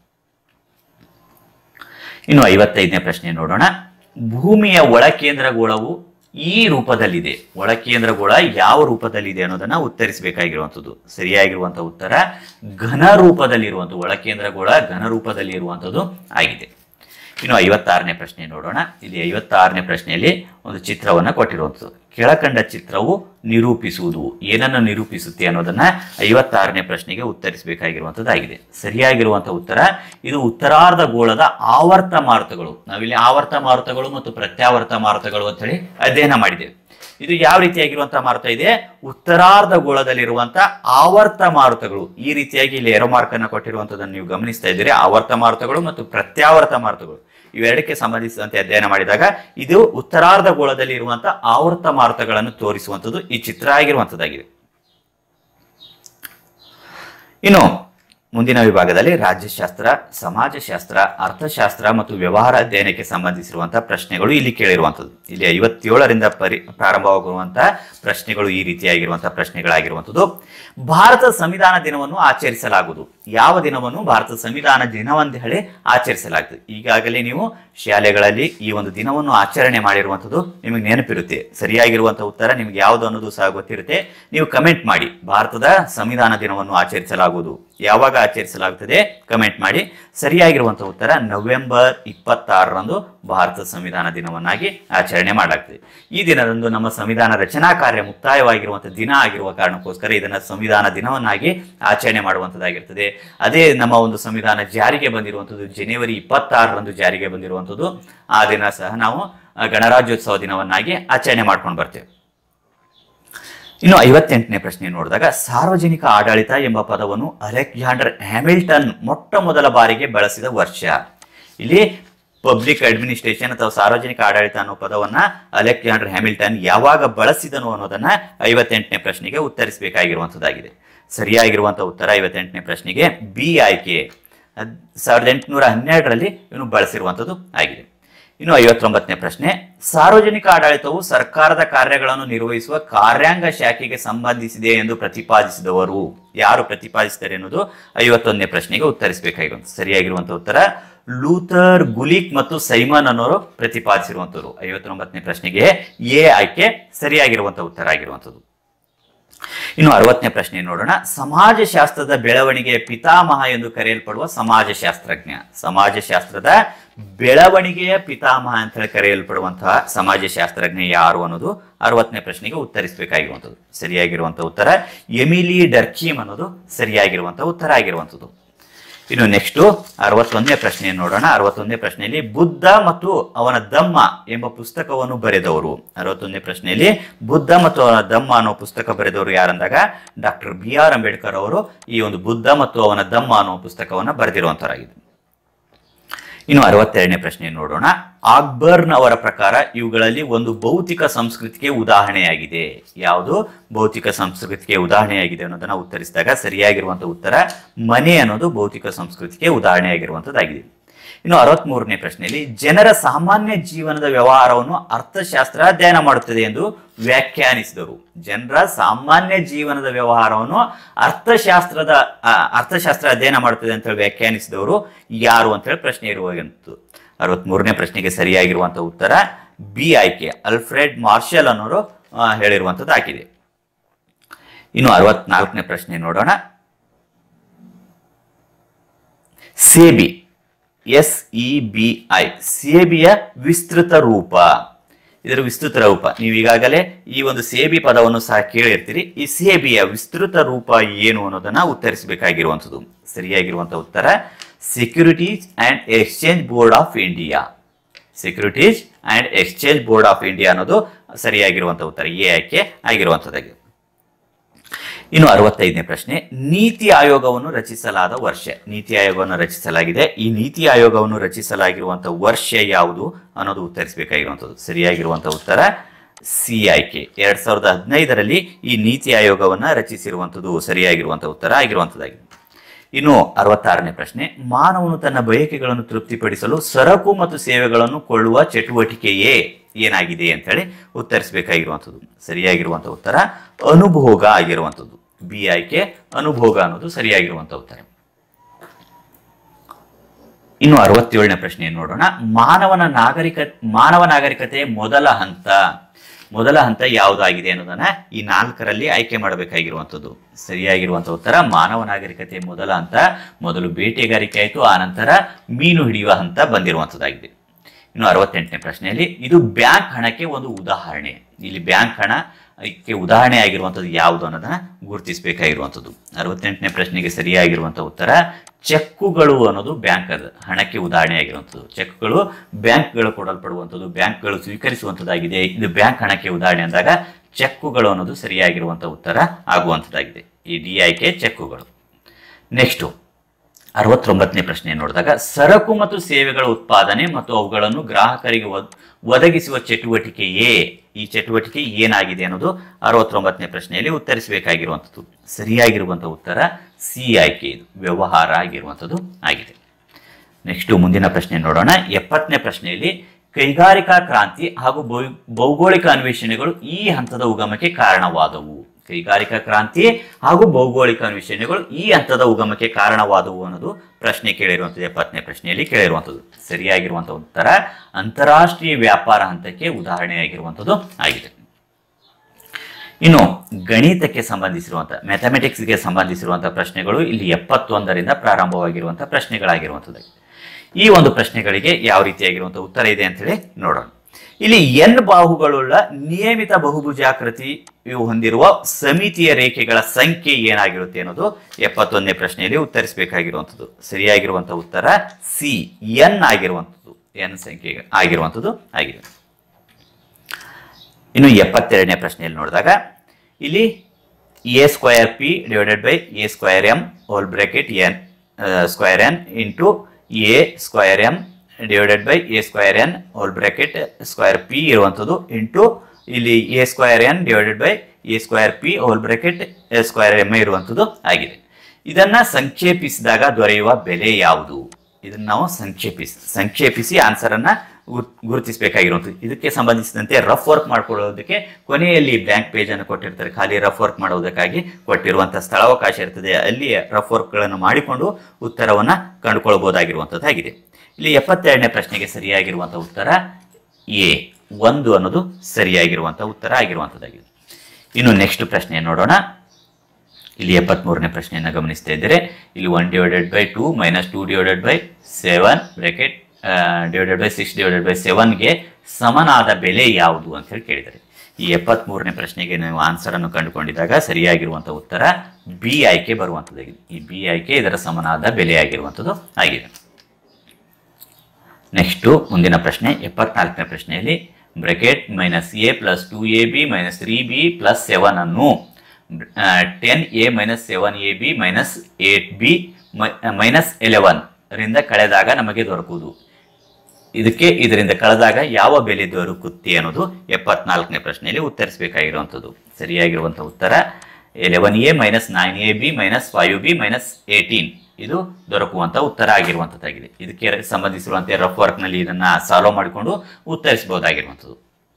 ಇನ್ನು ಐವತ್ತೈದನೇ ಪ್ರಶ್ನೆ ನೋಡೋಣ. ಭೂಮಿಯ ಒಳಕೇಂದ್ರಗೋಳವು ಈ ರೂಪದಲ್ಲಿದೆ, ಒಳಕೇಂದ್ರಗೋಳ ಯಾವ ರೂಪದಲ್ಲಿದೆ ಅನ್ನೋದನ್ನ ಉತ್ತರಿಸಬೇಕಾಗಿರುವಂಥದ್ದು. ಸರಿಯಾಗಿರುವಂತಹ ಉತ್ತರ ಘನ ರೂಪದಲ್ಲಿರುವಂಥದ್ದು, ಒಳಕೇಂದ್ರಗೋಳ ಘನ ರೂಪದಲ್ಲಿ ಇರುವಂಥದ್ದು ಆಗಿದೆ. ಇನ್ನು ಐವತ್ತಾರನೇ ಪ್ರಶ್ನೆ ನೋಡೋಣ. ಇಲ್ಲಿ ಐವತ್ತಾರನೇ ಪ್ರಶ್ನೆಯಲ್ಲಿ ಒಂದು ಚಿತ್ರವನ್ನ ಕೊಟ್ಟಿರುವಂಥದ್ದು. ಕೆಳಕಂಡ ಚಿತ್ರವು ನಿರೂಪಿಸುವುದು, ಏನನ್ನು ನಿರೂಪಿಸುತ್ತೆ ಅನ್ನೋದನ್ನ ಐವತ್ತಾರನೇ ಪ್ರಶ್ನೆಗೆ ಉತ್ತರಿಸಬೇಕಾಗಿರುವಂಥದ್ದಾಗಿದೆ. ಸರಿಯಾಗಿರುವಂತಹ ಉತ್ತರ ಇದು ಉತ್ತರಾರ್ಧ ಗೋಳದ ಆವರ್ತ ಮಾರುತಗಳು. ನಾವಿಲ್ಲಿ ಆವರ್ತ ಮಾರುತಗಳು ಮತ್ತು ಪ್ರತ್ಯಾವರ್ತ ಮಾರುತಗಳು ಅಂತ ಹೇಳಿ ಅಧ್ಯಯನ ಮಾಡಿದ್ದೇವೆ. ಇದು ಯಾವ ರೀತಿಯಾಗಿರುವಂತಹ ಮಾರುತ ಇದೆ, ಉತ್ತರಾರ್ಧ ಗೋಳದಲ್ಲಿರುವಂತಹ ಆವರ್ತ ಮಾರುತಗಳು. ಈ ರೀತಿಯಾಗಿ ಇಲ್ಲಿ ಏರೋ ಮಾರ್ಕ್ ಅನ್ನು ಕೊಟ್ಟಿರುವಂತದನ್ನು ನೀವು ಗಮನಿಸ್ತಾ ಇದ್ದೀರಿ. ಆವರ್ತ ಮಾರುತಗಳು ಮತ್ತು ಪ್ರತ್ಯಾವರ್ತ ಮಾರುತಗಳು ಇವೆರಡಕ್ಕೆ ಸಂಬಂಧಿಸಿದಂತೆ ಅಧ್ಯಯನ ಮಾಡಿದಾಗ ಇದು ಉತ್ತರಾರ್ಧ ಗೋಳದಲ್ಲಿ ಇರುವಂತಹ ಆವರ್ತ ಮಾರುತಗಳನ್ನು ತೋರಿಸುವಂಥದ್ದು ಈ ಚಿತ್ರ ಆಗಿರುವಂತದ್ದಾಗಿದೆ. ಇನ್ನು ಮುಂದಿನ ವಿಭಾಗದಲ್ಲಿ ರಾಜ್ಯಶಾಸ್ತ್ರ, ಸಮಾಜಶಾಸ್ತ್ರ, ಅರ್ಥಶಾಸ್ತ್ರ ಮತ್ತು ವ್ಯವಹಾರ ಅಧ್ಯಯನಕ್ಕೆ ಸಂಬಂಧಿಸಿರುವಂತಹ ಪ್ರಶ್ನೆಗಳು ಇಲ್ಲಿ ಕೇಳಿರುವಂಥದ್ದು. ಇಲ್ಲಿ ಐವತ್ತೇಳರಿಂದ ಪರಿ ಪ್ರಾರಂಭವಾಗುವಂತಹ ಪ್ರಶ್ನೆಗಳು ಈ ರೀತಿಯಾಗಿರುವಂತಹ ಪ್ರಶ್ನೆಗಳಾಗಿರುವಂಥದ್ದು. ಭಾರತ ಸಂವಿಧಾನ ದಿನವನ್ನು ಆಚರಿಸಲಾಗುವುದು. ಯಾವ ದಿನವನ್ನು ಭಾರತ ಸಂವಿಧಾನ ದಿನವಂತ ಹೇಳಿ ಆಚರಿಸಲಾಗ್ತದೆ. ಈಗಾಗಲೇ ನೀವು ಶಾಲೆಗಳಲ್ಲಿ ಈ ಒಂದು ದಿನವನ್ನು ಆಚರಣೆ ಮಾಡಿರುವಂಥದ್ದು ನಿಮಗೆ ನೆನಪಿರುತ್ತೆ. ಸರಿಯಾಗಿರುವಂತಹ ಉತ್ತರ ನಿಮ್ಗೆ ಯಾವುದು ಅನ್ನೋದು ಸಹ ಗೊತ್ತಿರುತ್ತೆ. ನೀವು ಕಮೆಂಟ್ ಮಾಡಿ, ಭಾರತದ ಸಂವಿಧಾನ ದಿನವನ್ನು ಆಚರಿಸಲಾಗುವುದು ಯಾವಾಗ ಆಚರಿಸಲಾಗುತ್ತದೆ ಕಮೆಂಟ್ ಮಾಡಿ. ಸರಿಯಾಗಿರುವಂತಹ ಉತ್ತರ ನವೆಂಬರ್ ಇಪ್ಪತ್ತಾರರಂದು ಭಾರತ ಸಂವಿಧಾನ ದಿನವನ್ನಾಗಿ ಆಚರಣೆ ಮಾಡಲಾಗ್ತದೆ. ಈ ದಿನದಂದು ನಮ್ಮ ಸಂವಿಧಾನ ರಚನಾ ಕಾರ್ಯ ಮುಕ್ತಾಯವಾಗಿರುವಂತಹ ದಿನ ಆಗಿರುವ ಕಾರಣಕ್ಕೋಸ್ಕರ ಇದನ್ನ ಸಂವಿಧಾನ ದಿನವನ್ನಾಗಿ ಆಚರಣೆ ಮಾಡುವಂತದ್ದಾಗಿರ್ತದೆ. ಅದೇ ನಮ್ಮ ಒಂದು ಸಂವಿಧಾನ ಜಾರಿಗೆ ಬಂದಿರುವಂಥದ್ದು ಜನವರಿ ಇಪ್ಪತ್ತಾರರಂದು ಜಾರಿಗೆ ಬಂದಿರುವಂಥದ್ದು. ಆ ದಿನ ಸಹ ನಾವು ಗಣರಾಜ್ಯೋತ್ಸವ ದಿನವನ್ನಾಗಿ ಆಚರಣೆ ಮಾಡ್ಕೊಂಡು ಬರ್ತೇವೆ. ಇನ್ನು ಐವತ್ತೆಂಟನೇ ಪ್ರಶ್ನೆ ನೋಡಿದಾಗ ಸಾರ್ವಜನಿಕ ಆಡಳಿತ ಎಂಬ ಪದವನ್ನು ಅಲೆಕ್ಸಾಂಡರ್ ಹ್ಯಾಮಿಲ್ಟನ್ ಮೊಟ್ಟ ಮೊದಲ ಬಾರಿಗೆ ಬಳಸಿದ ವರ್ಷ. ಇಲ್ಲಿ ಪಬ್ಲಿಕ್ ಅಡ್ಮಿನಿಸ್ಟ್ರೇಷನ್ ಅಥವಾ ಸಾರ್ವಜನಿಕ ಆಡಳಿತ ಅನ್ನೋ ಪದವನ್ನ ಅಲೆಕ್ಸಾಂಡರ್ ಹ್ಯಾಮಿಲ್ಟನ್ ಯಾವಾಗ ಬಳಸಿದನು ಅನ್ನೋದನ್ನ ಐವತ್ತೆಂಟನೇ ಪ್ರಶ್ನೆಗೆ ಉತ್ತರಿಸಬೇಕಾಗಿರುವಂತದ್ದಾಗಿದೆ. ಸರಿಯಾಗಿರುವಂತಹ ಉತ್ತರ ಐವತ್ತೆಂಟನೇ ಪ್ರಶ್ನೆಗೆ ಬಿ ಆಯ್ಕೆ ಸಾವಿರದ ಎಂಟುನೂರ ಹನ್ನೆರಡರಲ್ಲಿ ಇವನು ಬಳಸಿರುವಂಥದ್ದು ಆಗಿದೆ. ಇನ್ನು ಐವತ್ತೊಂಬತ್ತನೇ ಪ್ರಶ್ನೆ ಸಾರ್ವಜನಿಕ ಆಡಳಿತವು ಸರ್ಕಾರದ ಕಾರ್ಯಗಳನ್ನು ನಿರ್ವಹಿಸುವ ಕಾರ್ಯಾಂಗ ಶಾಖೆಗೆ ಸಂಬಂಧಿಸಿದೆ ಎಂದು ಪ್ರತಿಪಾದಿಸಿದವರು ಯಾರು ಪ್ರತಿಪಾದಿಸಿದ್ದಾರೆ ಎನ್ನುವುದು ಐವತ್ತೊಂದನೇ ಪ್ರಶ್ನೆಗೆ ಉತ್ತರಿಸಬೇಕಾಗಿರುವಂಥ ಸರಿಯಾಗಿರುವಂತಹ ಉತ್ತರ ಲೂಥರ್, ಗುಲಿಕ್ ಮತ್ತು ಸೈಮನ್ ಅನ್ನೋರು ಪ್ರತಿಪಾದಿಸಿರುವಂತದ್ದು. ಐವತ್ತೊಂಬತ್ತನೇ ಪ್ರಶ್ನೆಗೆ ಎ ಆಯ್ಕೆ ಸರಿಯಾಗಿರುವಂತಹ ಉತ್ತರ ಆಗಿರುವಂತದ್ದು. ಇನ್ನು ಅರವತ್ತನೇ ಪ್ರಶ್ನೆ ನೋಡೋಣ. ಸಮಾಜಶಾಸ್ತ್ರದ ಬೆಳವಣಿಗೆಯ ಪಿತಾಮಹ ಎಂದು ಕರೆಯಲ್ಪಡುವ ಸಮಾಜಶಾಸ್ತ್ರಜ್ಞ. ಸಮಾಜಶಾಸ್ತ್ರದ ಬೆಳವಣಿಗೆಯ ಪಿತಾಮಹ ಅಂತ ಹೇಳಿ ಕರೆಯಲ್ಪಡುವಂತಹ ಸಮಾಜಶಾಸ್ತ್ರಜ್ಞ ಯಾರು ಅನ್ನೋದು ಅರವತ್ತನೇ ಪ್ರಶ್ನೆಗೆ ಉತ್ತರಿಸಬೇಕಾಗಿರುವಂಥದ್ದು. ಸರಿಯಾಗಿರುವಂತಹ ಉತ್ತರ ಎಮಿಲಿ ಡರ್ಕೀಮ್ ಅನ್ನೋದು ಸರಿಯಾಗಿರುವಂತಹ ಉತ್ತರ ಆಗಿರುವಂಥದ್ದು. ಇನ್ನು ನೆಕ್ಸ್ಟ್ ಅರವತ್ತೊಂದನೇ ಪ್ರಶ್ನೆಯನ್ನು ನೋಡೋಣ. ಅರವತ್ತೊಂದನೇ ಪ್ರಶ್ನೆಯಲ್ಲಿ ಬುದ್ಧ ಮತ್ತು ಅವನ ಧಮ್ಮ ಎಂಬ ಪುಸ್ತಕವನ್ನು ಬರೆದವರು. ಅರವತ್ತೊಂದನೇ ಪ್ರಶ್ನೆಯಲ್ಲಿ ಬುದ್ಧ ಮತ್ತು ಅವನ ಧಮ್ಮ ಅನ್ನೋ ಪುಸ್ತಕ ಬರೆದವರು ಯಾರಂದಾಗ ಡಾಕ್ಟರ್ ಬಿ ಆರ್ ಅಂಬೇಡ್ಕರ್ ಅವರು ಈ ಒಂದು ಬುದ್ಧ ಮತ್ತು ಅವನ ಧಮ್ಮ ಅನ್ನೋ ಪುಸ್ತಕವನ್ನು ಬರೆದಿರುವಂತರಾಗಿದೆ. ಇನ್ನು ಅರವತ್ತೆರಡನೇ ಪ್ರಶ್ನೆಯನ್ನು ನೋಡೋಣ. ಅಕ್ಬರ್ನ್ ಅವರ ಪ್ರಕಾರ ಇವುಗಳಲ್ಲಿ ಒಂದು ಭೌತಿಕ ಸಂಸ್ಕೃತಿಗೆ ಉದಾಹರಣೆಯಾಗಿದೆ. ಯಾವುದು ಭೌತಿಕ ಸಂಸ್ಕೃತಿಗೆ ಉದಾಹರಣೆಯಾಗಿದೆ ಅನ್ನೋದನ್ನ ಉತ್ತರಿಸಿದಾಗ ಸರಿಯಾಗಿರುವಂತಹ ಉತ್ತರ ಮನೆ ಅನ್ನೋದು ಭೌತಿಕ ಸಂಸ್ಕೃತಿಗೆ ಉದಾಹರಣೆಯಾಗಿರುವಂತದ್ದಾಗಿದೆ. ಇನ್ನು ಅರವತ್ತ್ ಮೂರನೇ ಪ್ರಶ್ನೆಯಲ್ಲಿ ಜನರ ಸಾಮಾನ್ಯ ಜೀವನದ ವ್ಯವಹಾರವನ್ನು ಅರ್ಥಶಾಸ್ತ್ರ ಅಧ್ಯಯನ ಮಾಡುತ್ತದೆ ಎಂದು ವ್ಯಾಖ್ಯಾನಿಸಿದರು. ಜನರ ಸಾಮಾನ್ಯ ಜೀವನದ ವ್ಯವಹಾರವನ್ನು ಅರ್ಥಶಾಸ್ತ್ರದ ಅರ್ಥಶಾಸ್ತ್ರ ಅಧ್ಯಯನ ಮಾಡುತ್ತದೆ ಅಂತ ಹೇಳಿ ವ್ಯಾಖ್ಯಾನಿಸಿದವರು ಯಾರು ಅಂತ ಹೇಳಿ ಪ್ರಶ್ನೆ ಇರುವಂತದ್ದು. ಅರವತ್ತ್ ಮೂರನೇ ಪ್ರಶ್ನೆಗೆ ಸರಿಯಾಗಿರುವಂತಹ ಉತ್ತರ ಬಿ ಆಯ್ಕೆ ಅಲ್ಫ್ರೆಡ್ ಮಾರ್ಷಲ್ ಅನ್ನೋರು ಹೇಳಿರುವಂತದ್ದು ಆಗಿದೆ. ಇನ್ನು ಅರವತ್ನಾಲ್ಕನೇ ಪ್ರಶ್ನೆ ನೋಡೋಣ. SEBI S E B I ಸೇಬಿಯ ವಿಸ್ತೃತ ರೂಪ. ಇದರ ವಿಸ್ತೃತ ರೂಪ ನೀವು ಈಗಾಗಲೇ ಈ ಒಂದು ಸೇಬಿ ಪದವನ್ನು ಸಹ ಕೇಳಿರ್ತೀರಿ. ಈ ಸೇಬಿಯ ವಿಸ್ತೃತ ರೂಪ ಏನು ಅನ್ನೋದನ್ನ ಉತ್ತರಿಸಬೇಕಾಗಿರುವಂಥದ್ದು. ಸರಿಯಾಗಿರುವಂತಹ ಉತ್ತರ securities and exchange board of India. Securities and exchange board of India ಅನ್ನೋದು ಸರಿಯಾಗಿರುವಂತಹ ಉತ್ತರ ಎ ಆಯ್ಕೆ ಆಗಿರುವಂತದ್ದಾಗಿದೆ. ಇನ್ನು ಅರವತ್ತೈದನೇ ಪ್ರಶ್ನೆ ನೀತಿ ಆಯೋಗವನ್ನು ರಚಿಸಲಾದ ವರ್ಷ. ನೀತಿ ಆಯೋಗವನ್ನು ರಚಿಸಲಾಗಿದೆ. ಈ ನೀತಿ ಆಯೋಗವನ್ನು ರಚಿಸಲಾಗಿರುವಂತಹ ವರ್ಷ ಯಾವುದು ಅನ್ನೋದು ಉತ್ತರಿಸಬೇಕಾಗಿರುವಂಥದ್ದು. ಸರಿಯಾಗಿರುವಂತಹ ಉತ್ತರ ಸಿ ಆಯ್ಕೆ ಎರಡ್ ಸಾವಿರದ ಹದಿನೈದರಲ್ಲಿ ಈ ನೀತಿ ಆಯೋಗವನ್ನ ರಚಿಸಿರುವಂಥದ್ದು ಸರಿಯಾಗಿರುವಂತಹ ಉತ್ತರ ಆಗಿರುವಂತದ್ದಾಗಿದೆ. ಇನ್ನು ಅರವತ್ತಾರನೇ ಪ್ರಶ್ನೆ ಮಾನವನು ತನ್ನ ಬಯಕೆಗಳನ್ನು ತೃಪ್ತಿಪಡಿಸಲು ಸರಕು ಮತ್ತು ಸೇವೆಗಳನ್ನು ಕೊಳ್ಳುವ ಚಟುವಟಿಕೆಯೇ ಏನಾಗಿದೆ ಅಂತ ಹೇಳಿ ಉತ್ತರಿಸಬೇಕಾಗಿರುವಂಥದ್ದು. ಸರಿಯಾಗಿರುವಂತಹ ಉತ್ತರ ಅನುಭೋಗ ಆಗಿರುವಂಥದ್ದು. ಬಿ ಆಯ್ಕೆ ಅನುಭೋಗ ಅನ್ನೋದು ಸರಿಯಾಗಿರುವಂತಹ ಉತ್ತರ. ಇನ್ನು ಅರವತ್ತೇಳನೇ ಪ್ರಶ್ನೆಯನ್ನು ನೋಡೋಣ. ಮಾನವನ ನಾಗರಿಕ ಮಾನವ ನಾಗರಿಕತೆಯ ಮೊದಲ ಹಂತ ಮೊದಲ ಹಂತ ಯಾವುದಾಗಿದೆ ಅನ್ನೋದನ್ನ ಈ ನಾಲ್ಕರಲ್ಲಿ ಆಯ್ಕೆ ಮಾಡಬೇಕಾಗಿರುವಂಥದ್ದು. ಸರಿಯಾಗಿರುವಂತಹ ಉತ್ತರ ಮಾನವ ನಾಗರಿಕತೆಯ ಮೊದಲ ಹಂತ ಮೊದಲು ಬೇಟೆಗಾರಿಕೆ ಆಯಿತು, ಆ ನಂತರ ಮೀನು ಹಿಡಿಯುವ ಹಂತ ಬಂದಿರುವಂಥದ್ದಾಗಿದೆ. ಇನ್ನು ಅರವತ್ತೆಂಟನೇ ಪ್ರಶ್ನೆಯಲ್ಲಿ ಇದು ಬ್ಯಾಂಕ್ ಹಣಕ್ಕೆ ಒಂದು ಉದಾಹರಣೆ. ಇಲ್ಲಿ ಬ್ಯಾಂಕ್ ಹಣಕ್ಕೆ ಉದಾಹರಣೆ ಆಗಿರುವಂಥದ್ದು ಯಾವುದು ಅನ್ನೋದನ್ನ ಗುರುತಿಸಬೇಕಾಗಿರುವಂಥದ್ದು. ಅರವತ್ತೆಂಟನೇ ಪ್ರಶ್ನೆಗೆ ಸರಿಯಾಗಿರುವಂತಹ ಉತ್ತರ ಚೆಕ್ಕುಗಳು ಅನ್ನೋದು ಬ್ಯಾಂಕ್ ಹಣಕ್ಕೆ ಉದಾಹರಣೆ ಆಗಿರುವಂಥದ್ದು. ಚೆಕ್ಗಳು ಬ್ಯಾಂಕ್ಗಳು ಕೊಡಲ್ಪಡುವಂಥದ್ದು, ಬ್ಯಾಂಕ್ಗಳು ಸ್ವೀಕರಿಸುವಂಥದ್ದಾಗಿದೆ. ಇದು ಬ್ಯಾಂಕ್ ಹಣಕ್ಕೆ ಉದಾಹರಣೆ ಅಂದಾಗ ಚೆಕ್ಕುಗಳು ಅನ್ನೋದು ಸರಿಯಾಗಿರುವಂತಹ ಉತ್ತರ ಆಗುವಂಥದ್ದಾಗಿದೆ. ಈ ಡಿ ಆಯ್ಕೆ ಚೆಕ್ಕುಗಳು. ನೆಕ್ಸ್ಟ್ ಅರವತ್ತೊಂಬತ್ತನೇ ಪ್ರಶ್ನೆ ನೋಡಿದಾಗ ಸರಕು ಮತ್ತು ಸೇವೆಗಳ ಉತ್ಪಾದನೆ ಮತ್ತು ಅವುಗಳನ್ನು ಗ್ರಾಹಕರಿಗೆ ಒದಗಿಸುವ ಚಟುವಟಿಕೆಯೇ ಈ ಚಟುವಟಿಕೆ ಏನಾಗಿದೆ ಅನ್ನೋದು ಅರವತ್ತೊಂಬತ್ತನೇ ಪ್ರಶ್ನೆಯಲ್ಲಿ ಉತ್ತರಿಸಬೇಕಾಗಿರುವಂಥದ್ದು. ಸರಿಯಾಗಿರುವಂತಹ ಉತ್ತರ ಸಿ ಆಯ್ಕೆ ಇದು ವ್ಯವಹಾರ ಆಗಿರುವಂಥದ್ದು ಆಗಿದೆ. ನೆಕ್ಸ್ಟ್ ಮುಂದಿನ ಪ್ರಶ್ನೆ ನೋಡೋಣ. ಎಪ್ಪತ್ತನೇ ಪ್ರಶ್ನೆಯಲ್ಲಿ ಕೈಗಾರಿಕಾ ಕ್ರಾಂತಿ ಹಾಗೂ ಭೌಗೋಳಿಕ ಅನ್ವೇಷಣೆಗಳು ಈ ಹಂತದ ಉಗಮಕ್ಕೆ ಕಾರಣವಾದವು. ಕೈಗಾರಿಕಾ ಕ್ರಾಂತಿ ಹಾಗೂ ಭೌಗೋಳಿಕ ಅನ್ವೇಷಣೆಗಳು ಈ ಹಂತದ ಉಗಮಕ್ಕೆ ಕಾರಣವಾದವು ಅನ್ನೋದು ಪ್ರಶ್ನೆ ಕೇಳಿರುವಂಥದ್ದು. ಎಪ್ಪತ್ತನೇ ಪ್ರಶ್ನೆಯಲ್ಲಿ ಕೇಳಿರುವಂಥದ್ದು. ಸರಿಯಾಗಿರುವಂತಹ ಉತ್ತರ ಅಂತಾರಾಷ್ಟ್ರೀಯ ವ್ಯಾಪಾರ ಹಂತಕ್ಕೆ ಉದಾಹರಣೆಯಾಗಿರುವಂಥದ್ದು ಆಗಿದೆ. ಇನ್ನು ಗಣಿತಕ್ಕೆ ಸಂಬಂಧಿಸಿರುವಂತಹ ಮ್ಯಾಥಮೆಟಿಕ್ಸ್ಗೆ ಸಂಬಂಧಿಸಿರುವಂತಹ ಪ್ರಶ್ನೆಗಳು ಇಲ್ಲಿ ಎಪ್ಪತ್ತೊಂದರಿಂದ ಪ್ರಾರಂಭವಾಗಿರುವಂತಹ ಪ್ರಶ್ನೆಗಳಾಗಿರುವಂಥದ್ದು. ಈ ಒಂದು ಪ್ರಶ್ನೆಗಳಿಗೆ ಯಾವ ರೀತಿಯಾಗಿರುವಂತಹ ಉತ್ತರ ಇದೆ ಅಂತ ಹೇಳಿ ನೋಡೋಣ. ಇಲ್ಲಿ ಎನ್ ಬಾಹುಗಳುಳ್ಳ ನಿಯಮಿತ ಬಹುಭುಜಾಕೃತಿ ಹೊಂದಿರುವ ಸಮಿತಿಯ ರೇಖೆಗಳ ಸಂಖ್ಯೆ ಏನಾಗಿರುತ್ತೆ ಅನ್ನೋದು ಎಪ್ಪತ್ತೊಂದನೇ ಪ್ರಶ್ನೆಯಲ್ಲಿ ಉತ್ತರಿಸಬೇಕಾಗಿರುವಂಥದ್ದು. ಸರಿಯಾಗಿರುವಂತಹ ಉತ್ತರ ಸಿ ಎನ್ ಆಗಿರುವಂಥದ್ದು ಎನ್ ಸಂಖ್ಯೆ ಆಗಿರುವಂಥದ್ದು ಆಗಿದೆ. ಇನ್ನು ಎಪ್ಪತ್ತೆರಡನೇ ಪ್ರಶ್ನೆಯಲ್ಲಿ ನೋಡಿದಾಗ ಇಲ್ಲಿ A square P divided by A square M whole bracket N square N into A square M divided by A square N whole bracket square P ಇರುವಂಥದ್ದು ಇಂಟು ಇಲ್ಲಿ A square N divided by A square P whole bracket square M ಇರುವಂಥದ್ದು ಆಗಿದೆ. ಇದನ್ನ ಸಂಕ್ಷೇಪಿಸಿದಾಗ ದೊರೆಯುವ ಬೆಲೆ ಯಾವುದು? ಇದನ್ನ ನಾವು ಸಂಕ್ಷೇಪಿಸಿ ಸಂಕ್ಷೇಪಿಸಿ ಆನ್ಸರ್ ಅನ್ನ ಗುರುತಿಸಬೇಕಾಗಿರುವಂಥದ್ದು. ಇದಕ್ಕೆ ಸಂಬಂಧಿಸಿದಂತೆ ರಫ್ ವರ್ಕ್ ಮಾಡ್ಕೊಳ್ಳೋದಕ್ಕೆ ಕೊನೆಯಲ್ಲಿ ಬ್ಲ್ಯಾಂಕ್ ಪೇಜ್ ಅನ್ನು ಕೊಟ್ಟಿರ್ತಾರೆ, ಖಾಲಿ ರಫ್ ವರ್ಕ್ ಮಾಡೋದಕ್ಕಾಗಿ ಕೊಟ್ಟಿರುವಂತಹ ಸ್ಥಳಾವಕಾಶ ಇರ್ತದೆ, ಅಲ್ಲಿ ರಫ್ ವರ್ಕ್ಗಳನ್ನು ಮಾಡಿಕೊಂಡು ಉತ್ತರವನ್ನ ಕಂಡುಕೊಳ್ಳಬಹುದಾಗಿರುವಂತದ್ದಾಗಿದೆ. ಇಲ್ಲಿ ಎಪ್ಪತ್ತೆರಡನೇ ಪ್ರಶ್ನೆಗೆ ಸರಿಯಾಗಿರುವಂತಹ ಉತ್ತರ ಎ ಒಂದು ಅನ್ನೋದು ಸರಿಯಾಗಿರುವಂತಹ ಉತ್ತರ ಆಗಿರುವಂತದ್ದಾಗಿದೆ. ಇನ್ನು ನೆಕ್ಸ್ಟ್ ಪ್ರಶ್ನೆ ನೋಡೋಣ. ಇಲ್ಲಿ ಎಪ್ಪತ್ತ್ ಮೂರನೇ ಪ್ರಶ್ನೆಯನ್ನು ಗಮನಿಸ್ತಾ ಇದ್ದರೆ ಇಲ್ಲಿ one divided by two minus two divided by seven bracket divided by six divided by ಸೆವೆನ್ಗೆ ಸಮನಾದ ಬೆಲೆ ಯಾವುದು ಅಂತ ಹೇಳಿ ಕೇಳಿದ್ದಾರೆ. ಈ ಎಪ್ಪತ್ತ್ ಮೂರನೇ ಪ್ರಶ್ನೆಗೆ ನೀವು ಆನ್ಸರ್ ಅನ್ನು ಕಂಡುಕೊಂಡಿದ್ದಾಗ ಸರಿಯಾಗಿರುವಂತಹ ಉತ್ತರ ಬಿ ಆಯ್ಕೆ ಬರುವಂತದ್ದಾಗಿದೆ. ಈ ಬಿ ಆಯ್ಕೆ ಇದರ ಸಮನಾದ ಬೆಲೆ ಆಗಿರುವಂಥದ್ದು ಆಗಿದೆ. ನೆಕ್ಸ್ಟ್ ಮುಂದಿನ ಪ್ರಶ್ನೆ ಎಪ್ಪತ್ನಾಲ್ಕನೇ ಪ್ರಶ್ನೆಯಲ್ಲಿ bracket minus A plus two A B minus three B plus seven ಅನ್ನು ten A minus seven A B minus eight B minus eleven ರಿಂದ ಕಳೆದಾಗ ನಮಗೆ ದೊರಕುವುದು. ಇದಕ್ಕೆ ಇದರಿಂದ ಕಳೆದಾಗ ಯಾವ ಬೆಲೆ ದೊರಕುತ್ತೆ ಅನ್ನೋದು ಎಪ್ಪತ್ನಾಲ್ಕನೇ ಪ್ರಶ್ನೆಯಲ್ಲಿ ಉತ್ತರಿಸಬೇಕಾಗಿರುವಂಥದ್ದು. ಸರಿಯಾಗಿರುವಂತಹ ಉತ್ತರ eleven A minus nine A B minus five B minus eighteen ಇದು ದೊರಕುವಂತ ಉತ್ತರ ಆಗಿರುವಂತದ್ದಾಗಿದೆ. ಇದಕ್ಕೆ ಸಂಬಂಧಿಸಿರುವಂತೆ ರಫ್ ವರ್ಕ್ ನಲ್ಲಿ ಇದನ್ನ ಸಾಲ್ವ್ ಮಾಡಿಕೊಂಡು ಉತ್ತರಿಸಬಹುದಾಗಿರುವಂಥದ್ದು.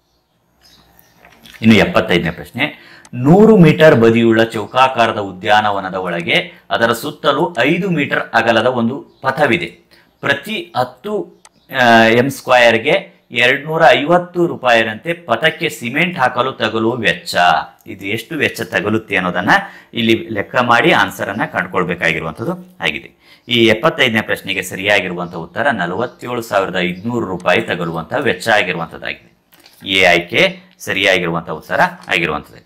ಇನ್ನು ಎಪ್ಪತ್ತೈದನೇ ಪ್ರಶ್ನೆ, ನೂರು ಮೀಟರ್ ಬದಿಯುಳ್ಳ ಚೌಕಾಕಾರದ ಉದ್ಯಾನವನದ ಒಳಗೆ ಅದರ ಸುತ್ತಲೂ ಐದು ಮೀಟರ್ ಅಗಲದ ಒಂದು ಪಥವಿದೆ. ಪ್ರತಿ ಹತ್ತು ಎಂ ಸ್ಕ್ವಯರ್ಗೆ ಎರಡ್ನೂರ ಐವತ್ತು ರೂಪಾಯಿರಂತೆ ಪಥಕ್ಕೆ ಸಿಮೆಂಟ್ ಹಾಕಲು ತಗಲುವ ವೆಚ್ಚ. ಇದು ಎಷ್ಟು ವೆಚ್ಚ ತಗಲುತ್ತೆ ಅನ್ನೋದನ್ನ ಇಲ್ಲಿ ಲೆಕ್ಕ ಮಾಡಿ ಆನ್ಸರ್ ಅನ್ನ ಕಂಡುಕೊಳ್ಬೇಕಾಗಿರುವಂಥದ್ದು ಆಗಿದೆ. ಈ ಎಪ್ಪತ್ತೈದನೇ ಪ್ರಶ್ನೆಗೆ ಸರಿಯಾಗಿರುವಂತಹ ಉತ್ತರ ನಲವತ್ತೇಳು ಸಾವಿರದ ಐದುನೂರು ರೂಪಾಯಿ ತಗಲುವಂತಹ ವೆಚ್ಚ ಆಗಿರುವಂಥದ್ದಾಗಿದೆ. ಎ ಆಯ್ಕೆ ಸರಿಯಾಗಿರುವಂತಹ ಉತ್ತರ ಆಗಿರುವಂಥದ್ದು.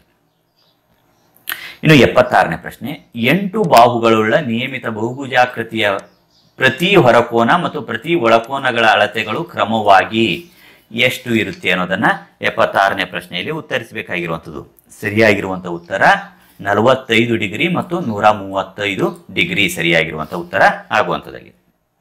ಇನ್ನು ಎಪ್ಪತ್ತಾರನೇ ಪ್ರಶ್ನೆ, ಎಂಟು ಬಾಹುಗಳುಳ್ಳ ನಿಯಮಿತ ಬಹುಭುಜಾಕೃತಿಯ ಪ್ರತಿ ಹೊರಕೋನ ಮತ್ತು ಪ್ರತಿ ಒಳಕೋನಗಳ ಅಳತೆಗಳು ಕ್ರಮವಾಗಿ ಎಷ್ಟು ಇರುತ್ತೆ ಅನ್ನೋದನ್ನ ಎಪ್ಪತ್ತಾರನೇ ಪ್ರಶ್ನೆಯಲ್ಲಿ ಉತ್ತರಿಸಬೇಕಾಗಿರುವಂಥದ್ದು. ಸರಿಯಾಗಿರುವಂತಹ ಉತ್ತರ ನಲವತ್ತೈದು ಡಿಗ್ರಿ ಮತ್ತು ನೂರ ಮೂವತ್ತೈದು ಡಿಗ್ರಿ ಸರಿಯಾಗಿರುವಂತಹ ಉತ್ತರ ಆಗುವಂಥದ್ದಾಗಿದೆ.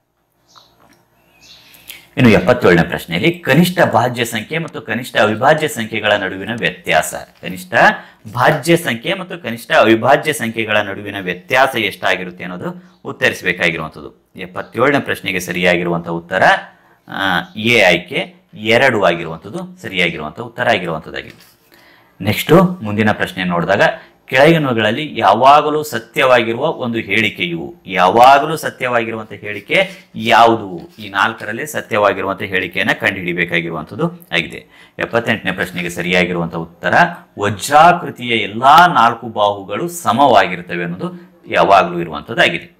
ಇನ್ನು ಎಪ್ಪತ್ತೇಳನೇ ಪ್ರಶ್ನೆಯಲ್ಲಿ ಕನಿಷ್ಠ ಭಾಜ್ಯ ಸಂಖ್ಯೆ ಮತ್ತು ಕನಿಷ್ಠ ಅವಿಭಾಜ್ಯ ಸಂಖ್ಯೆಗಳ ನಡುವಿನ ವ್ಯತ್ಯಾಸ. ಕನಿಷ್ಠ ಭಾಜ್ಯ ಸಂಖ್ಯೆ ಮತ್ತು ಕನಿಷ್ಠ ಅವಿಭಾಜ್ಯ ಸಂಖ್ಯೆಗಳ ನಡುವಿನ ವ್ಯತ್ಯಾಸ ಎಷ್ಟಾಗಿರುತ್ತೆ ಅನ್ನೋದು ಉತ್ತರಿಸಬೇಕಾಗಿರುವಂಥದ್ದು. ಎಪ್ಪತ್ತೇಳನೇ ಪ್ರಶ್ನೆಗೆ ಸರಿಯಾಗಿರುವಂತಹ ಉತ್ತರ ಎ ಆಯ್ಕೆ ಎರಡು ಆಗಿರುವಂಥದ್ದು ಸರಿಯಾಗಿರುವಂತಹ ಉತ್ತರ ಆಗಿರುವಂಥದ್ದಾಗಿದೆ. ನೆಕ್ಸ್ಟ್ ಮುಂದಿನ ಪ್ರಶ್ನೆ ನೋಡಿದಾಗ ಕೆಳಗಿನವುಗಳಲ್ಲಿ ಯಾವಾಗಲೂ ಸತ್ಯವಾಗಿರುವ ಒಂದು ಹೇಳಿಕೆಯು ಯಾವಾಗಲೂ ಸತ್ಯವಾಗಿರುವಂತಹ ಹೇಳಿಕೆ ಯಾವುದು? ಈ ನಾಲ್ಕರಲ್ಲಿ ಸತ್ಯವಾಗಿರುವಂತಹ ಹೇಳಿಕೆಯನ್ನು ಕಂಡುಹಿಡಿಯಬೇಕಾಗಿರುವಂಥದ್ದು ಆಗಿದೆ. ಎಪ್ಪತ್ತೆಂಟನೇ ಪ್ರಶ್ನೆಗೆ ಸರಿಯಾಗಿರುವಂತಹ ಉತ್ತರ ವಜ್ರಾಕೃತಿಯ ಎಲ್ಲಾ ನಾಲ್ಕು ಬಾಹುಗಳು ಸಮವಾಗಿರ್ತವೆ ಅನ್ನೋದು ಯಾವಾಗಲೂ ಇರುವಂಥದ್ದಾಗಿದೆ.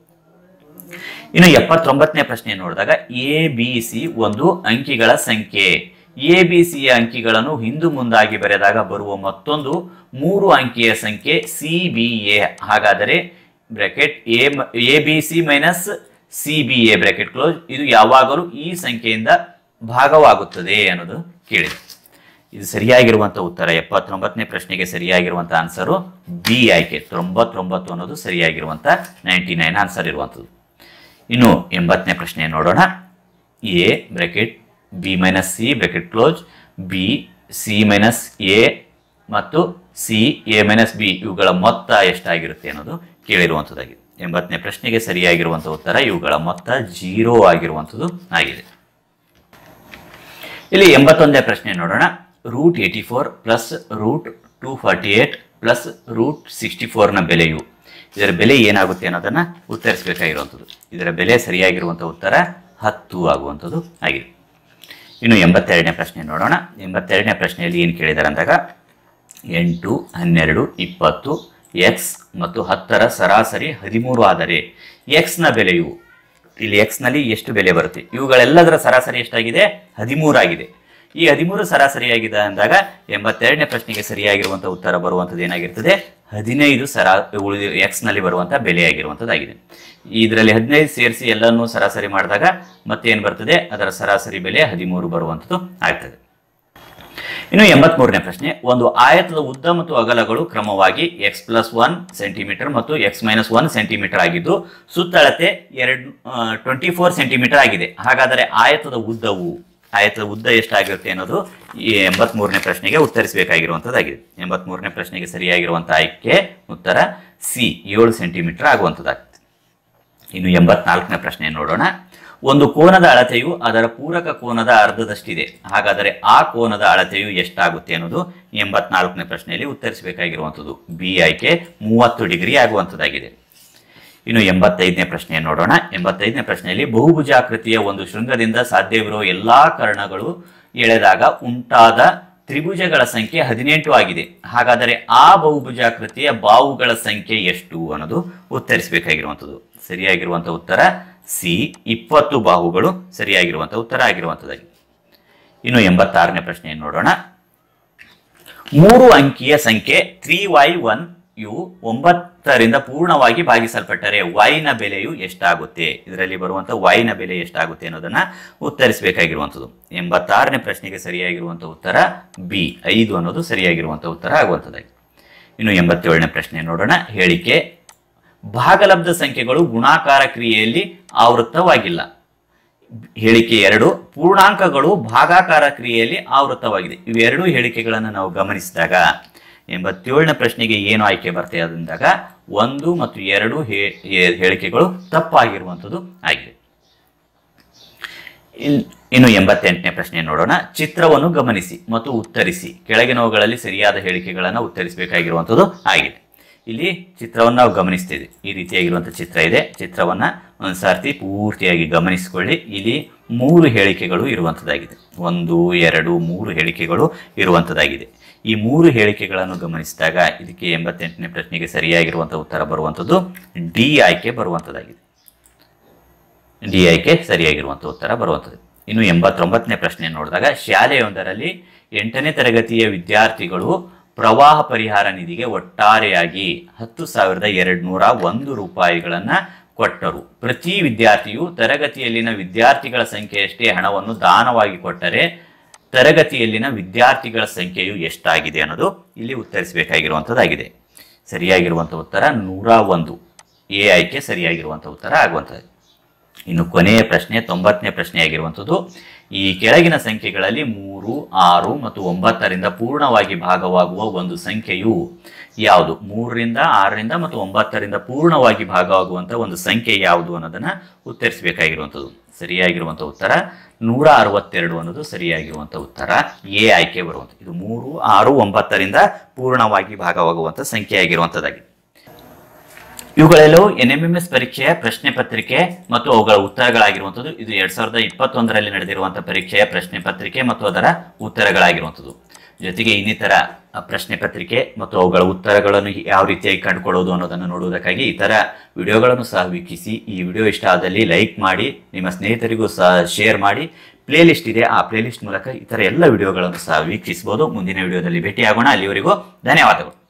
ಇನ್ನು ಎಪ್ಪತ್ತೊಂಬತ್ತನೇ ಪ್ರಶ್ನೆ ನೋಡಿದಾಗ ಎ ಬಿ ಸಿ ಒಂದು ಅಂಕಿಗಳ ಸಂಖ್ಯೆ. ಎ ಬಿ ಸಿಯ ಅಂಕಿಗಳನ್ನು ಹಿಂದು ಮುಂದಾಗಿ ಬರೆದಾಗ ಬರುವ ಮತ್ತೊಂದು ಮೂರು ಅಂಕಿಯ ಸಂಖ್ಯೆ ಸಿ ಬಿ ಎ. ಹಾಗಾದರೆ bracket A A B C minus C B A bracket close ಇದು ಯಾವಾಗಲೂ ಈ ಸಂಖ್ಯೆಯಿಂದ ಭಾಗವಾಗುತ್ತದೆ ಅನ್ನೋದು ಕೇಳಿದೆ. ಇದು ಸರಿಯಾಗಿರುವಂತಹ ಉತ್ತರ ಎಪ್ಪತ್ತೊಂಬತ್ತನೇ ಪ್ರಶ್ನೆಗೆ ಸರಿಯಾಗಿರುವಂತಹ ಆನ್ಸರು ಬಿ ಆಯ್ಕೆ ತೊಂಬತ್ತೊಂಬತ್ತು ಅನ್ನೋದು ಸರಿಯಾಗಿರುವಂತಹ ನೈಂಟಿ ನೈನ್ ಆನ್ಸರ್ ಇರುವಂಥದ್ದು. ಇನ್ನು ಎಂಬತ್ತನೇ ಪ್ರಶ್ನೆ ನೋಡೋಣ. A bracket B minus C bracket close B C minus A ಮತ್ತು ಸಿ ಎ ಮೈನಸ್ ಬಿ ಇವುಗಳ ಮೊತ್ತ ಎಷ್ಟಾಗಿರುತ್ತೆ ಅನ್ನೋದು ಕೇಳಿರುವಂಥದ್ದಾಗಿದೆ. ಎಂಬತ್ತನೇ ಪ್ರಶ್ನೆಗೆ ಸರಿಯಾಗಿರುವಂತಹ ಉತ್ತರ ಇವುಗಳ ಮೊತ್ತ ಜೀರೋ ಆಗಿರುವಂಥದ್ದು ಆಗಿದೆ. ಇಲ್ಲಿ ಎಂಬತ್ತೊಂದನೇ ಪ್ರಶ್ನೆ ನೋಡೋಣ. Root eighty four plus root two forty eight plus root sixty ಫೋರ್ನ ಬೆಲೆಯು ಇದರ ಬೆಲೆ ಏನಾಗುತ್ತೆ ಅನ್ನೋದನ್ನ ಉತ್ತರಿಸಬೇಕಾಗಿರುವಂಥದ್ದು. ಇದರ ಬೆಲೆ ಸರಿಯಾಗಿರುವಂತಹ ಉತ್ತರ ಹತ್ತು ಆಗುವಂಥದ್ದು ಆಗಿದೆ. ಇನ್ನು ಎಂಬತ್ತೆರಡನೇ ಪ್ರಶ್ನೆ ನೋಡೋಣ. ಎಂಬತ್ತೆರಡನೇ ಪ್ರಶ್ನೆಯಲ್ಲಿ ಏನು ಕೇಳಿದ್ದಾರೆ ಅಂದಾಗ ಎಂಟು ಹನ್ನೆರಡು ಇಪ್ಪತ್ತು ಎಕ್ಸ್ ಮತ್ತು ಹತ್ತರ ಸರಾಸರಿ ಹದಿಮೂರು ಆದರೆ ಎಕ್ಸ್ನ ಬೆಲೆಯು ಇಲ್ಲಿ ಎಕ್ಸ್ನಲ್ಲಿ ಎಷ್ಟು ಬೆಲೆ ಬರುತ್ತೆ? ಇವುಗಳೆಲ್ಲದರ ಸರಾಸರಿ ಎಷ್ಟಾಗಿದೆ? ಹದಿಮೂರು ಆಗಿದೆ. ಈ ಹದಿಮೂರು ಸರಾಸರಿಯಾಗಿದೆ ಅಂದಾಗ ಎಂಬತ್ತೆರಡನೇ ಪ್ರಶ್ನೆಗೆ ಸರಿಯಾಗಿರುವಂತಹ ಉತ್ತರ ಬರುವಂಥದ್ದು ಏನಾಗಿರ್ತದೆ? ಹದಿನೈದು ಸರಾ ಉಳಿದ ಎಕ್ಸ್ ನಲ್ಲಿ ಬರುವಂತಹ ಬೆಲೆ ಆಗಿರುವಂಥದ್ದಾಗಿದೆ. ಇದರಲ್ಲಿ ಹದಿನೈದು ಸೇರಿಸಿ ಎಲ್ಲನೂ ಸರಾಸರಿ ಮಾಡಿದಾಗ ಮತ್ತೆ ಏನು ಬರ್ತದೆ? ಅದರ ಸರಾಸರಿ ಬೆಲೆ ಹದಿಮೂರು ಬರುವಂಥದ್ದು ಆಗ್ತದೆ. ಇನ್ನು ಎಂಬತ್ ಮೂರನೇ ಪ್ರಶ್ನೆ, ಒಂದು ಆಯತದ ಉದ್ದ ಮತ್ತು ಅಗಲಗಳು ಕ್ರಮವಾಗಿ ಎಕ್ಸ್ ಪ್ಲಸ್ ಒನ್ ಸೆಂಟಿಮೀಟರ್ ಮತ್ತು ಎಕ್ಸ್ ಮೈನಸ್ ಒನ್ ಸೆಂಟಿಮೀಟರ್ ಆಗಿದ್ದು ಸುತ್ತಳತೆ ಎರಡು ಟ್ವೆಂಟಿ ಫೋರ್ ಸೆಂಟಿಮೀಟರ್ ಆಗಿದೆ. ಹಾಗಾದರೆ ಆಯತದ ಉದ್ದವು ಆಯತದ ಉದ್ದ ಎಷ್ಟಾಗಿರುತ್ತೆ ಅನ್ನೋದು ಈ ಎಂಬತ್ ಮೂರನೇ ಪ್ರಶ್ನೆಗೆ ಉತ್ತರಿಸಬೇಕಾಗಿರುವಂಥದ್ದಾಗಿದೆ. ಎಂಬತ್ ಮೂರನೇ ಪ್ರಶ್ನೆಗೆ ಸರಿಯಾಗಿರುವಂತಹ ಆಯ್ಕೆ ಉತ್ತರ ಸಿ ಏಳು ಸೆಂಟಿಮೀಟರ್ ಆಗುವಂಥದ್ದಾಗ್ತದೆ. ಇನ್ನು ಎಂಬತ್ನಾಲ್ಕನೇ ಪ್ರಶ್ನೆ ನೋಡೋಣ. ಒಂದು ಕೋನದ ಅಳತೆಯು ಅದರ ಪೂರಕ ಕೋನದ ಅರ್ಧದಷ್ಟಿದೆ, ಹಾಗಾದರೆ ಆ ಕೋನದ ಅಳತೆಯು ಎಷ್ಟಾಗುತ್ತೆ ಅನ್ನೋದು ಎಂಬತ್ನಾಲ್ಕನೇ ಪ್ರಶ್ನೆಯಲ್ಲಿ ಉತ್ತರಿಸಬೇಕಾಗಿರುವಂಥದ್ದು. ಬಿ ಆಯ್ಕೆ ಮೂವತ್ತು ಡಿಗ್ರಿ ಆಗುವಂಥದ್ದಾಗಿದೆ. ಇನ್ನು ಎಂಬತ್ತೈದನೇ ಪ್ರಶ್ನೆಯನ್ನು ನೋಡೋಣ. ಎಂಬತ್ತೈದನೇ ಪ್ರಶ್ನೆಯಲ್ಲಿ ಬಹುಭುಜಾಕೃತಿಯ ಒಂದು ಶೃಂಗದಿಂದ ಸಾಧ್ಯವಿರುವ ಎಲ್ಲಾ ಕರ್ಣಗಳು ಎಳೆದಾಗ ಉಂಟಾದ ತ್ರಿಭುಜಗಳ ಸಂಖ್ಯೆ ಹದಿನೆಂಟು ಆಗಿದೆ, ಹಾಗಾದರೆ ಆ ಬಹುಭುಜಾಕೃತಿಯ ಬಾಹುಗಳ ಸಂಖ್ಯೆ ಎಷ್ಟು ಅನ್ನೋದು ಉತ್ತರಿಸಬೇಕಾಗಿರುವಂಥದ್ದು. ಸರಿಯಾಗಿರುವಂತಹ ಉತ್ತರ ಸಿ, ಇಪ್ಪತ್ತು ಬಾಹುಗಳು ಸರಿಯಾಗಿರುವಂತಹ ಉತ್ತರ ಆಗಿರುವಂಥದ್ದಾಗಿ. ಇನ್ನು ಎಂಬತ್ತಾರನೇ ಪ್ರಶ್ನೆಯನ್ನು ನೋಡೋಣ. ಮೂರು ಅಂಕಿಯ ಸಂಖ್ಯೆ ತ್ರೀ ವೈ ಒನ್ ಯು ಒಂಬತ್ತರಿಂದ ಪೂರ್ಣವಾಗಿ ಭಾಗಿಸಲ್ಪಟ್ಟರೆ y ನ ಬೆಲೆಯು ಎಷ್ಟಾಗುತ್ತೆ? ಇದರಲ್ಲಿ ಬರುವಂತಹ y ನ ಬೆಲೆ ಎಷ್ಟಾಗುತ್ತೆ ಅನ್ನೋದನ್ನ ಉತ್ತರಿಸಬೇಕಾಗಿರುವಂಥದ್ದು. ಎಂಬತ್ತಾರನೇ ಪ್ರಶ್ನೆಗೆ ಸರಿಯಾಗಿರುವಂತಹ ಉತ್ತರ ಬಿ, ಐದು ಅನ್ನೋದು ಸರಿಯಾಗಿರುವಂತಹ ಉತ್ತರ ಆಗುವಂಥದ್ದಾಗಿ. ಇನ್ನು ಎಂಬತ್ತೇಳನೇ ಪ್ರಶ್ನೆ ನೋಡೋಣ. ಹೇಳಿಕೆ ಭಾಗಲಬ್ಧ ಸಂಖ್ಯೆಗಳು ಗುಣಾಕಾರ ಕ್ರಿಯೆಯಲ್ಲಿ ಆವೃತ್ತವಾಗಿಲ್ಲ. ಹೇಳಿಕೆ ಎರಡು ಪೂರ್ಣಾಂಕಗಳು ಭಾಗಾಕಾರ ಕ್ರಿಯೆಯಲ್ಲಿ ಆವೃತ್ತವಾಗಿದೆ. ಇವೆರಡೂ ಹೇಳಿಕೆಗಳನ್ನು ನಾವು ಗಮನಿಸಿದಾಗ ಎಂಬತ್ತೇಳನೇ ಪ್ರಶ್ನೆಗೆ ಏನು ಆಯ್ಕೆ ಬರ್ತದೆ ಅಂದಾಗ ಒಂದು ಮತ್ತು ಎರಡು ಹೇಳಿಕೆಗಳು ತಪ್ಪಾಗಿರುವಂಥದ್ದು ಆಗಿದೆ. ಇನ್ನು ಎಂಬತ್ತೆಂಟನೇ ಪ್ರಶ್ನೆ ನೋಡೋಣ. ಚಿತ್ರವನ್ನು ಗಮನಿಸಿ ಮತ್ತು ಉತ್ತರಿಸಿ. ಕೆಳಗಿನವುಗಳಲ್ಲಿ ಸರಿಯಾದ ಹೇಳಿಕೆಗಳನ್ನು ಉತ್ತರಿಸಬೇಕಾಗಿರುವಂಥದ್ದು ಆಗಿದೆ. ಇಲ್ಲಿ ಚಿತ್ರವನ್ನು ನಾವು ಗಮನಿಸ್ತಿದ್ವಿ. ಈ ರೀತಿಯಾಗಿರುವಂತಹ ಚಿತ್ರ ಇದೆ. ಚಿತ್ರವನ್ನ ಒಂದ್ಸಾರ್ತಿ ಪೂರ್ತಿಯಾಗಿ ಗಮನಿಸಿಕೊಳ್ಳಿ. ಇಲ್ಲಿ ಮೂರು ಹೇಳಿಕೆಗಳು ಇರುವಂಥದ್ದಾಗಿದೆ. ಒಂದು, ಎರಡು, ಮೂರು ಹೇಳಿಕೆಗಳು ಇರುವಂಥದ್ದಾಗಿದೆ. ಈ ಮೂರು ಹೇಳಿಕೆಗಳನ್ನು ಗಮನಿಸಿದಾಗ ಇದಕ್ಕೆ ಎಂಬತ್ತೆಂಟನೇ ಪ್ರಶ್ನೆಗೆ ಸರಿಯಾಗಿರುವಂತಹ ಉತ್ತರ ಬರುವಂಥದ್ದು ಡಿ ಆಯ್ಕೆ ಬರುವಂಥದ್ದಾಗಿದೆ. ಡಿ ಆಯ್ಕೆ ಸರಿಯಾಗಿರುವಂತಹ ಉತ್ತರ ಬರುವಂಥದ್ದು. ಇನ್ನು ಎಂಬತ್ತೊಂಬತ್ತನೇ ಪ್ರಶ್ನೆ ನೋಡಿದಾಗ ಶಾಲೆಯೊಂದರಲ್ಲಿ ಎಂಟನೇ ತರಗತಿಯ ವಿದ್ಯಾರ್ಥಿಗಳು ಪ್ರವಾಹ ಪರಿಹಾರ ನಿಧಿಗೆ ಒಟ್ಟಾರೆಯಾಗಿ ಹತ್ತು ಸಾವಿರದ ಎರಡು ನೂರ ಒಂದು ರೂಪಾಯಿಗಳನ್ನ ಕೊಟ್ಟರು. ಪ್ರತಿ ವಿದ್ಯಾರ್ಥಿಯು ತರಗತಿಯಲ್ಲಿನ ವಿದ್ಯಾರ್ಥಿಗಳ ಸಂಖ್ಯೆಯಷ್ಟೇ ಹಣವನ್ನು ದಾನವಾಗಿ ಕೊಟ್ಟರೆ ತರಗತಿಯಲ್ಲಿನ ವಿದ್ಯಾರ್ಥಿಗಳ ಸಂಖ್ಯೆಯು ಎಷ್ಟಾಗಿದೆ ಅನ್ನೋದು ಇಲ್ಲಿ ಉತ್ತರಿಸಬೇಕಾಗಿರುವಂಥದ್ದಾಗಿದೆ. ಸರಿಯಾಗಿರುವಂತಹ ಉತ್ತರ ನೂರ ಒಂದು, ಎ ಆಯ್ಕೆ ಸರಿಯಾಗಿರುವಂತಹ ಉತ್ತರ ಆಗುವಂಥದ್ದು. ಇನ್ನು ಕೊನೆಯ ಪ್ರಶ್ನೆ ತೊಂಬತ್ತನೇ ಪ್ರಶ್ನೆ ಆಗಿರುವಂಥದ್ದು. ಈ ಕೆಳಗಿನ ಸಂಖ್ಯೆಗಳಲ್ಲಿ ಮೂರು, ಆರು ಮತ್ತು ಒಂಬತ್ತರಿಂದ ಪೂರ್ಣವಾಗಿ ಭಾಗವಾಗುವ ಒಂದು ಸಂಖ್ಯೆಯು ಯಾವುದು? ಮೂರರಿಂದ, ಆರರಿಂದ ಮತ್ತು ಒಂಬತ್ತರಿಂದ ಪೂರ್ಣವಾಗಿ ಭಾಗವಾಗುವಂತಹ ಒಂದು ಸಂಖ್ಯೆ ಯಾವುದು ಅನ್ನೋದನ್ನ ಉತ್ತರಿಸಬೇಕಾಗಿರುವಂಥದ್ದು. ಸರಿಯಾಗಿರುವಂತಹ ಉತ್ತರ ನೂರ ಅರವತ್ತೆರಡು ಅನ್ನೋದು ಸರಿಯಾಗಿರುವಂತಹ ಉತ್ತರ, ಎ ಆಯ್ಕೆ ಬರುವಂಥದ್ದು. ಇದು ಮೂರು, ಆರು, ಒಂಬತ್ತರಿಂದ ಪೂರ್ಣವಾಗಿ ಭಾಗವಾಗುವಂತಹ ಸಂಖ್ಯೆ ಆಗಿರುವಂಥದ್ದಾಗಿದೆ. ಇವುಗಳೆಲ್ಲವೂ ಎನ್ ಎಂ ಎಂ ಎಸ್ ಪರೀಕ್ಷೆಯ ಪ್ರಶ್ನೆ ಪತ್ರಿಕೆ ಮತ್ತು ಅವುಗಳ ಉತ್ತರಗಳಾಗಿರುವಂಥದ್ದು. ಇದು ಎರಡ್ ಸಾವಿರದ ಇಪ್ಪತ್ತೊಂದರಲ್ಲಿ ನಡೆದಿರುವಂತಹ ಪರೀಕ್ಷೆಯ ಪ್ರಶ್ನೆ ಪತ್ರಿಕೆ ಮತ್ತು ಅದರ ಉತ್ತರಗಳಾಗಿರುವಂಥದ್ದು. ಜೊತೆಗೆ ಇನ್ನಿತರ ಪ್ರಶ್ನೆ ಪತ್ರಿಕೆ ಮತ್ತು ಅವುಗಳ ಉತ್ತರಗಳನ್ನು ಯಾವ ರೀತಿಯಾಗಿ ಕಂಡುಕೊಳ್ಳೋದು ಅನ್ನೋದನ್ನು ನೋಡುವುದಕ್ಕಾಗಿ ಇತರ ವಿಡಿಯೋಗಳನ್ನು ಸಹ ವೀಕ್ಷಿಸಿ. ಈ ವಿಡಿಯೋ ಇಷ್ಟ ಆದಲ್ಲಿ ಲೈಕ್ ಮಾಡಿ, ನಿಮ್ಮ ಸ್ನೇಹಿತರಿಗೂ ಸಹ ಶೇರ್ ಮಾಡಿ. ಪ್ಲೇ ಲಿಸ್ಟ್ ಇದೆ, ಆ ಪ್ಲೇ ಲಿಸ್ಟ್ ಮೂಲಕ ಇತರ ಎಲ್ಲ ವಿಡಿಯೋಗಳನ್ನು ಸಹ ವೀಕ್ಷಿಸಬಹುದು. ಮುಂದಿನ ವಿಡಿಯೋದಲ್ಲಿ ಭೇಟಿಯಾಗೋಣ. ಅಲ್ಲಿವರೆಗೂ ಧನ್ಯವಾದಗಳು.